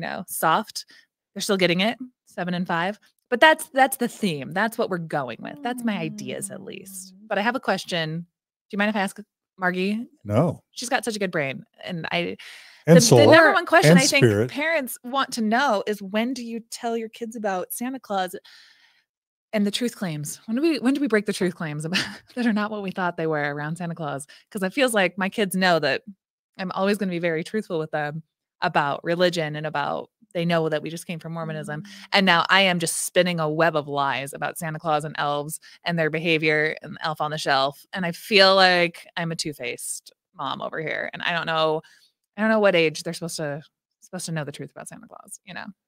[SPEAKER 3] soft, they're still getting it, 7 and 5. But that's the theme. That's what we're going with. That's my ideas at least. But I have a question. Do you mind if I ask Margi?
[SPEAKER 1] No.
[SPEAKER 3] She's got such a good brain. And
[SPEAKER 1] And
[SPEAKER 3] the number one question
[SPEAKER 1] and
[SPEAKER 3] I think
[SPEAKER 1] spirit.
[SPEAKER 3] parents want to know is, when do you tell your kids about Santa Claus and the truth claims? When do we break the truth claims about that are not what we thought they were around Santa Claus? Because it feels like my kids know that I'm always going to be very truthful with them about religion and about, they know that we just came from Mormonism. And now I am just spinning a web of lies about Santa Claus and elves and their behavior and Elf on the Shelf. And I feel like I'm a two-faced mom over here. And I don't know what age they're supposed to know the truth about Santa Claus,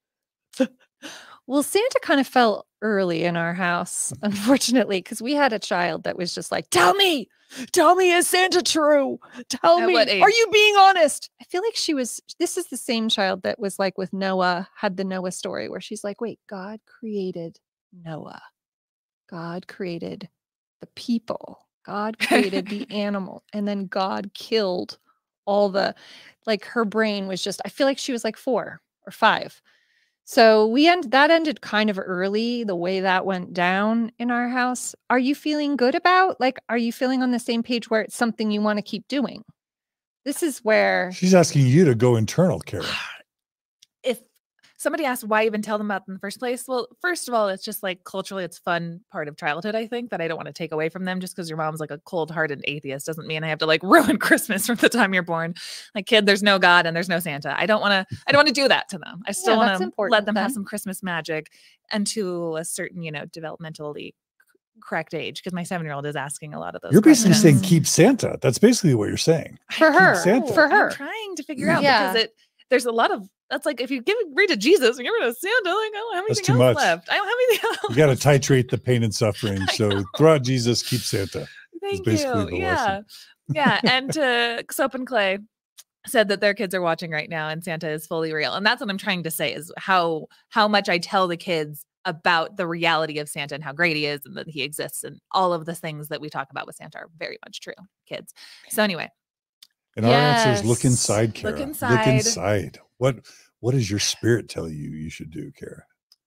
[SPEAKER 2] Well, Santa kind of fell early in our house, unfortunately, because we had a child that was just like, tell me, is Santa true? Tell me, are you being honest? I feel like this is the same child that was like with Noah, had the Noah story where she's like, wait, God created Noah. God created the people. God created the animal. And then God killed all like her brain was just, I feel like she was like 4 or 5. So that ended kind of early, the way that went down in our house. Are you feeling good about, are you feeling on the same page where it's something you want to keep doing? This is where
[SPEAKER 1] she's asking you to go internal, Carah.
[SPEAKER 3] If somebody asked why even tell them about them in the first place, well, first of all, it's just like culturally, it's fun part of childhood, I think, that I don't want to take away from them. Just because your mom's like a cold-hearted atheist doesn't mean I have to like ruin Christmas from the time you're born. Like, kid, there's no God and there's no Santa. I don't want to do that to them. I still want to let them have some Christmas magic until a certain, developmentally correct age, because my 7-year-old is asking a lot of those
[SPEAKER 1] You're basically
[SPEAKER 3] questions.
[SPEAKER 1] saying keep Santa. That's basically what you're saying.
[SPEAKER 2] For her.
[SPEAKER 1] Santa.
[SPEAKER 2] For her.
[SPEAKER 3] I'm trying to figure out because there's a lot of, that's like, if you read to Jesus and give it to Santa, like, I don't have anything else left. I don't have anything else.
[SPEAKER 1] You got to titrate the pain and suffering. So throw out Jesus, keep Santa.
[SPEAKER 3] Thank you. Yeah. And Soap and Clay said that their kids are watching right now and Santa is fully real. And that's what I'm trying to say, is how much I tell the kids about the reality of Santa and how great he is and that he exists, and all of the things that we talk about with Santa are very much true, kids. So anyway.
[SPEAKER 1] And our answer is look inside, Carah.
[SPEAKER 3] Look inside.
[SPEAKER 1] What does your spirit tell you should do, Carah?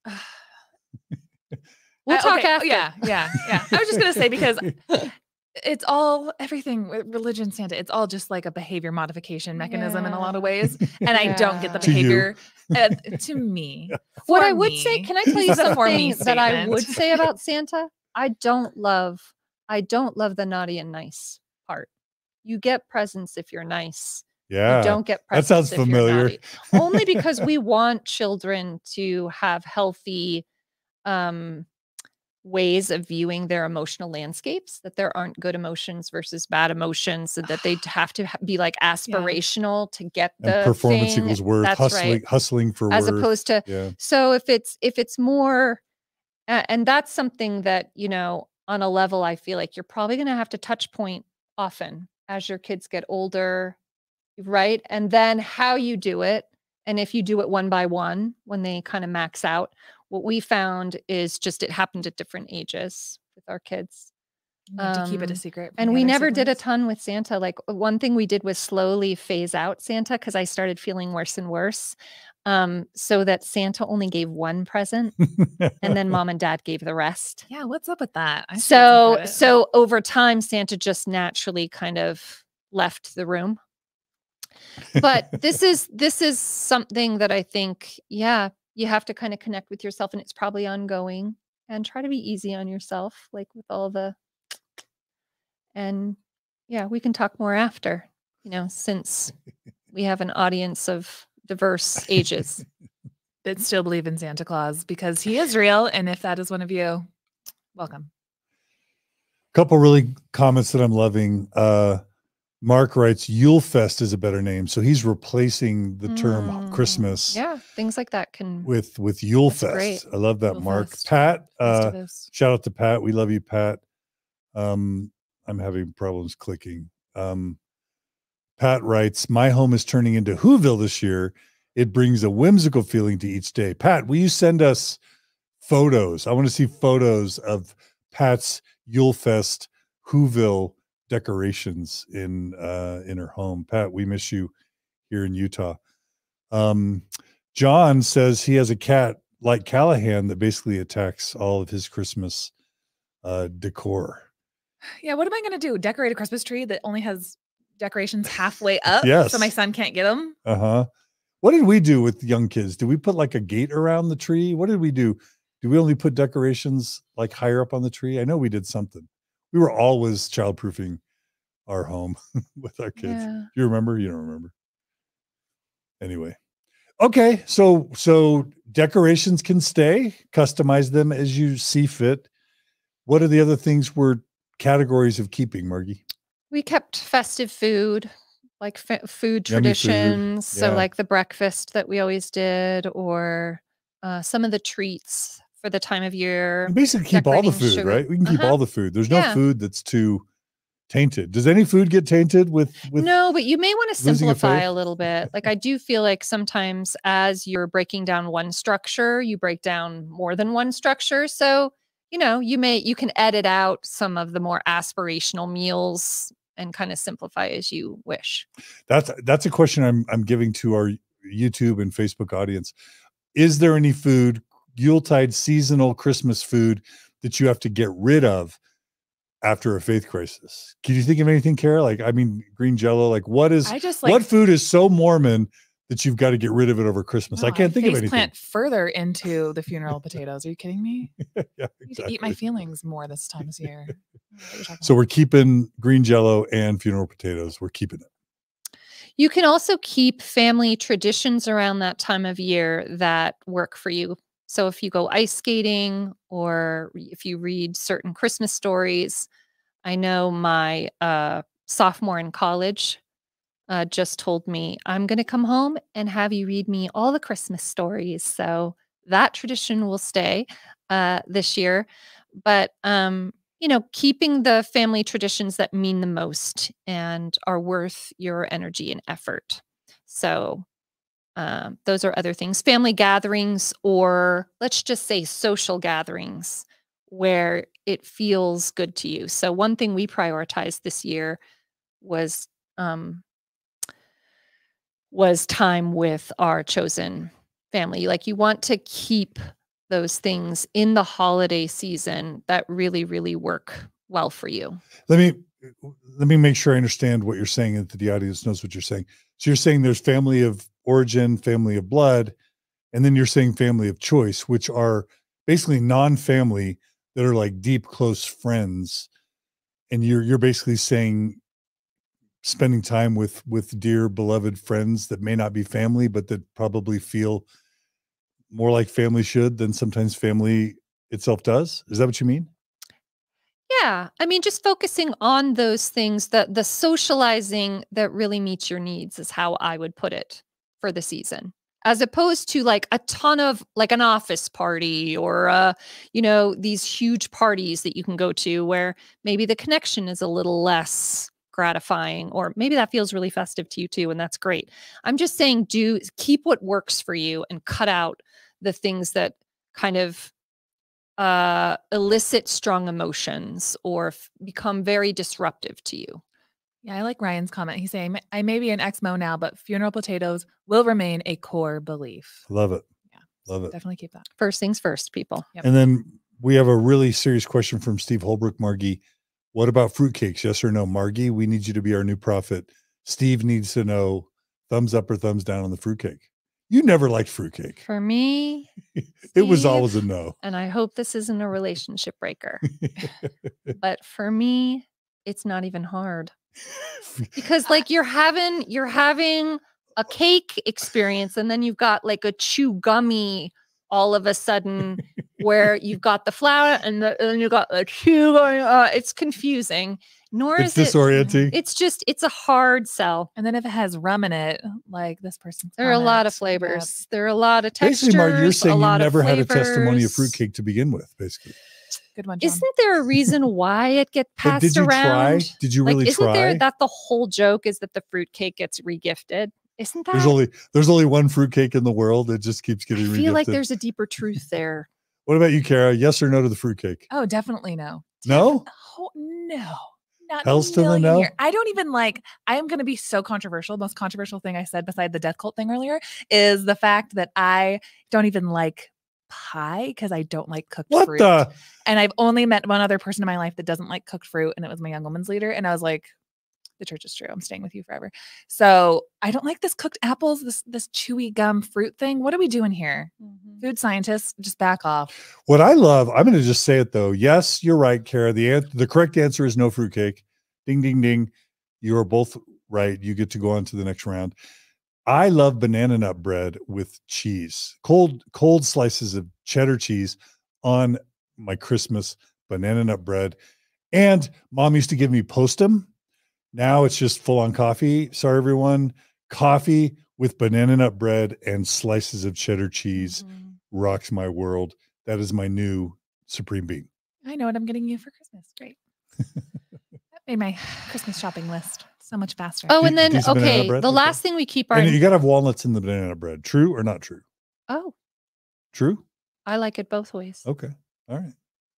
[SPEAKER 2] We'll talk after.
[SPEAKER 3] Yeah. I was just going to say, because it's all, everything with religion, Santa, it's all just like a behavior modification mechanism in a lot of ways. And I don't get the behavior to me.
[SPEAKER 2] What I would say, can I tell you something that I would say about Santa? I don't love the naughty and nice part. You get presents if you're nice.
[SPEAKER 1] Yeah.
[SPEAKER 2] You don't get
[SPEAKER 1] That
[SPEAKER 2] presents
[SPEAKER 1] sounds
[SPEAKER 2] if
[SPEAKER 1] familiar.
[SPEAKER 2] you're naughty. Only because we want children to have healthy ways of viewing their emotional landscapes, that there aren't good emotions versus bad emotions, and that they have to be like aspirational to get the
[SPEAKER 1] And performance
[SPEAKER 2] thing.
[SPEAKER 1] equals worth.
[SPEAKER 2] That's
[SPEAKER 1] Hustling for
[SPEAKER 2] as
[SPEAKER 1] worth.
[SPEAKER 2] opposed to so if it's more and that's something that, you know, on a level, I feel like you're probably going to have to touch point often as your kids get older, right? And then how you do it, and if you do it one by one when they kind of max out, what we found is just it happened at different ages with our kids.
[SPEAKER 3] You have to keep it a secret.
[SPEAKER 2] And we never did a ton with Santa. Like one thing we did was slowly phase out Santa because I started feeling worse and worse. So that Santa only gave one present and then mom and dad gave the rest.
[SPEAKER 3] Yeah, what's up with that?
[SPEAKER 2] So over time, Santa just naturally kind of left the room. But this is something that I think, yeah, you have to kind of connect with yourself, and it's probably ongoing, and try to be easy on yourself, like with all the, and yeah, we can talk more after, you know, since we have an audience of diverse ages
[SPEAKER 3] that still believe in Santa Claus, because he is real. And if that is one of you, welcome.
[SPEAKER 1] Couple really comments that I'm loving. Mark writes, Yule Fest is a better name. So he's replacing the term Christmas.
[SPEAKER 2] Yeah, things like that can
[SPEAKER 1] with Yule Fest.
[SPEAKER 2] Great.
[SPEAKER 1] I love that,
[SPEAKER 3] Yule
[SPEAKER 1] Mark.
[SPEAKER 3] Fest.
[SPEAKER 1] Pat,
[SPEAKER 3] Shout
[SPEAKER 1] out to Pat. We love you, Pat. I'm having problems clicking. Pat writes, my home is turning into Whoville this year. It brings a whimsical feeling to each day. Pat, will you send us photos? I want to see photos of Pat's Yule Fest Whoville decorations in her home. Pat, we miss you here in Utah. John says he has a cat like Callahan that basically attacks all of his Christmas decor.
[SPEAKER 3] Yeah, what am I going to do? Decorate a Christmas tree that only has decorations halfway up so my son can't get them?
[SPEAKER 1] What did we do with young kids? Did we put like a gate around the tree? What did we do? Did we only put decorations like higher up on the tree? I know we did something. We were always childproofing our home with our kids.
[SPEAKER 2] Yeah.
[SPEAKER 1] Do you remember? You don't remember. Anyway. Okay. So decorations can stay, customize them as you see fit. What are the other things we're categories of keeping, Margi?
[SPEAKER 2] We kept festive food, like food
[SPEAKER 1] Yummy
[SPEAKER 2] traditions.
[SPEAKER 1] food.
[SPEAKER 2] So
[SPEAKER 1] Yeah.
[SPEAKER 2] like the breakfast that we always did, or some of the treats for the time of year.
[SPEAKER 1] We basically keep all the
[SPEAKER 2] decorating
[SPEAKER 1] food,
[SPEAKER 2] sugar.
[SPEAKER 1] right? We can keep all the food. There's no food that's too tainted. Does any food get tainted with
[SPEAKER 2] No, but you may want to
[SPEAKER 1] losing a
[SPEAKER 2] simplify
[SPEAKER 1] faith?
[SPEAKER 2] a little bit. Like I do feel like sometimes as you're breaking down one structure, you break down more than one structure. So, you know, you can edit out some of the more aspirational meals and kind of simplify as you wish.
[SPEAKER 1] That's a question I'm giving to our YouTube and Facebook audience. Is there any food, Yuletide seasonal Christmas food, that you have to get rid of after a faith crisis? Can you think of anything, Carah? Like, I mean, green Jello. Like, what food is so Mormon that you've got to get rid of it over Christmas?
[SPEAKER 3] No,
[SPEAKER 1] I can't think of anything.
[SPEAKER 3] Plant further into the funeral potatoes. Are you kidding me?
[SPEAKER 1] Yeah,
[SPEAKER 3] I need to eat my feelings more this time of year.
[SPEAKER 1] So we're keeping green Jello and funeral potatoes. We're keeping it.
[SPEAKER 2] You can also keep family traditions around that time of year that work for you. So if you go ice skating, or if you read certain Christmas stories, I know my sophomore in college just told me, I'm going to come home and have you read me all the Christmas stories. So that tradition will stay this year. But, you know, keeping the family traditions that mean the most and are worth your energy and effort. So those are other things. Family gatherings, or let's just say social gatherings where it feels good to you. So one thing we prioritized this year was time with our chosen family. Like you want to keep those things in the holiday season that really, really work well for you.
[SPEAKER 1] Let me make sure I understand what you're saying and that the audience knows what you're saying. So you're saying there's family of origin, family of blood, and then you're saying family of choice, which are basically non-family that are like deep, close friends. And you're basically saying spending time with dear, beloved friends that may not be family, but that probably feel more like family should than sometimes family itself does. Is that what you mean?
[SPEAKER 2] Yeah. I mean, just focusing on those things, that the socializing that really meets your needs is how I would put it for the season, as opposed to like a ton of like an office party or, these huge parties that you can go to where maybe the connection is a little less gratifying, or maybe that feels really festive to you too. And that's great. I'm just saying, keep what works for you and cut out the things that kind of elicit strong emotions or become very disruptive to you.
[SPEAKER 3] Yeah, I like Ryan's comment. He's saying, I may be an ex-mo now, but funeral potatoes will remain a core belief.
[SPEAKER 1] Love it.
[SPEAKER 3] Yeah,
[SPEAKER 1] Love it.
[SPEAKER 3] Definitely keep that.
[SPEAKER 2] First things first, people.
[SPEAKER 3] Yep.
[SPEAKER 1] And then we have a really serious question from Steve Holbrook, Margi. What about fruitcakes? Yes or no? Margi, we need you to be our new prophet. Steve needs to know thumbs up or thumbs down on the fruitcake. You never liked fruitcake.
[SPEAKER 2] For me,
[SPEAKER 1] It was
[SPEAKER 2] Steve,
[SPEAKER 1] always a no.
[SPEAKER 2] and I hope this isn't a relationship breaker. But for me, it's not even hard. Because like you're having a cake experience, and then you've got like a chew gummy all of a sudden where you've got the flour and then you've got the chew going. It's confusing. Nor
[SPEAKER 1] It's
[SPEAKER 2] is
[SPEAKER 1] disorienting.
[SPEAKER 2] It's a hard sell.
[SPEAKER 3] And then if it has rum in it, like this person's
[SPEAKER 2] There are a lot of
[SPEAKER 3] comment,
[SPEAKER 2] flavors.
[SPEAKER 3] yep.
[SPEAKER 2] There are a lot of textures.
[SPEAKER 1] Basically, Margi, you're saying you never had a testimony of
[SPEAKER 2] flavors.
[SPEAKER 1] fruitcake to begin with, basically.
[SPEAKER 3] Good one, John.
[SPEAKER 2] Isn't there a reason why it gets
[SPEAKER 1] But
[SPEAKER 2] passed
[SPEAKER 1] did you
[SPEAKER 2] around?
[SPEAKER 1] try? Did you really
[SPEAKER 2] isn't
[SPEAKER 1] try?
[SPEAKER 2] there that the whole joke is that the fruitcake gets regifted? Isn't that?
[SPEAKER 1] There's only one fruitcake in the world. It just keeps getting regifted.
[SPEAKER 2] I feel like there's a deeper truth there.
[SPEAKER 1] What about you, Carah? Yes or no to the fruitcake?
[SPEAKER 3] Oh, definitely no.
[SPEAKER 1] No?
[SPEAKER 3] No. Not
[SPEAKER 1] Hell's
[SPEAKER 3] a
[SPEAKER 1] to the
[SPEAKER 3] million
[SPEAKER 1] no?
[SPEAKER 3] year. I don't even like, I am going to be so controversial. Most controversial thing I said beside the death cult thing earlier is the fact that I don't even like pie because I don't like cooked
[SPEAKER 1] What
[SPEAKER 3] fruit.
[SPEAKER 1] the?
[SPEAKER 3] And I've only met one other person in my life that doesn't like cooked fruit, and it was my young woman's leader. And I was like, the church is true. I'm staying with you forever. So I don't like this cooked apples, this chewy gum fruit thing. What are we doing here? Food scientists, just back off.
[SPEAKER 1] What I love, I'm going to just say it though. Yes, you're right, Carah. The correct answer is no fruitcake. Ding, ding, ding. You are both right. You get to go on to the next round. I love banana nut bread with cheese, cold slices of cheddar cheese on my Christmas banana nut bread. And Mom used to give me Postum. Now it's just full on coffee. Sorry, everyone. Coffee with banana nut bread and slices of cheddar cheese rocks my world. That is my new supreme bean.
[SPEAKER 3] I know what I'm getting you for Christmas. Great. That made my Christmas shopping list so much faster.
[SPEAKER 2] Oh, and then,
[SPEAKER 1] Decent banana
[SPEAKER 2] okay,
[SPEAKER 1] bread?
[SPEAKER 2] the
[SPEAKER 1] Okay.
[SPEAKER 2] last thing we keep our...
[SPEAKER 1] And you got to have walnuts in the banana bread. True or not true?
[SPEAKER 2] Oh,
[SPEAKER 1] True?
[SPEAKER 2] I like it both ways.
[SPEAKER 1] Okay. All right.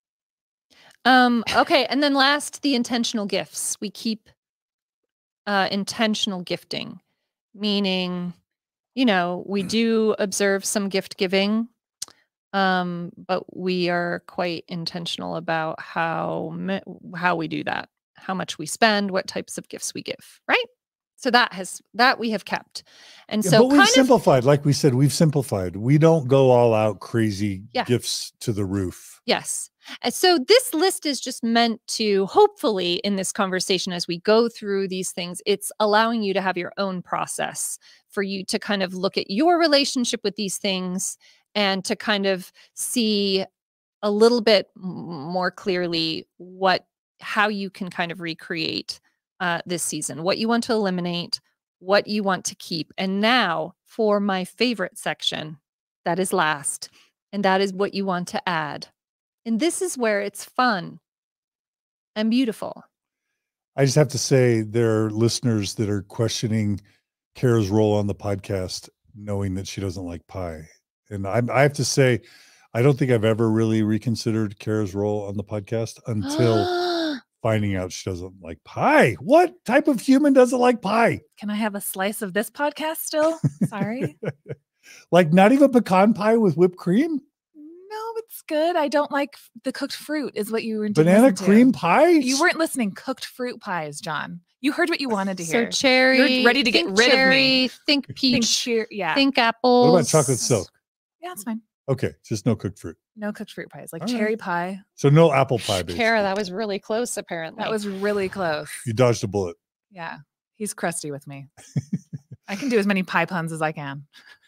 [SPEAKER 2] Okay, and then last, the intentional gifts. We keep intentional gifting, meaning, we do observe some gift giving, but we are quite intentional about how we do that, how much we spend, what types of gifts we give, right? So that we have kept. And so
[SPEAKER 1] but we've simplified, like we said, we've simplified. We don't go all out crazy gifts to the roof.
[SPEAKER 2] Yes. And so this list is just meant to, hopefully in this conversation, as we go through these things, it's allowing you to have your own process for you to kind of look at your relationship with these things and to kind of see a little bit more clearly how you can kind of recreate this season, what you want to eliminate, what you want to keep. And now for my favorite section, that is last, and that is what you want to add. And this is where it's fun and beautiful.
[SPEAKER 1] I just have to say there are listeners that are questioning Carah's role on the podcast, knowing that she doesn't like pie. And I have to say, I don't think I've ever really reconsidered Carah's role on the podcast until finding out she doesn't like pie. What type of human doesn't like pie?
[SPEAKER 3] Can I have a slice of this podcast still? Sorry.
[SPEAKER 1] Like not even pecan pie with whipped cream?
[SPEAKER 3] No, it's good. I don't like the cooked fruit is what you were
[SPEAKER 1] Banana cream pie?
[SPEAKER 3] You weren't listening. Cooked fruit pies, John. You heard what you wanted to hear.
[SPEAKER 2] So cherry.
[SPEAKER 3] You're ready to get rid of me.
[SPEAKER 2] Think peach.
[SPEAKER 3] Think
[SPEAKER 2] Think apple.
[SPEAKER 1] What about chocolate silk?
[SPEAKER 3] Yeah, that's fine.
[SPEAKER 1] Okay, just no cooked fruit.
[SPEAKER 3] No cooked fruit pies, like
[SPEAKER 1] All
[SPEAKER 3] cherry
[SPEAKER 1] right.
[SPEAKER 3] pie.
[SPEAKER 1] So no apple pie, basically.
[SPEAKER 2] Carah, that was really close, apparently.
[SPEAKER 3] That was really close.
[SPEAKER 1] You dodged a bullet.
[SPEAKER 3] Yeah. He's crusty with me. I can do as many pie puns as I can.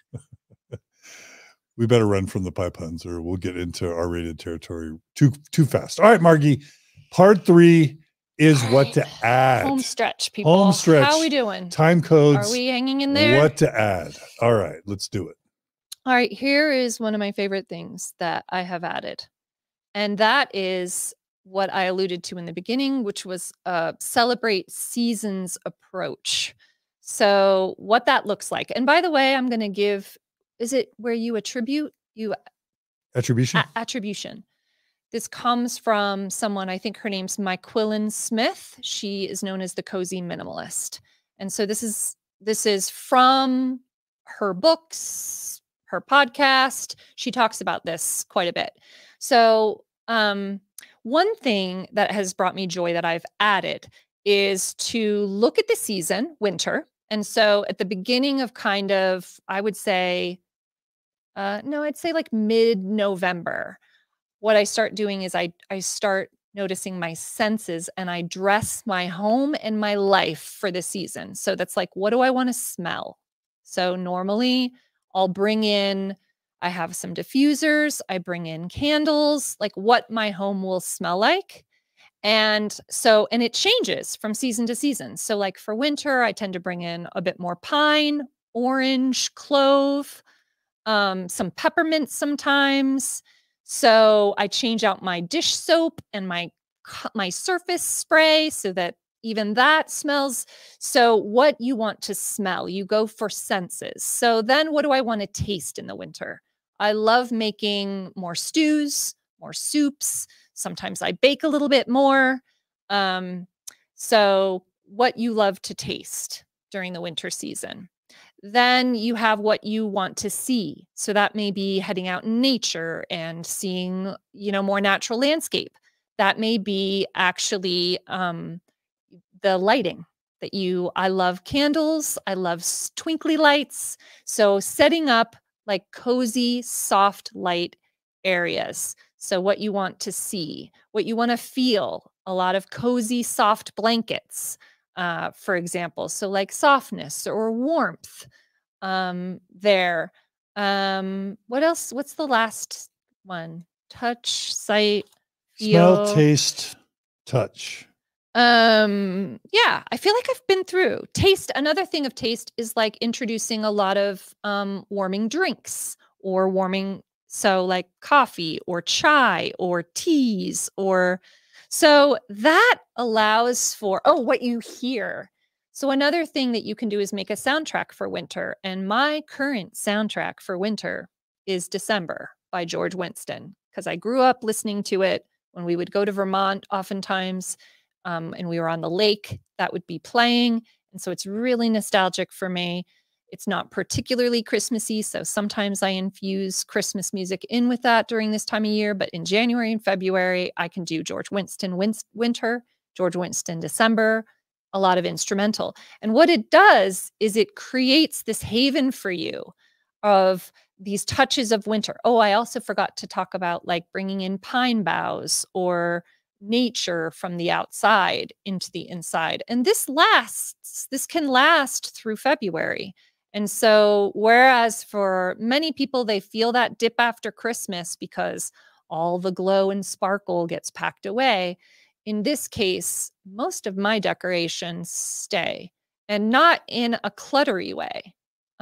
[SPEAKER 1] We better run from the pie puns or we'll get into R-rated territory too fast. All right, Margi. Part 3 is what to add.
[SPEAKER 2] Home stretch, people.
[SPEAKER 1] Home stretch.
[SPEAKER 2] How are we doing?
[SPEAKER 1] Time codes.
[SPEAKER 2] Are we hanging in there?
[SPEAKER 1] What to add. All right, let's do it.
[SPEAKER 2] All right, here is one of my favorite things that I have added. And that is what I alluded to in the beginning, which was celebrate seasons approach. So what that looks like. And by the way, I'm going to give, is it where you attribute?
[SPEAKER 1] Attribution?
[SPEAKER 2] Attribution. This comes from someone, I think her name's Myquillan Smith. She is known as the Cozy Minimalist. And so this is from her books, her podcast. She talks about this quite a bit. So one thing that has brought me joy that I've added is to look at the season, winter. And so at the beginning of kind of, I would say, I'd say like mid-November, what I start doing is I start noticing my senses and I dress my home and my life for the season. So that's like, what do I want to smell? So normally I'll bring in, I have some diffusers, I bring in candles, like what my home will smell like. And it changes from season to season. So like for winter, I tend to bring in a bit more pine, orange, clove, some peppermint sometimes. So I change out my dish soap and my surface spray so that even that smells. So what you want to smell, you go for senses. So then what do I want to taste in the winter? I love making more stews, more soups. Sometimes I bake a little bit more. So what you love to taste during the winter season. Then you have what you want to see. So that may be heading out in nature and seeing, more natural landscape. That may be actually the lighting that I love candles. I love twinkly lights. So setting up like cozy, soft light areas. So what you want to see, what you want to feel, a lot of cozy, soft blankets, for example. So like softness or warmth there. What else? What's the last one? Touch, sight, feel.
[SPEAKER 1] Smell, taste, touch.
[SPEAKER 2] Yeah, I feel like I've been through taste. Another thing of taste is like introducing a lot of warming drinks or warming. So like coffee or chai or teas so that allows for, what you hear. So another thing that you can do is make a soundtrack for winter. And my current soundtrack for winter is December by George Winston, because I grew up listening to it when we would go to Vermont oftentimes, and we were on the lake, that would be playing. And so it's really nostalgic for me. It's not particularly Christmassy, so sometimes I infuse Christmas music in with that during this time of year. But in January and February, I can do George Winston winter, George Winston December, a lot of instrumental. And what it does is it creates this haven for you of these touches of winter. Oh, I also forgot to talk about like bringing in pine boughs or nature from the outside into the inside. And this can last through February. And so, whereas for many people, they feel that dip after Christmas because all the glow and sparkle gets packed away. In this case, most of my decorations stay, and not in a cluttery way.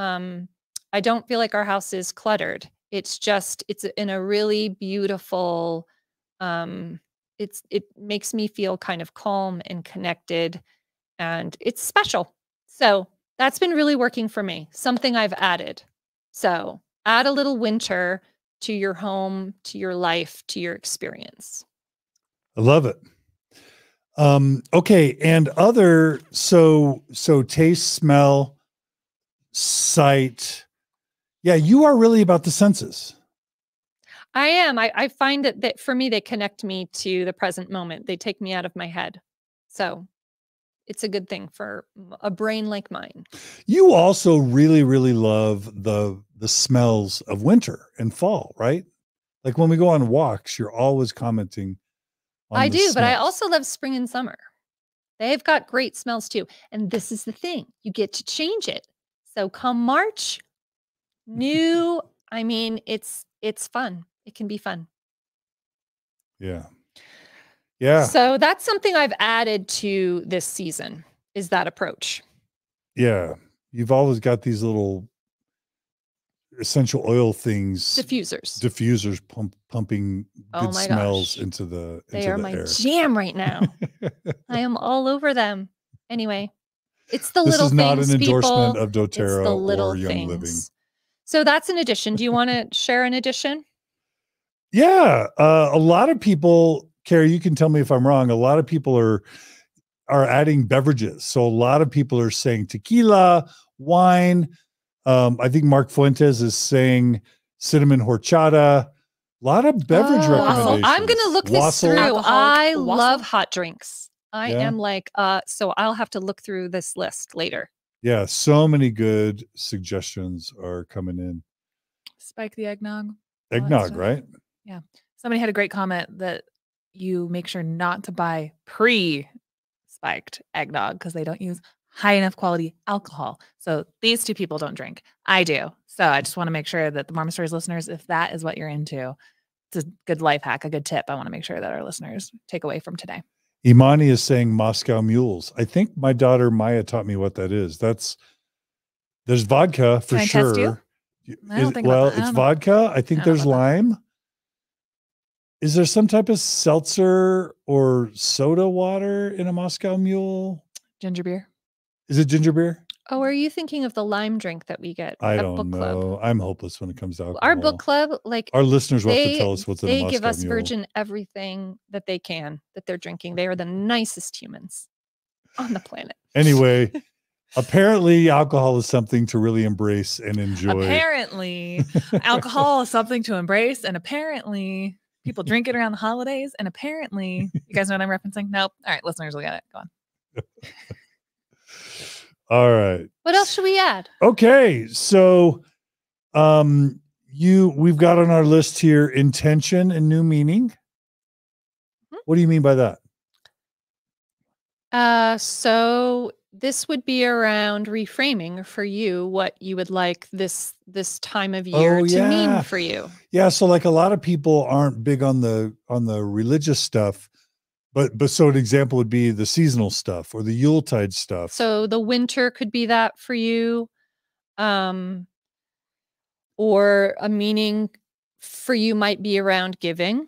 [SPEAKER 2] I don't feel like our house is cluttered. It's in a really beautiful, it makes me feel kind of calm and connected, and it's special. So that's been really working for me, something I've added. So add a little winter to your home, to your life, to your experience.
[SPEAKER 1] I love it. Okay. And so taste, smell, sight. Yeah. You are really about the senses.
[SPEAKER 2] I am. I find that for me, they connect me to the present moment. They take me out of my head. So it's a good thing for a brain like mine.
[SPEAKER 1] You also really, really love the smells of winter and fall, right? Like when we go on walks, you're always commenting on
[SPEAKER 2] I
[SPEAKER 1] the
[SPEAKER 2] do, but I
[SPEAKER 1] smells.
[SPEAKER 2] also love spring and summer. They've got great smells too. And this is the thing, you get to change it. So come March, I mean, it's fun. It can be fun.
[SPEAKER 1] Yeah. Yeah.
[SPEAKER 2] So that's something I've added to this season, is that approach.
[SPEAKER 1] Yeah. You've always got these little essential oil things, diffusers pumping
[SPEAKER 2] Oh
[SPEAKER 1] good
[SPEAKER 2] my
[SPEAKER 1] smells
[SPEAKER 2] gosh.
[SPEAKER 1] into the
[SPEAKER 2] They are
[SPEAKER 1] the
[SPEAKER 2] my
[SPEAKER 1] air.
[SPEAKER 2] jam right now. I am all over them. Anyway, it's the
[SPEAKER 1] This
[SPEAKER 2] little
[SPEAKER 1] is not
[SPEAKER 2] things,
[SPEAKER 1] an endorsement
[SPEAKER 2] people.
[SPEAKER 1] of
[SPEAKER 2] It's the
[SPEAKER 1] doTERRA
[SPEAKER 2] little
[SPEAKER 1] or Young
[SPEAKER 2] things.
[SPEAKER 1] Living.
[SPEAKER 2] So that's an addition. Do you want to share an addition?
[SPEAKER 1] Yeah. A lot of people, Carrie, you can tell me if I'm wrong. A lot of people are adding beverages. So a lot of people are saying tequila, wine. I think Mark Fuentes is saying cinnamon horchata. A lot of beverage recommendations.
[SPEAKER 2] I'm going to look this through. I love hot drinks. I am like, so I'll have to look through this list later.
[SPEAKER 1] Yeah, so many good suggestions are coming in.
[SPEAKER 3] Spike the eggnog.
[SPEAKER 1] Eggnog, right?
[SPEAKER 3] Yeah. Somebody had a great comment that you make sure not to buy pre-spiked eggnog because they don't use high enough quality alcohol. So these two people don't drink. I do. So I just want to make sure that the Mormon Stories listeners, if that is what you're into, it's a good life hack, a good tip. I want to make sure that our listeners take away from today.
[SPEAKER 1] Imani is saying Moscow mules. I think my daughter Maya taught me what that is. There's vodka for
[SPEAKER 3] Can I
[SPEAKER 1] sure.
[SPEAKER 3] test you? I don't think
[SPEAKER 1] it's vodka. I think there's lime. Is there some type of seltzer or soda water in a Moscow mule?
[SPEAKER 3] Ginger beer.
[SPEAKER 1] Is it ginger beer?
[SPEAKER 2] Oh, are you thinking of the lime drink that we get
[SPEAKER 1] I
[SPEAKER 2] at
[SPEAKER 1] don't
[SPEAKER 2] book
[SPEAKER 1] know.
[SPEAKER 2] club?
[SPEAKER 1] I'm hopeless when it comes to alcohol.
[SPEAKER 2] Our book club, like
[SPEAKER 1] our listeners will have to tell us what's in a Moscow
[SPEAKER 2] They give us
[SPEAKER 1] mule.
[SPEAKER 2] virgin everything that they can, that they're drinking. They are the nicest humans on the planet.
[SPEAKER 1] Anyway, apparently alcohol is something to really embrace and enjoy.
[SPEAKER 3] Apparently, alcohol is something to embrace, and apparently people drink it around the holidays, and apparently, you guys know what I'm referencing? Nope. All right, listeners will get it. Go on.
[SPEAKER 1] All right.
[SPEAKER 2] What else should we add?
[SPEAKER 1] Okay. So we've got on our list here intention and new meaning. Mm-hmm. What do you mean by that?
[SPEAKER 2] So this would be around reframing for you, what you would like this time of year to mean for you.
[SPEAKER 1] Yeah. So like a lot of people aren't big on the religious stuff, but so an example would be the seasonal stuff or the Yuletide stuff.
[SPEAKER 2] So the winter could be that for you. Or a meaning for you might be around giving.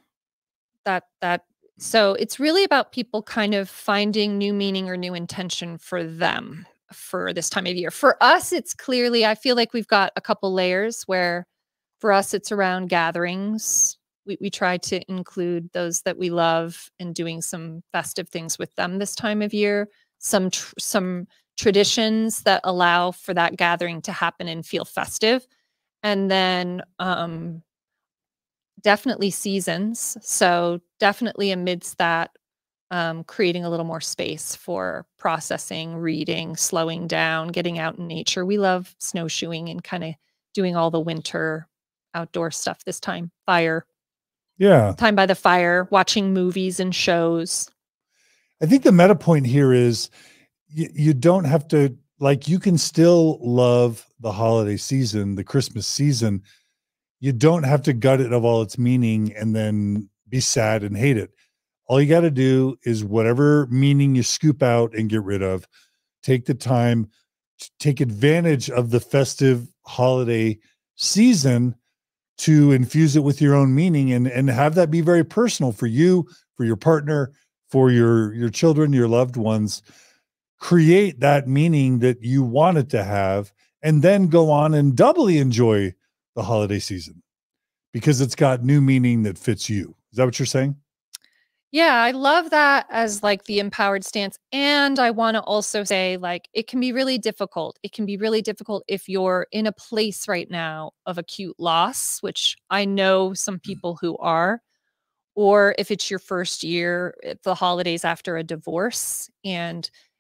[SPEAKER 2] So it's really about people kind of finding new meaning or new intention for them for this time of year. For us, it's clearly, I feel like we've got a couple layers where for us, it's around gatherings. We try to include those that we love and doing some festive things with them this time of year. Some traditions that allow for that gathering to happen and feel festive. And then definitely seasons. So definitely amidst that, creating a little more space for processing, reading, slowing down, getting out in nature. We love snowshoeing and kind of doing all the winter outdoor stuff this time. Fire.
[SPEAKER 1] Yeah.
[SPEAKER 2] Time by the fire, watching movies and shows.
[SPEAKER 1] I think the meta point here is you don't have to, like, you can still love the holiday season, the Christmas season. You don't have to gut it of all its meaning and then be sad and hate it. All you got to do is whatever meaning you scoop out and get rid of, take the time to take advantage of the festive holiday season to infuse it with your own meaning and have that be very personal for you, for your partner, for your children, your loved ones. Create that meaning that you want it to have, and then go on and doubly enjoy the holiday season because it's got new meaning that fits you. Is that what you're saying?
[SPEAKER 2] Yeah, I love that as like the empowered stance. And I want to also say, like, it can be really difficult. It can be really difficult if you're in a place right now of acute loss, which I know some people who are, or if it's your first year, the holidays after a divorce, and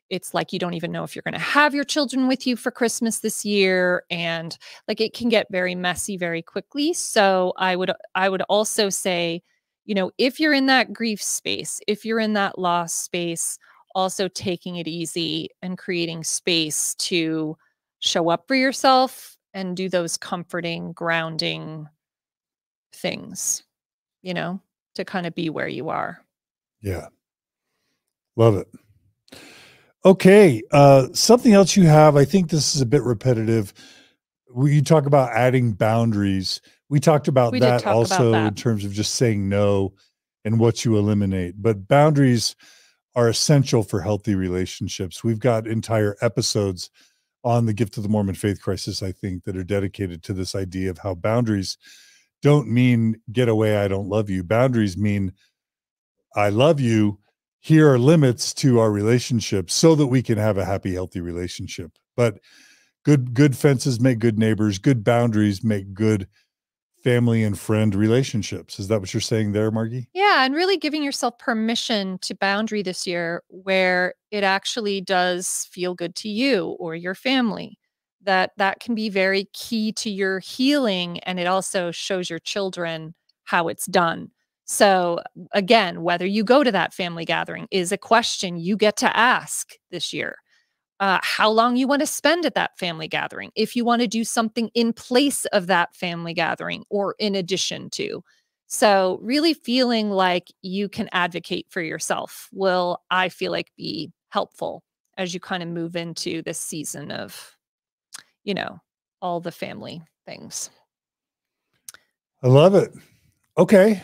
[SPEAKER 2] it's like you don't even know if you're going to have your children with you for Christmas this year, and like it can get very messy very quickly. So I would also say, if you're in that grief space, if you're in that loss space, also taking it easy and creating space to show up for yourself and do those comforting, grounding things, to kind of be where you are.
[SPEAKER 1] Yeah. Love it. Okay. Something else you have, I think this is a bit repetitive. You talk about adding boundaries. We talked about that also in terms of just saying no and what you eliminate. But boundaries are essential for healthy relationships. We've got entire episodes on the Gift of the Mormon Faith Crisis, I think, that are dedicated to this idea of how boundaries don't mean get away, I don't love you. Boundaries mean I love you. Here are limits to our relationship so that we can have a happy, healthy relationship. But good fences make good neighbors. Good boundaries make good family and friend relationships. Is that what you're saying there, Margi?
[SPEAKER 2] Yeah, and really giving yourself permission to boundary this year where it actually does feel good to you or your family. That can be very key to your healing, and it also shows your children how it's done. So again, whether you go to that family gathering is a question you get to ask this year. How long you want to spend at that family gathering, if you want to do something in place of that family gathering or in addition to. So really feeling like you can advocate for yourself will, I feel like, be helpful as you kind of move into this season of, all the family things.
[SPEAKER 1] I love it. Okay.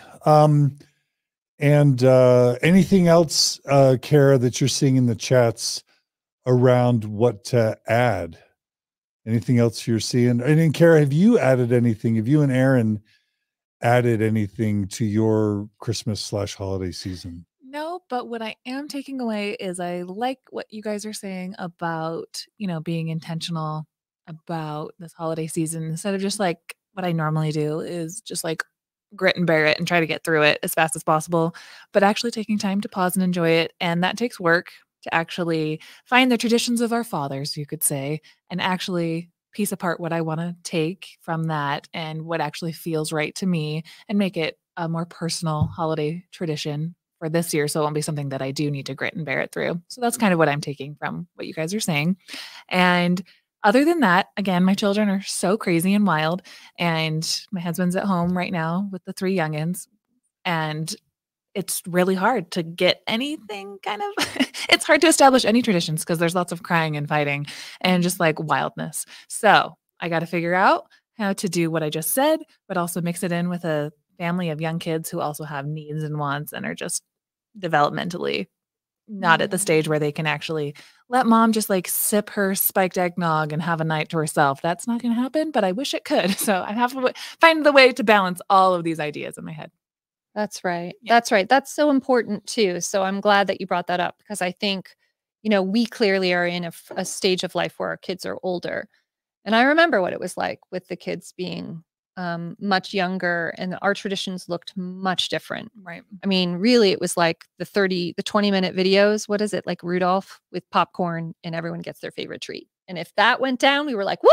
[SPEAKER 1] And anything else, Carah, that you're seeing in the chats around what to add? Anything else you're seeing? And then, Carah, have you added anything? Have you and Aaron added anything to your Christmas/holiday season?
[SPEAKER 3] No, but what I am taking away is I like what you guys are saying about, being intentional about this holiday season instead of just like what I normally do is just like grit and bear it and try to get through it as fast as possible, but actually taking time to pause and enjoy it. And that takes work to actually find the traditions of our fathers, you could say, and actually piece apart what I want to take from that and what actually feels right to me and make it a more personal holiday tradition for this year. So it won't be something that I do need to grit and bear it through. So that's kind of what I'm taking from what you guys are saying. And other than that, again, my children are so crazy and wild, and my husband's at home right now with the 3 youngins, and it's really hard to get anything kind of it's hard to establish any traditions because there's lots of crying and fighting and just like wildness. So I got to figure out how to do what I just said, but also mix it in with a family of young kids who also have needs and wants and are just developmentally not at the stage where they can actually let mom just like sip her spiked eggnog and have a night to herself. That's not going to happen, but I wish it could. So I have to find the way to balance all of these ideas in my head.
[SPEAKER 2] That's right. Yeah. That's right. That's so important too. So I'm glad that you brought that up because I think, we clearly are in a stage of life where our kids are older. And I remember what it was like with the kids being much younger, and our traditions looked much different.
[SPEAKER 3] Right.
[SPEAKER 2] I mean, really, it was like the 20-minute videos. What is it? Like Rudolph with popcorn and everyone gets their favorite treat. And if that went down, we were like, woo,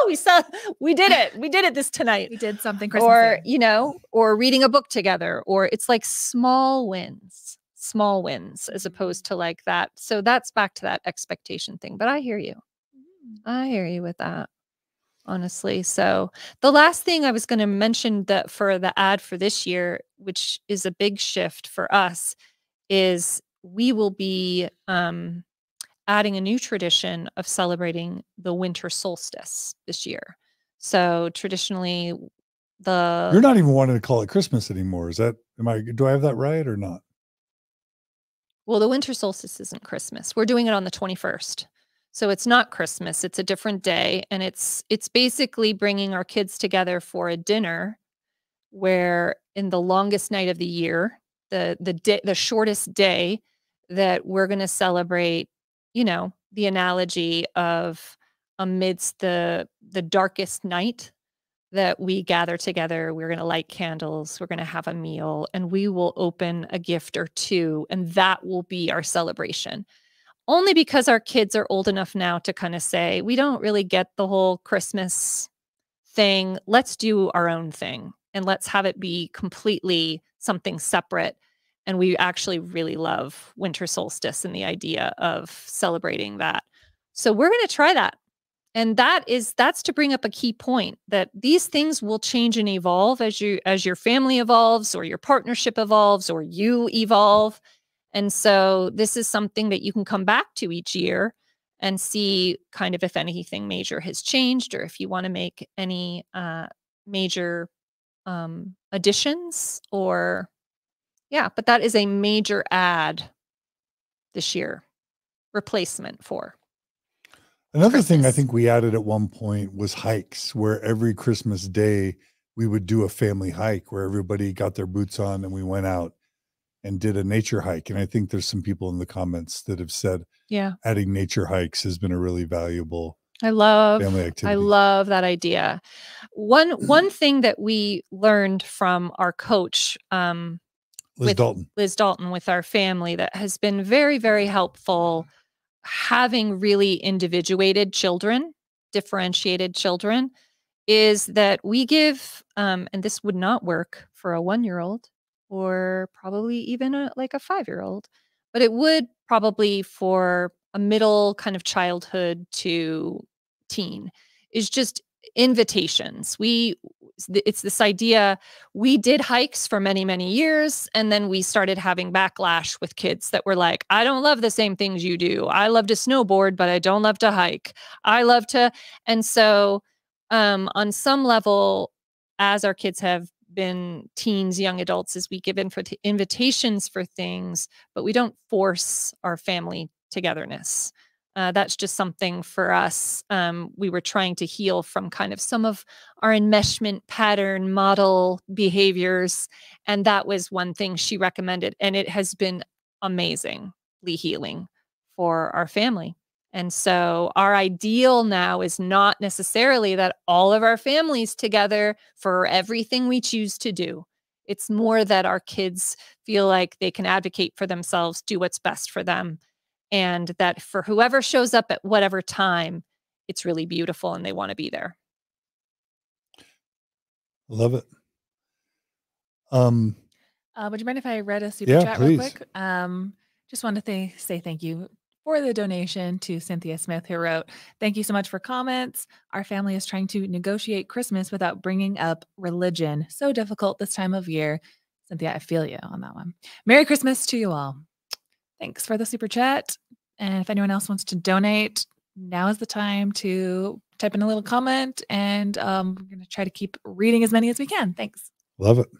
[SPEAKER 2] we did it. We did it this tonight.
[SPEAKER 3] We did something Christmas.
[SPEAKER 2] Or, or reading a book together, or it's like small wins as opposed to like that. So that's back to that expectation thing. But I hear you. I hear you with that, honestly. So the last thing I was going to mention that for the ad for this year, which is a big shift for us, is we will be adding a new tradition of celebrating the winter solstice this year. So traditionally,
[SPEAKER 1] you're not even wanting to call it Christmas anymore. Do I have that right or not?
[SPEAKER 2] Well, the winter solstice isn't Christmas. We're doing it on the 21st. So it's not Christmas. It's a different day. And it's basically bringing our kids together for a dinner where in the longest night of the year, the shortest day, that we're going to celebrate, the analogy of amidst the darkest night that we gather together. We're going to light candles. We're going to have a meal, and we will open a gift or two, and that will be our celebration. only because our kids are old enough now to kind of say, we don't really get the whole Christmas thing. Let's do our own thing and let's have it be completely something separate. And we actually really love winter solstice and the idea of celebrating that. So we're going to try that. And that's to bring up a key point that these things will change and evolve as your family evolves or your partnership evolves or you evolve. And so this is something that you can come back to each year and see kind of if anything major has changed or if you want to make any major additions or but that is a major add this year, replacement for.
[SPEAKER 1] Another
[SPEAKER 2] Christmas.
[SPEAKER 1] thing I think we added at one point was hikes, where every Christmas day we would do a family hike where everybody got their boots on and we went out and did a nature hike. And I think there's some people in the comments that have said adding nature hikes has been a really valuable family activity.
[SPEAKER 2] I love that idea. One thing that we learned from our coach, Liz Dalton with our family that has been very, very helpful, having really individuated children, differentiated children, is that we give, and this would not work for a 1-year-old or probably even like a 5-year-old, but it would probably for a middle kind of childhood to teen, is just invitations. It's this idea. We did hikes for many, many years, and then we started having backlash with kids that were like, I don't love the same things you do. I love to snowboard, but I don't love to hike. And so on some level, as our kids have been teens, young adults, as we give invitations for things, but we don't force our family togetherness. That's just something for us. We were trying to heal from kind of some of our enmeshment pattern model behaviors. And that was one thing she recommended. And it has been amazingly healing for our family. And so our ideal now is not necessarily that all of our families together for everything we choose to do. It's more that our kids feel like they can advocate for themselves, do what's best for them. And that for whoever shows up at whatever time, it's really beautiful and they want to be there.
[SPEAKER 1] Love it.
[SPEAKER 3] Would you mind if I read a super chat
[SPEAKER 1] please.
[SPEAKER 3] real quick? Just wanted to say thank you for the donation to Cynthia Smith, who wrote, "Thank you so much for comments. Our family is trying to negotiate Christmas without bringing up religion. So difficult this time of year." Cynthia, I feel you on that one. Merry Christmas to you all. Thanks for the super chat. And if anyone else wants to donate, now is the time to type in a little comment, and we're going to try to keep reading as many as we can. Thanks.
[SPEAKER 1] Love it.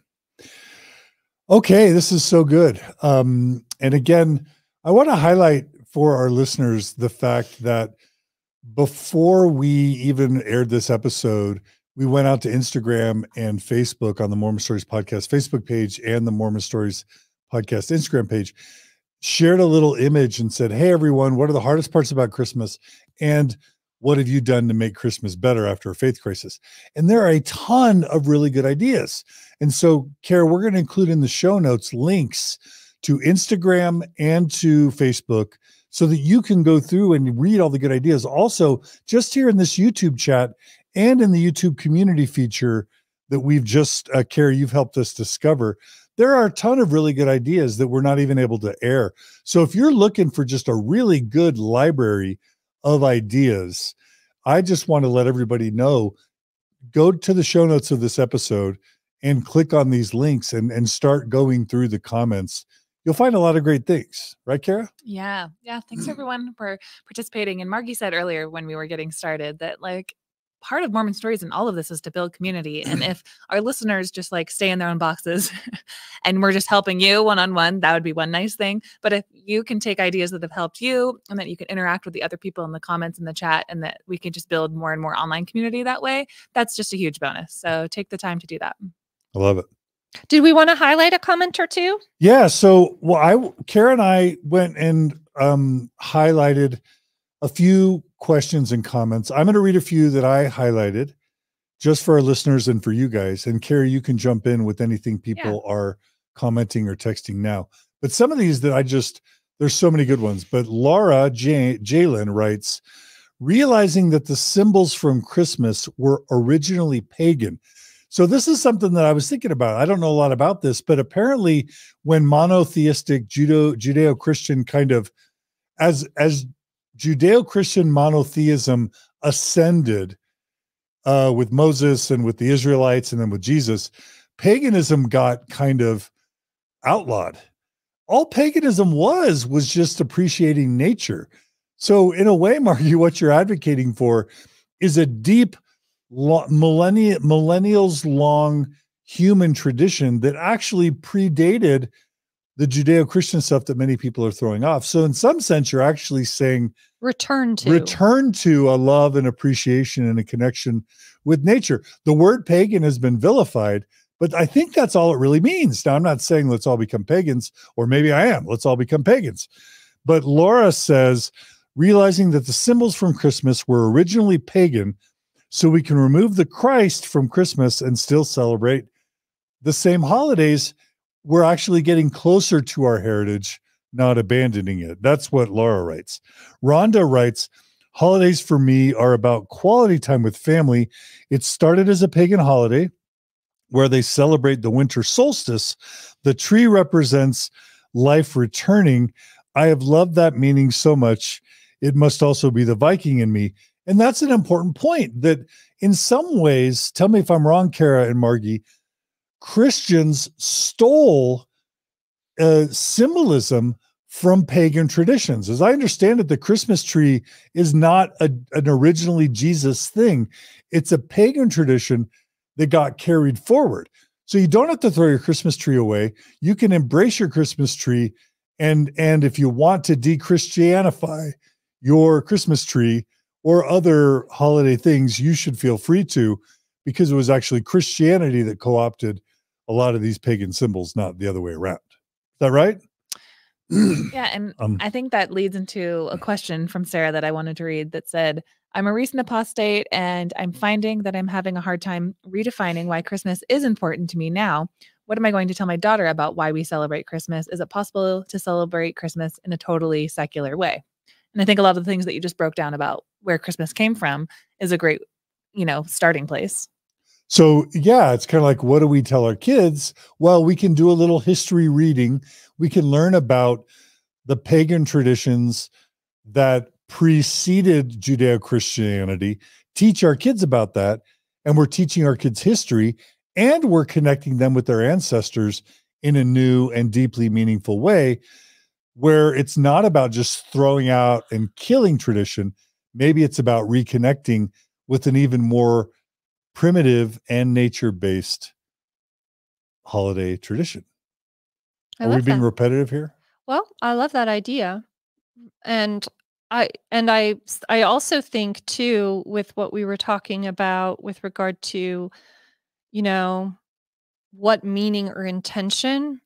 [SPEAKER 1] Okay, this is so good. And again, I want to highlight for our listeners the fact that before we even aired this episode, we went out to Instagram and Facebook on the Mormon Stories podcast Facebook page and the Mormon Stories podcast Instagram page, shared a little image and said, hey, everyone, what are the hardest parts about Christmas? And what have you done to make Christmas better after a faith crisis? And there are a ton of really good ideas. And so, Carah, we're going to include in the show notes links to Instagram and to Facebook so that you can go through and read all the good ideas. Also, just here in this YouTube chat and in the YouTube community feature that we've just, Carah, you've helped us discover, there are a ton of really good ideas that we're not even able to air. So if you're looking for just a really good library of ideas, I just want to let everybody know, go to the show notes of this episode and click on these links and start going through the comments. You'll find a lot of great things. Right, Carah?
[SPEAKER 3] Yeah. Thanks everyone for participating. And Margi said earlier when we were getting started that part of Mormon Stories and all of this is to build community. And if our listeners just stay in their own boxes and we're just helping you one-on-one, that would be one nice thing. But if you can take ideas that have helped you and that you can interact with the other people in the comments in the chat and that we can just build more and more online community that way, that's just a huge bonus. So take the time to do that.
[SPEAKER 1] I love it.
[SPEAKER 2] Did we want to highlight a comment or two?
[SPEAKER 1] Yeah. So, Carah and I went and highlighted a few questions and comments. I'm going to read a few that I highlighted just for our listeners and for you guys. And Carah, you can jump in with anything people are commenting or texting now. But some of these that I just There's so many good ones. But Laura Jalen writes, realizing that the symbols from Christmas were originally pagan. So this is something that I was thinking about. I don't know a lot about this, but apparently when monotheistic Judeo-Christian kind of, as Judeo-Christian monotheism ascended with Moses and with the Israelites and then with Jesus, paganism got kind of outlawed. All paganism was just appreciating nature. So in a way, Margie, what you're advocating for is a deep, millennials long human tradition that actually predated the Judeo-Christian stuff that many people are throwing off. So in some sense, you're actually saying return to a love and appreciation and a connection with nature. The word pagan has been vilified, but I think that's all it really means. Now, I'm not saying let's all become pagans, or maybe I am. Let's all become pagans. But Laura says, realizing that the symbols from Christmas were originally pagan, so we can remove the Christ from Christmas and still celebrate the same holidays. We're actually getting closer to our heritage, not abandoning it. That's what Laura writes. Rhonda writes, holidays for me are about quality time with family. It started as a pagan holiday where they celebrate the winter solstice. The tree represents life returning. I have loved that meaning so much. It must also be the Viking in me. And that's an important point, that in some ways, tell me if I'm wrong, Carah and Margie, Christians stole symbolism from pagan traditions. As I understand it, the Christmas tree is not an originally Jesus thing. It's a pagan tradition that got carried forward. So you don't have to throw your Christmas tree away. You can embrace your Christmas tree. And if you want to de-Christianify your Christmas tree or other holiday things, you should feel free to, because it was actually Christianity that co-opted a lot of these pagan symbols, not the other way around. Is that right?
[SPEAKER 3] Yeah. And I think that leads into a question from Sarah that I wanted to read that said, I'm a recent apostate and I'm finding that I'm having a hard time redefining why Christmas is important to me now. What am I going to tell my daughter about why we celebrate Christmas? Is it possible to celebrate Christmas in a totally secular way? And I think a lot of the things that you just broke down about where Christmas came from is a great, starting place.
[SPEAKER 1] So yeah, it's kind of like, what do we tell our kids? Well, we can do a little history reading. We can learn about the pagan traditions that preceded Judeo-Christianity, teach our kids about that, and we're teaching our kids history, and we're connecting them with their ancestors in a new and deeply meaningful way, where it's not about just throwing out and killing tradition. Maybe it's about reconnecting with an even more primitive and nature-based holiday tradition. Are we being repetitive here?
[SPEAKER 2] Well, I love that idea. And I also think too, with what we were talking about with regard to, what meaning or intention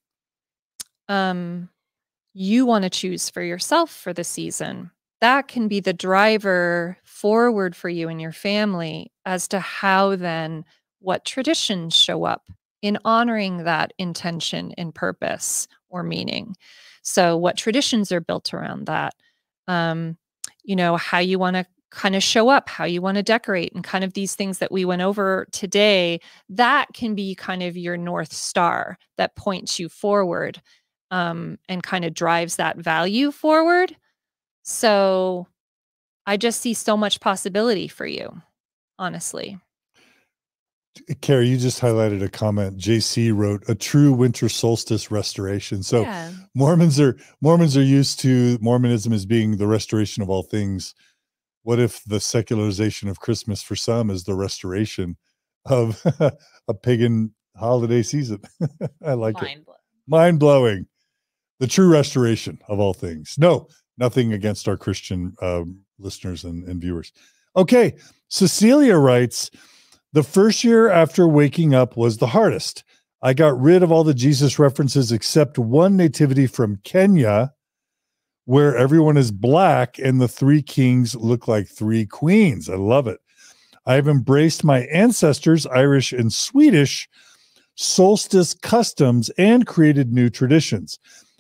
[SPEAKER 2] you want to choose for yourself for the season. That can be the driver forward for you and your family as to how then what traditions show up in honoring that intention and purpose or meaning. So what traditions are built around that, how you want to kind of show up, how you want to decorate, and kind of these things that we went over today, that can be kind of your North Star that points you forward and kind of drives that value forward. So I just see so much possibility for you, honestly.
[SPEAKER 1] Carrie, you just highlighted a comment. JC wrote, a true winter solstice restoration. So yeah. Mormons are used to Mormonism as being the restoration of all things. What if the secularization of Christmas for some is the restoration of a pagan holiday season? I like it. Mind-blowing. The true restoration of all things. No, nothing against our Christian listeners and viewers. Okay, Cecilia writes, the first year after waking up was the hardest. I got rid of all the Jesus references except one nativity from Kenya, where everyone is black and the three kings look like three queens. I love it. I've embraced my ancestors, Irish and Swedish, solstice customs and created new traditions.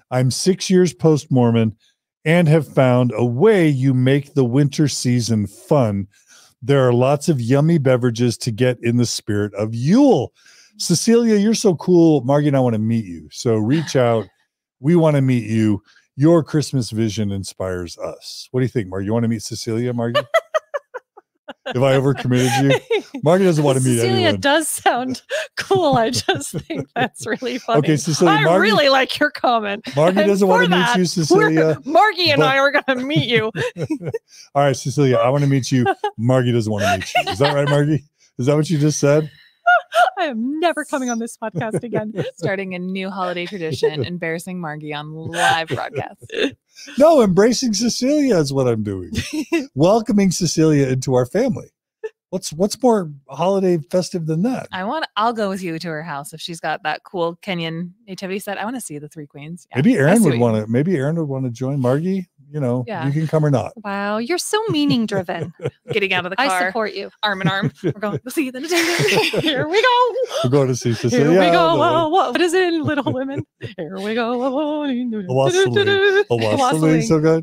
[SPEAKER 1] I'm 6 years post-Mormon and have found a way you make the winter season fun. There are lots of yummy beverages to get in the spirit of Yule. Cecilia, you're so cool. Margie and I want to meet you. So reach out. We want to meet you. Your Christmas vision inspires us. What do you think, Margie? You want to meet Cecilia, Margie? If I overcommitted you? Margie doesn't want to meet
[SPEAKER 2] Cecilia
[SPEAKER 1] anyone.
[SPEAKER 2] does sound cool. I just think that's really funny.
[SPEAKER 1] Okay, Cecilia,
[SPEAKER 2] I
[SPEAKER 1] Margie,
[SPEAKER 2] really like your comment.
[SPEAKER 1] Margie
[SPEAKER 2] And
[SPEAKER 1] doesn't want
[SPEAKER 2] for
[SPEAKER 1] to meet
[SPEAKER 2] that,
[SPEAKER 1] you, Cecilia.
[SPEAKER 2] Margie and
[SPEAKER 1] but-
[SPEAKER 2] I are going to meet you.
[SPEAKER 1] All right, Cecilia, I want to meet you. Margie doesn't want to meet you. Is that right, Margie? Is that what you just said?
[SPEAKER 2] I am never coming on this podcast again.
[SPEAKER 3] Starting a new holiday tradition, embarrassing Margie on live broadcast.
[SPEAKER 1] No, embracing Cecilia is what I'm doing. Welcoming Cecilia into our family. What's more holiday festive than that?
[SPEAKER 3] I'll go with you to her house if she's got that cool Kenyan nativity set. I want to see the three queens. Yeah,
[SPEAKER 1] Maybe
[SPEAKER 3] I
[SPEAKER 1] Aaron
[SPEAKER 3] see
[SPEAKER 1] would
[SPEAKER 3] what you
[SPEAKER 1] want
[SPEAKER 3] mean.
[SPEAKER 1] to. Maybe Aaron would want to join. Margie,
[SPEAKER 3] Yeah.
[SPEAKER 1] you can come or not.
[SPEAKER 2] Wow, you're so meaning driven.
[SPEAKER 3] Getting out of the car,
[SPEAKER 2] I support you.
[SPEAKER 3] arm in arm. We're going to see the nativity.
[SPEAKER 2] Here we go.
[SPEAKER 1] We're going to see Cecilia.
[SPEAKER 2] Here we go. What is it in Little Women? Here we go.
[SPEAKER 1] Wassailing, so good.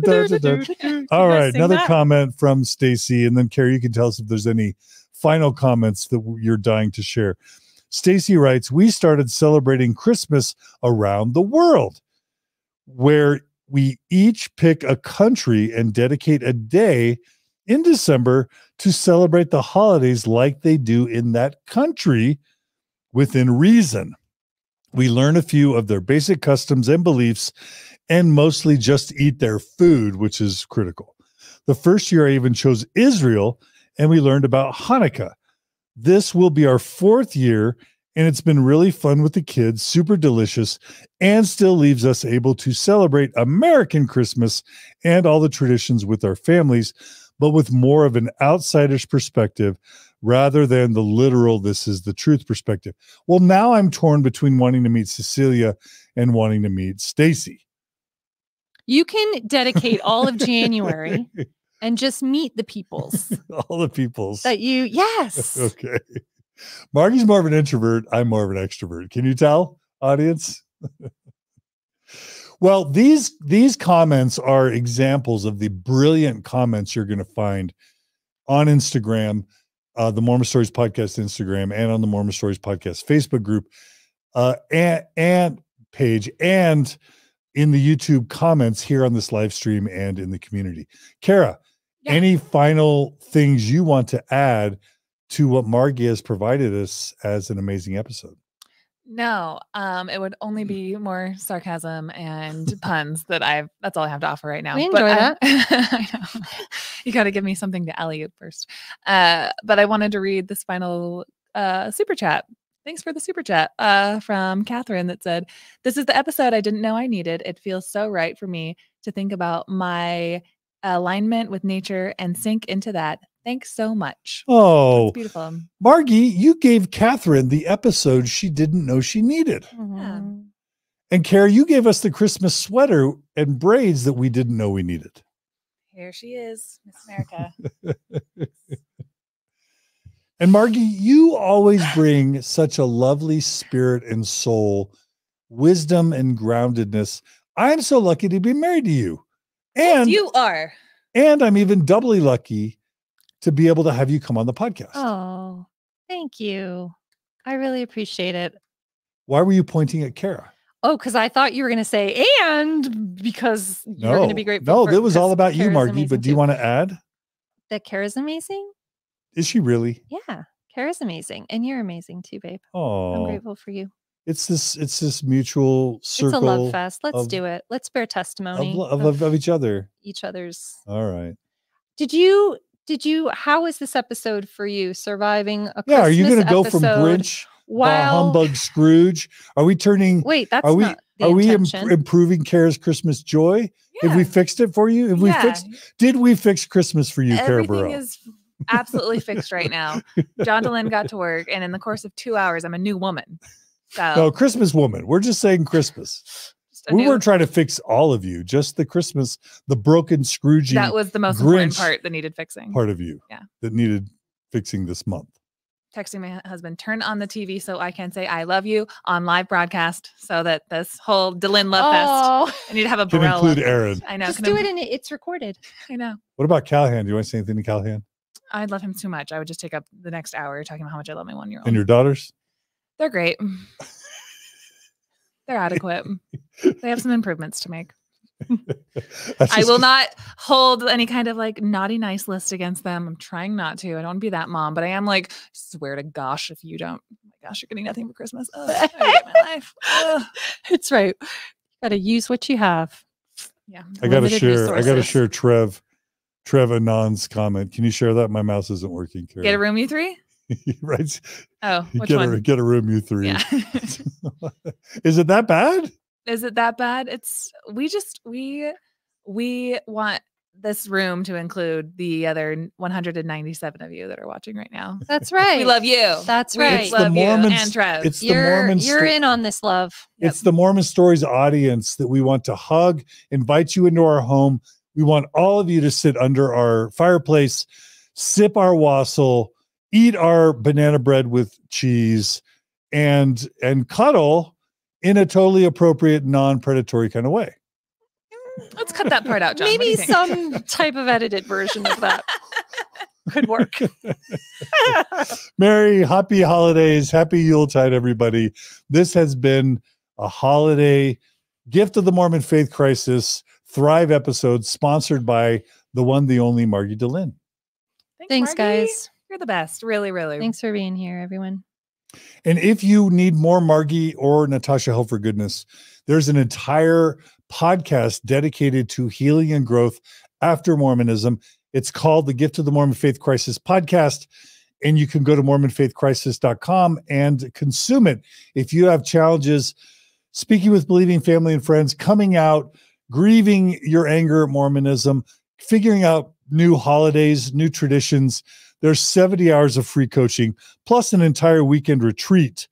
[SPEAKER 1] All right, another comment from Stacy, and then Carrie, you can tell us if there's any final comments that you're dying to share. Stacy writes, we started celebrating Christmas around the world, where we each pick a country and dedicate a day in December to celebrate the holidays like they do in that country within reason. We learn a few of their basic customs and beliefs and mostly just eat their food, which is critical. The first year I even chose Israel, and we learned about Hanukkah. This will be our 4th year, and it's been really fun with the kids, super delicious, and still leaves us able to celebrate American Christmas and all the traditions with our families, but with more of an outsider's perspective rather than the literal, this is the truth perspective. Well, now I'm torn between wanting to meet Cecilia and wanting to meet Stacy.
[SPEAKER 2] You can dedicate all of January and just meet the peoples
[SPEAKER 1] All the peoples.
[SPEAKER 2] that you, yes.
[SPEAKER 1] Okay. Margie's more of an introvert. I'm more of an extrovert. Can you tell, audience? Well, these comments are examples of the brilliant comments you're going to find on Instagram, the Mormon Stories Podcast Instagram, and on the Mormon Stories Podcast Facebook group and page, and in the YouTube comments here on this live stream and in the community. Carah, any final things you want to add to what Margie has provided us as an amazing episode?
[SPEAKER 3] No, it would only be more sarcasm and puns that's all I have to offer right now.
[SPEAKER 2] We enjoy that.
[SPEAKER 3] I know. You got to give me something to alley-oop first. But I wanted to read this final super chat. Thanks for the super chat from Catherine that said, this is the episode I didn't know I needed. It feels so right for me to think about my alignment with nature and sink into that. Thanks so much.
[SPEAKER 1] Oh,
[SPEAKER 3] that's beautiful.
[SPEAKER 1] Margie, you gave Catherine the episode she didn't know she needed.
[SPEAKER 3] Yeah.
[SPEAKER 1] And Carrie, you gave us the Christmas sweater and braids that we didn't know we needed.
[SPEAKER 3] Here she is, Miss America.
[SPEAKER 1] And Margie, you always bring such a lovely spirit and soul, wisdom and groundedness. I'm so lucky to be married to you. And
[SPEAKER 3] you are.
[SPEAKER 1] And I'm even doubly lucky to be able to have you come on the podcast.
[SPEAKER 2] Oh, thank you. I really appreciate it.
[SPEAKER 1] Why were you pointing at Carah?
[SPEAKER 2] Oh, because I thought you were going to say, and because you're going to be grateful.
[SPEAKER 1] No, that was all about you, Margie. But do you want to add?
[SPEAKER 2] That Carah's amazing?
[SPEAKER 1] Is she really?
[SPEAKER 2] Yeah, Carah's amazing. And you're amazing too, babe.
[SPEAKER 1] Oh,
[SPEAKER 2] I'm grateful for you.
[SPEAKER 1] It's this mutual circle.
[SPEAKER 2] It's a love fest. Let's do it. Let's bear testimony
[SPEAKER 1] of each other.
[SPEAKER 2] Each other's.
[SPEAKER 1] All right.
[SPEAKER 2] Did you, how is this episode for you? Surviving a Christmas
[SPEAKER 1] are you going to go from
[SPEAKER 2] episode
[SPEAKER 1] Grinch, humbug Scrooge? Are we turning?
[SPEAKER 2] Wait, that's
[SPEAKER 1] are we,
[SPEAKER 2] not the
[SPEAKER 1] Are we
[SPEAKER 2] intention.
[SPEAKER 1] improving Carah's Christmas joy?
[SPEAKER 3] Yeah.
[SPEAKER 1] Have we fixed it for you? Did we fix Christmas for you, Carah Burrow?
[SPEAKER 3] Everything is absolutely fixed right now. John Dehlin got to work, and in the course of 2 hours, I'm a new woman. So
[SPEAKER 1] No, Christmas woman. We're just saying Christmas. We weren't trying to fix all of you, just the Christmas, the broken Scroogey.
[SPEAKER 3] That was the most important part that needed fixing.
[SPEAKER 1] Part of you,
[SPEAKER 3] Yeah,
[SPEAKER 1] that needed fixing this month.
[SPEAKER 3] texting my husband, turn on the TV so I can say I love you on live broadcast so that this whole Dehlin love fest, I need to have a
[SPEAKER 1] Can
[SPEAKER 3] Burrell
[SPEAKER 1] include
[SPEAKER 3] up.
[SPEAKER 1] Aaron.
[SPEAKER 3] I know.
[SPEAKER 2] Just do it and it's recorded.
[SPEAKER 3] I know.
[SPEAKER 1] What about Callahan? Do you want to say anything to Callahan?
[SPEAKER 3] I'd love him too much. I would just take up the next hour talking about how much I love my 1-year-old.
[SPEAKER 1] And your daughters?
[SPEAKER 3] They're great. They're adequate. They have some improvements to make. I will not hold any kind of like naughty nice list against them. I'm trying not to. I don't want to be that mom, but I am like, swear to gosh, if you don't, oh my gosh, you're getting nothing for Christmas. Ugh, I hate my life. Ugh.
[SPEAKER 2] It's right. You got to use what you have.
[SPEAKER 3] Yeah.
[SPEAKER 1] I got to share Trev Anand's comment. Can you share that? My mouse isn't working. Carah.
[SPEAKER 3] Get a room, you three?
[SPEAKER 1] Right.
[SPEAKER 3] Oh, which one?
[SPEAKER 1] Get a room, you three.
[SPEAKER 3] Yeah.
[SPEAKER 1] Is it that bad?
[SPEAKER 3] Is it that bad? It's we want this room to include the other 197 of you that are watching right now.
[SPEAKER 2] That's right.
[SPEAKER 3] We love you.
[SPEAKER 2] That's right.
[SPEAKER 1] It's
[SPEAKER 3] We love
[SPEAKER 1] the
[SPEAKER 3] you
[SPEAKER 1] Mormons,
[SPEAKER 3] and Trev.
[SPEAKER 1] It's the Mormon.
[SPEAKER 2] You're in on this love.
[SPEAKER 1] It's the Mormon Stories audience that we want to hug, invite you into our home. We want all of you to sit under our fireplace, sip our wassail, eat our banana bread with cheese, and cuddle in a totally appropriate, non-predatory kind of way.
[SPEAKER 3] Let's cut that part out, John.
[SPEAKER 2] Maybe some type of edited version of that could work.
[SPEAKER 1] Merry, happy holidays. Happy Yuletide, everybody. This has been a holiday Gift of the Mormon Faith Crisis Thrive episode sponsored by the one, the only Margi Dehlin.
[SPEAKER 2] Thanks,
[SPEAKER 3] Margi.
[SPEAKER 2] guys.
[SPEAKER 3] You're the best. Really, really.
[SPEAKER 2] Thanks for being here, everyone.
[SPEAKER 1] And if you need more Margi or Natasha help for goodness, there's an entire podcast dedicated to healing and growth after Mormonism. It's called the Gift of the Mormon Faith Crisis podcast, and you can go to mormonfaithcrisis.com and consume it. If you have challenges speaking with believing family and friends, coming out, grieving your anger at Mormonism, figuring out new holidays, new traditions, there's 70 hours of free coaching, plus an entire weekend retreat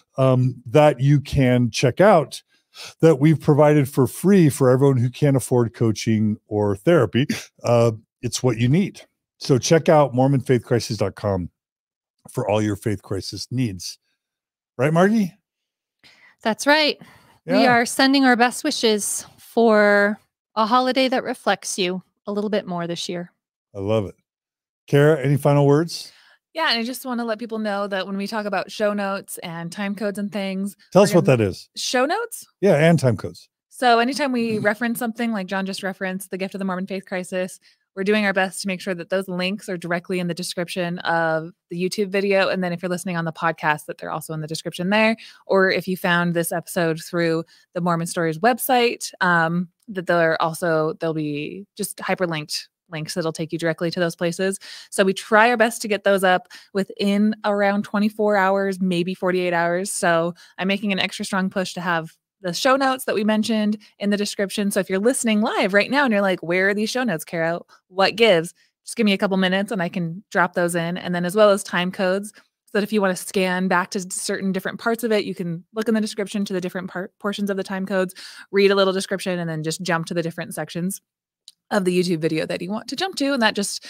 [SPEAKER 1] that you can check out that we've provided for free for everyone who can't afford coaching or therapy. It's what you need. So check out mormonfaithcrisis.com for all your faith crisis needs. Right, Margi?
[SPEAKER 2] That's right.
[SPEAKER 1] Yeah.
[SPEAKER 2] We are sending our best wishes for a holiday that reflects you a little bit more this year.
[SPEAKER 1] I love it. Carah, any final words?
[SPEAKER 3] Yeah, and I just want to let people know that when we talk about show notes and time codes and things,
[SPEAKER 1] Tell us what that is.
[SPEAKER 3] Show notes?
[SPEAKER 1] Yeah, and time codes.
[SPEAKER 3] So anytime we reference something like John just referenced, the Gift of the Mormon Faith Crisis, we're doing our best to make sure that those links are directly in the description of the YouTube video. And then if you're listening on the podcast, that they're also in the description there. Or if you found this episode through the Mormon Stories website, that there'll be just hyperlinked links that'll take you directly to those places. So we try our best to get those up within around 24 hours, maybe 48 hours. So I'm making an extra strong push to have the show notes that we mentioned in the description. So if you're listening live right now and you're like, where are these show notes, Carah? What gives? Just give me a couple minutes and I can drop those in. And then as well as time codes, so that if you want to scan back to certain different parts of it, you can look in the description to the different portions of the time codes, read a little description, and then just jump to the different sections of the YouTube video that you want to jump to. And that just,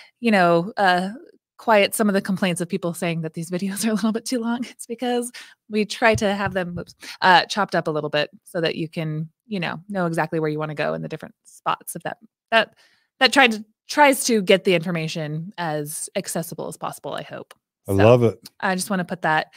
[SPEAKER 3] quiet some of the complaints of people saying that these videos are a little bit too long. It's because we try to have them chopped up a little bit so that you can, know exactly where you want to go in the different spots. If that tries to get the information as accessible as possible, I hope.
[SPEAKER 1] I love it.
[SPEAKER 3] I just want to put that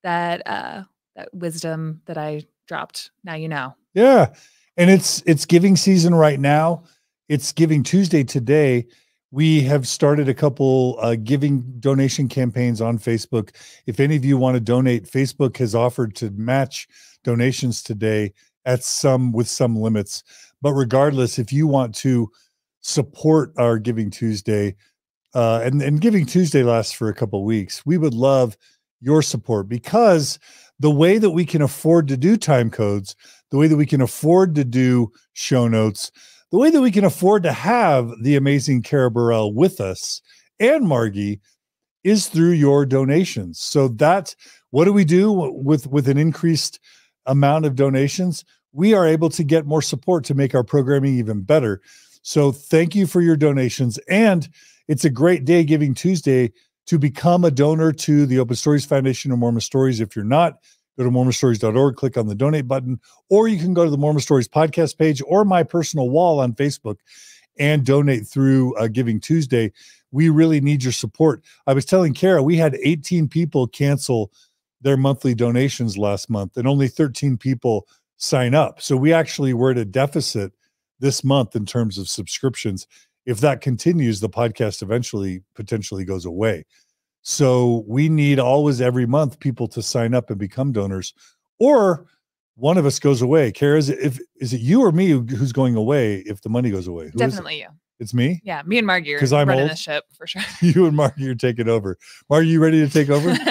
[SPEAKER 3] wisdom that I dropped. Now you know.
[SPEAKER 1] Yeah. And it's giving season right now. It's Giving Tuesday today. We have started a couple giving donation campaigns on Facebook. If any of you want to donate, Facebook has offered to match donations today with some limits. But regardless, if you want to support our Giving Tuesday, and Giving Tuesday lasts for a couple of weeks, we would love your support, because the way that we can afford to do time codes, the way that we can afford to do show notes, the way that we can afford to have the amazing Carah Burrell with us and Margi is through your donations. So that's what do we do with an increased amount of donations? We are able to get more support to make our programming even better. So thank you for your donations. And it's a great day, Giving Tuesday, to become a donor to the Open Stories Foundation or Mormon Stories. If you're not, go to mormonstories.org, click on the donate button, or you can go to the Mormon Stories podcast page or my personal wall on Facebook and donate through Giving Tuesday. We really need your support. I was telling Carah, we had 18 people cancel their monthly donations last month and only 13 people sign up. So we actually were at a deficit this month in terms of subscriptions. If that continues, the podcast eventually potentially goes away. So we need always every month people to sign up and become donors, or one of us goes away. Carah, is it you or me who's going away if the money goes away? Who
[SPEAKER 3] Definitely you.
[SPEAKER 1] It's me?
[SPEAKER 3] Yeah, me and Margi are
[SPEAKER 1] 'Cause I'm
[SPEAKER 3] running
[SPEAKER 1] old?
[SPEAKER 3] the ship for sure.
[SPEAKER 1] You and Margi are taking over. Margi, you ready to take over?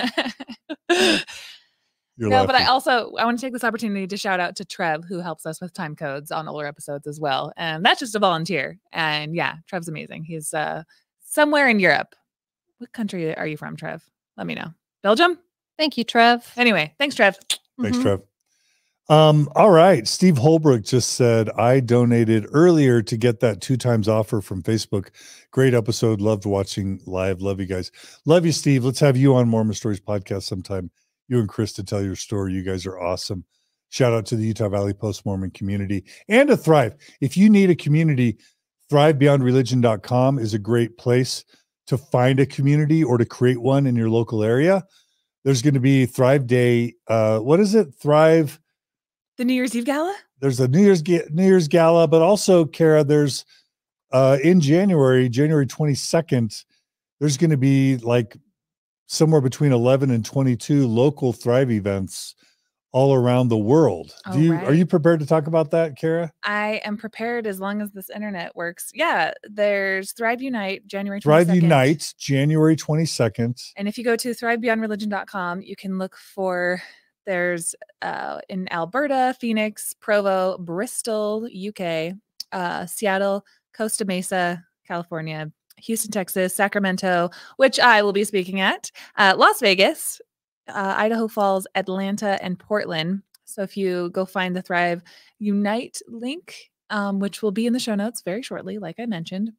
[SPEAKER 1] You're
[SPEAKER 3] No, but I
[SPEAKER 1] laughing.
[SPEAKER 3] want to take this opportunity to shout out to Trev, who helps us with time codes on older episodes as well. And that's just a volunteer. And yeah, Trev's amazing. He's somewhere in Europe. What country are you from, Trev? Let me know. Belgium?
[SPEAKER 2] Thank you, Trev.
[SPEAKER 3] Anyway, thanks, Trev.
[SPEAKER 1] Thanks, Trev. All right. Steve Holbrook just said, I donated earlier to get that 2 times offer from Facebook. Great episode. Loved watching live. Love you guys. Love you, Steve. Let's have you on Mormon Stories podcast sometime. You and Chris to tell your story. You guys are awesome. Shout out to the Utah Valley Post-Mormon community and to Thrive. If you need a community, thrivebeyondreligion.com is a great place to find a community or to create one in your local area. There's going to be Thrive Day. What is it? Thrive.
[SPEAKER 3] The New Year's Eve Gala?
[SPEAKER 1] There's a New Year's Gala, but also, Carah, there's in January 22nd, there's going to be like somewhere between 11 and 22 local Thrive events all around the world. Are you prepared to talk about that, Carah?
[SPEAKER 3] I am prepared as long as this internet works. Yeah, there's Thrive Unite, January 22nd.
[SPEAKER 1] Thrive Unite, January 22nd.
[SPEAKER 3] And if you go to thrivebeyondreligion.com, you can look for, there's in Alberta, Phoenix, Provo, Bristol, UK, Seattle, Costa Mesa, California, Houston, Texas, Sacramento, which I will be speaking at, Las Vegas, Idaho Falls, Atlanta, and Portland. So if you go find the Thrive Unite link, which will be in the show notes very shortly, like I mentioned,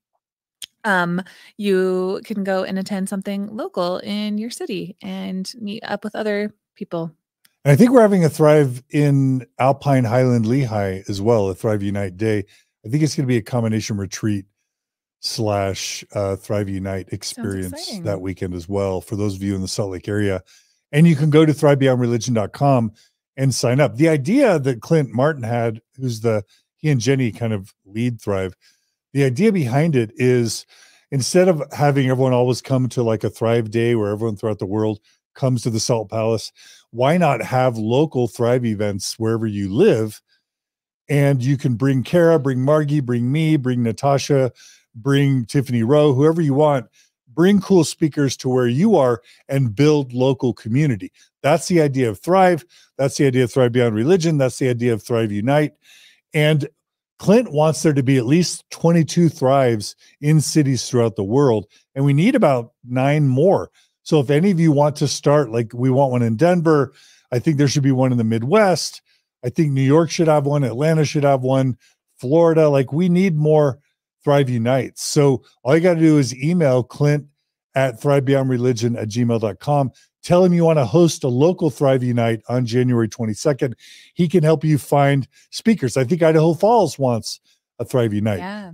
[SPEAKER 3] you can go and attend something local in your city and meet up with other people.
[SPEAKER 1] And I think we're having a Thrive in Alpine Highland Lehigh as well, a Thrive Unite Day. I think it's going to be a combination retreat / Thrive Unite experience that weekend as well for those of you in the Salt Lake area. And you can go to thrivebeyondreligion.com and sign up. The idea that Clint Martin had, he and Jenny kind of lead Thrive. The idea behind it is, instead of having everyone always come to like a Thrive Day where everyone throughout the world comes to the Salt Palace, why not have local Thrive events wherever you live? And you can bring Carah, bring Margi, bring me, bring Natasha, bring Tiffany Rowe, whoever you want, bring cool speakers to where you are and build local community. That's the idea of Thrive. That's the idea of Thrive Beyond Religion. That's the idea of Thrive Unite. And Clint wants there to be at least 22 Thrives in cities throughout the world. And we need about 9 more. So if any of you want to start, like we want one in Denver, I think there should be one in the Midwest. I think New York should have one. Atlanta should have one. Florida, like we need more Thrive Unites. So all you got to do is email Clint at thrivebeyondreligion@gmail.com. Tell him you want to host a local Thrive Unite on January 22nd. He can help you find speakers. I think Idaho Falls wants a Thrive Unite. Yeah.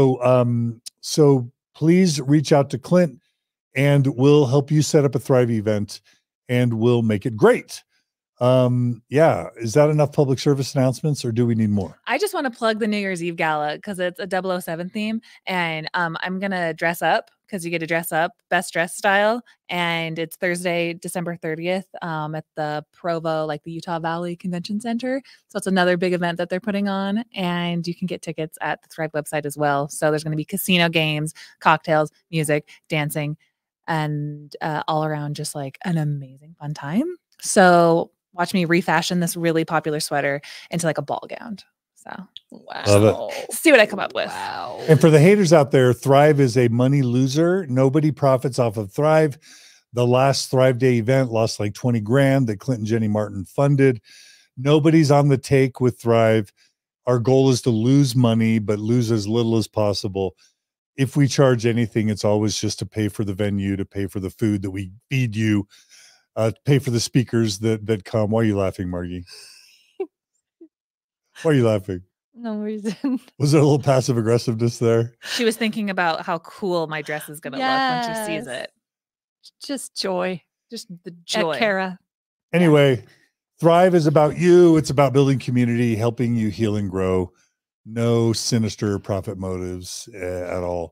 [SPEAKER 1] So please reach out to Clint and we'll help you set up a Thrive event and we'll make it great. Yeah. Is that enough public service announcements or do we need more?
[SPEAKER 3] I just want to plug the New Year's Eve Gala because it's a 007 theme and I'm going to dress up because you get to dress up best dress style. And it's Thursday, December 30th at the Provo, like the Utah Valley Convention Center. So it's another big event that they're putting on and you can get tickets at the Thrive website as well. So there's going to be casino games, cocktails, music, dancing, and all around just like an amazing fun time. So watch me refashion this really popular sweater into like a ball gown. So
[SPEAKER 2] wow.
[SPEAKER 1] Love it.
[SPEAKER 3] See what I come up with.
[SPEAKER 2] Wow.
[SPEAKER 1] And for the haters out there, Thrive is a money loser. Nobody profits off of Thrive. The last Thrive Day event lost like 20 grand that Clint and Jenny Martin funded. Nobody's on the take with Thrive. Our goal is to lose money, but lose as little as possible. if we charge anything, it's always just to pay for the venue, to pay for the food that we feed you, pay for the speakers that come. Why are you laughing, Margi? Why are you laughing?
[SPEAKER 2] No reason.
[SPEAKER 1] Was there a little passive aggressiveness there?
[SPEAKER 3] She was thinking about how cool my dress is going to look when she sees it.
[SPEAKER 2] Just joy.
[SPEAKER 3] Just the joy.
[SPEAKER 2] At Carah.
[SPEAKER 1] Anyway, Thrive is about you. It's about building community, helping you heal and grow. No sinister profit motives at all.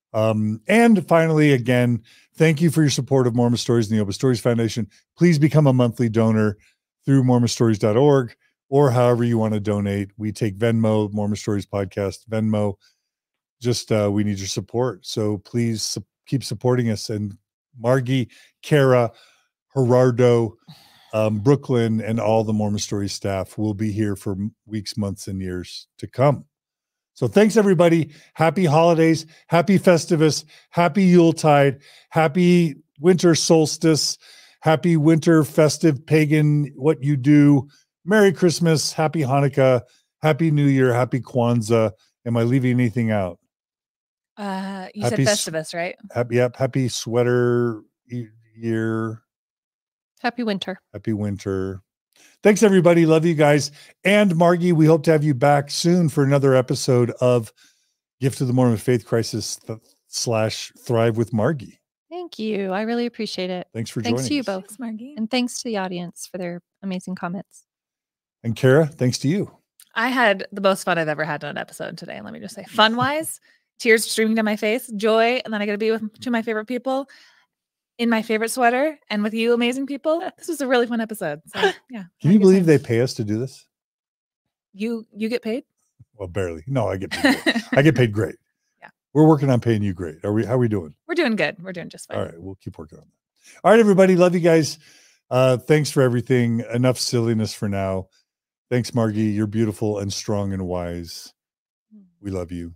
[SPEAKER 1] And finally, again, thank you for your support of Mormon Stories and the Open Stories Foundation. Please become a monthly donor through mormonstories.org or however you want to donate. We take Venmo, Mormon Stories Podcast, Venmo. Just we need your support. So please keep supporting us. And Margi, Carah, Gerardo, Brooklyn, and all the Mormon Stories staff will be here for weeks, months, and years to come. So thanks, everybody. Happy holidays. Happy Festivus. Happy Yuletide. Happy winter solstice. Happy winter festive pagan what you do. Merry Christmas. Happy Hanukkah. Happy New Year. Happy Kwanzaa. Am I leaving anything out?
[SPEAKER 3] You
[SPEAKER 1] Happy
[SPEAKER 3] said Festivus, right?
[SPEAKER 1] Happy sweater year.
[SPEAKER 2] Happy winter.
[SPEAKER 1] Happy winter. Thanks, everybody. Love you guys. And Margi, we hope to have you back soon for another episode of Gift of the Mormon Faith Crisis / Thrive with Margi.
[SPEAKER 2] Thank you. I really appreciate it.
[SPEAKER 1] Thanks for joining
[SPEAKER 2] us. Thanks to you both.
[SPEAKER 3] Thanks, Margi.
[SPEAKER 2] And thanks to the audience for their amazing comments.
[SPEAKER 1] And Carah, thanks to you.
[SPEAKER 3] I had the most fun I've ever had on an episode today. Let me just say, fun-wise, tears streaming down my face, joy, and then I got to be with two of my favorite people in my favorite sweater and with you amazing people. This was a really fun episode. So yeah.
[SPEAKER 1] Can you believe they pay us to do this?
[SPEAKER 3] You get paid?
[SPEAKER 1] Well, barely. No, I get paid great. I get paid great.
[SPEAKER 3] Yeah.
[SPEAKER 1] We're working on paying you great. How are we doing?
[SPEAKER 3] We're doing good. We're doing just fine.
[SPEAKER 1] All right. We'll keep working on that. All right, everybody. Love you guys. Thanks for everything. Enough silliness for now. Thanks, Margi. You're beautiful and strong and wise. We love you.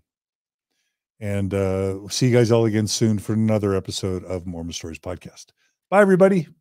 [SPEAKER 1] And see you guys all again soon for another episode of Mormon Stories Podcast. Bye, everybody.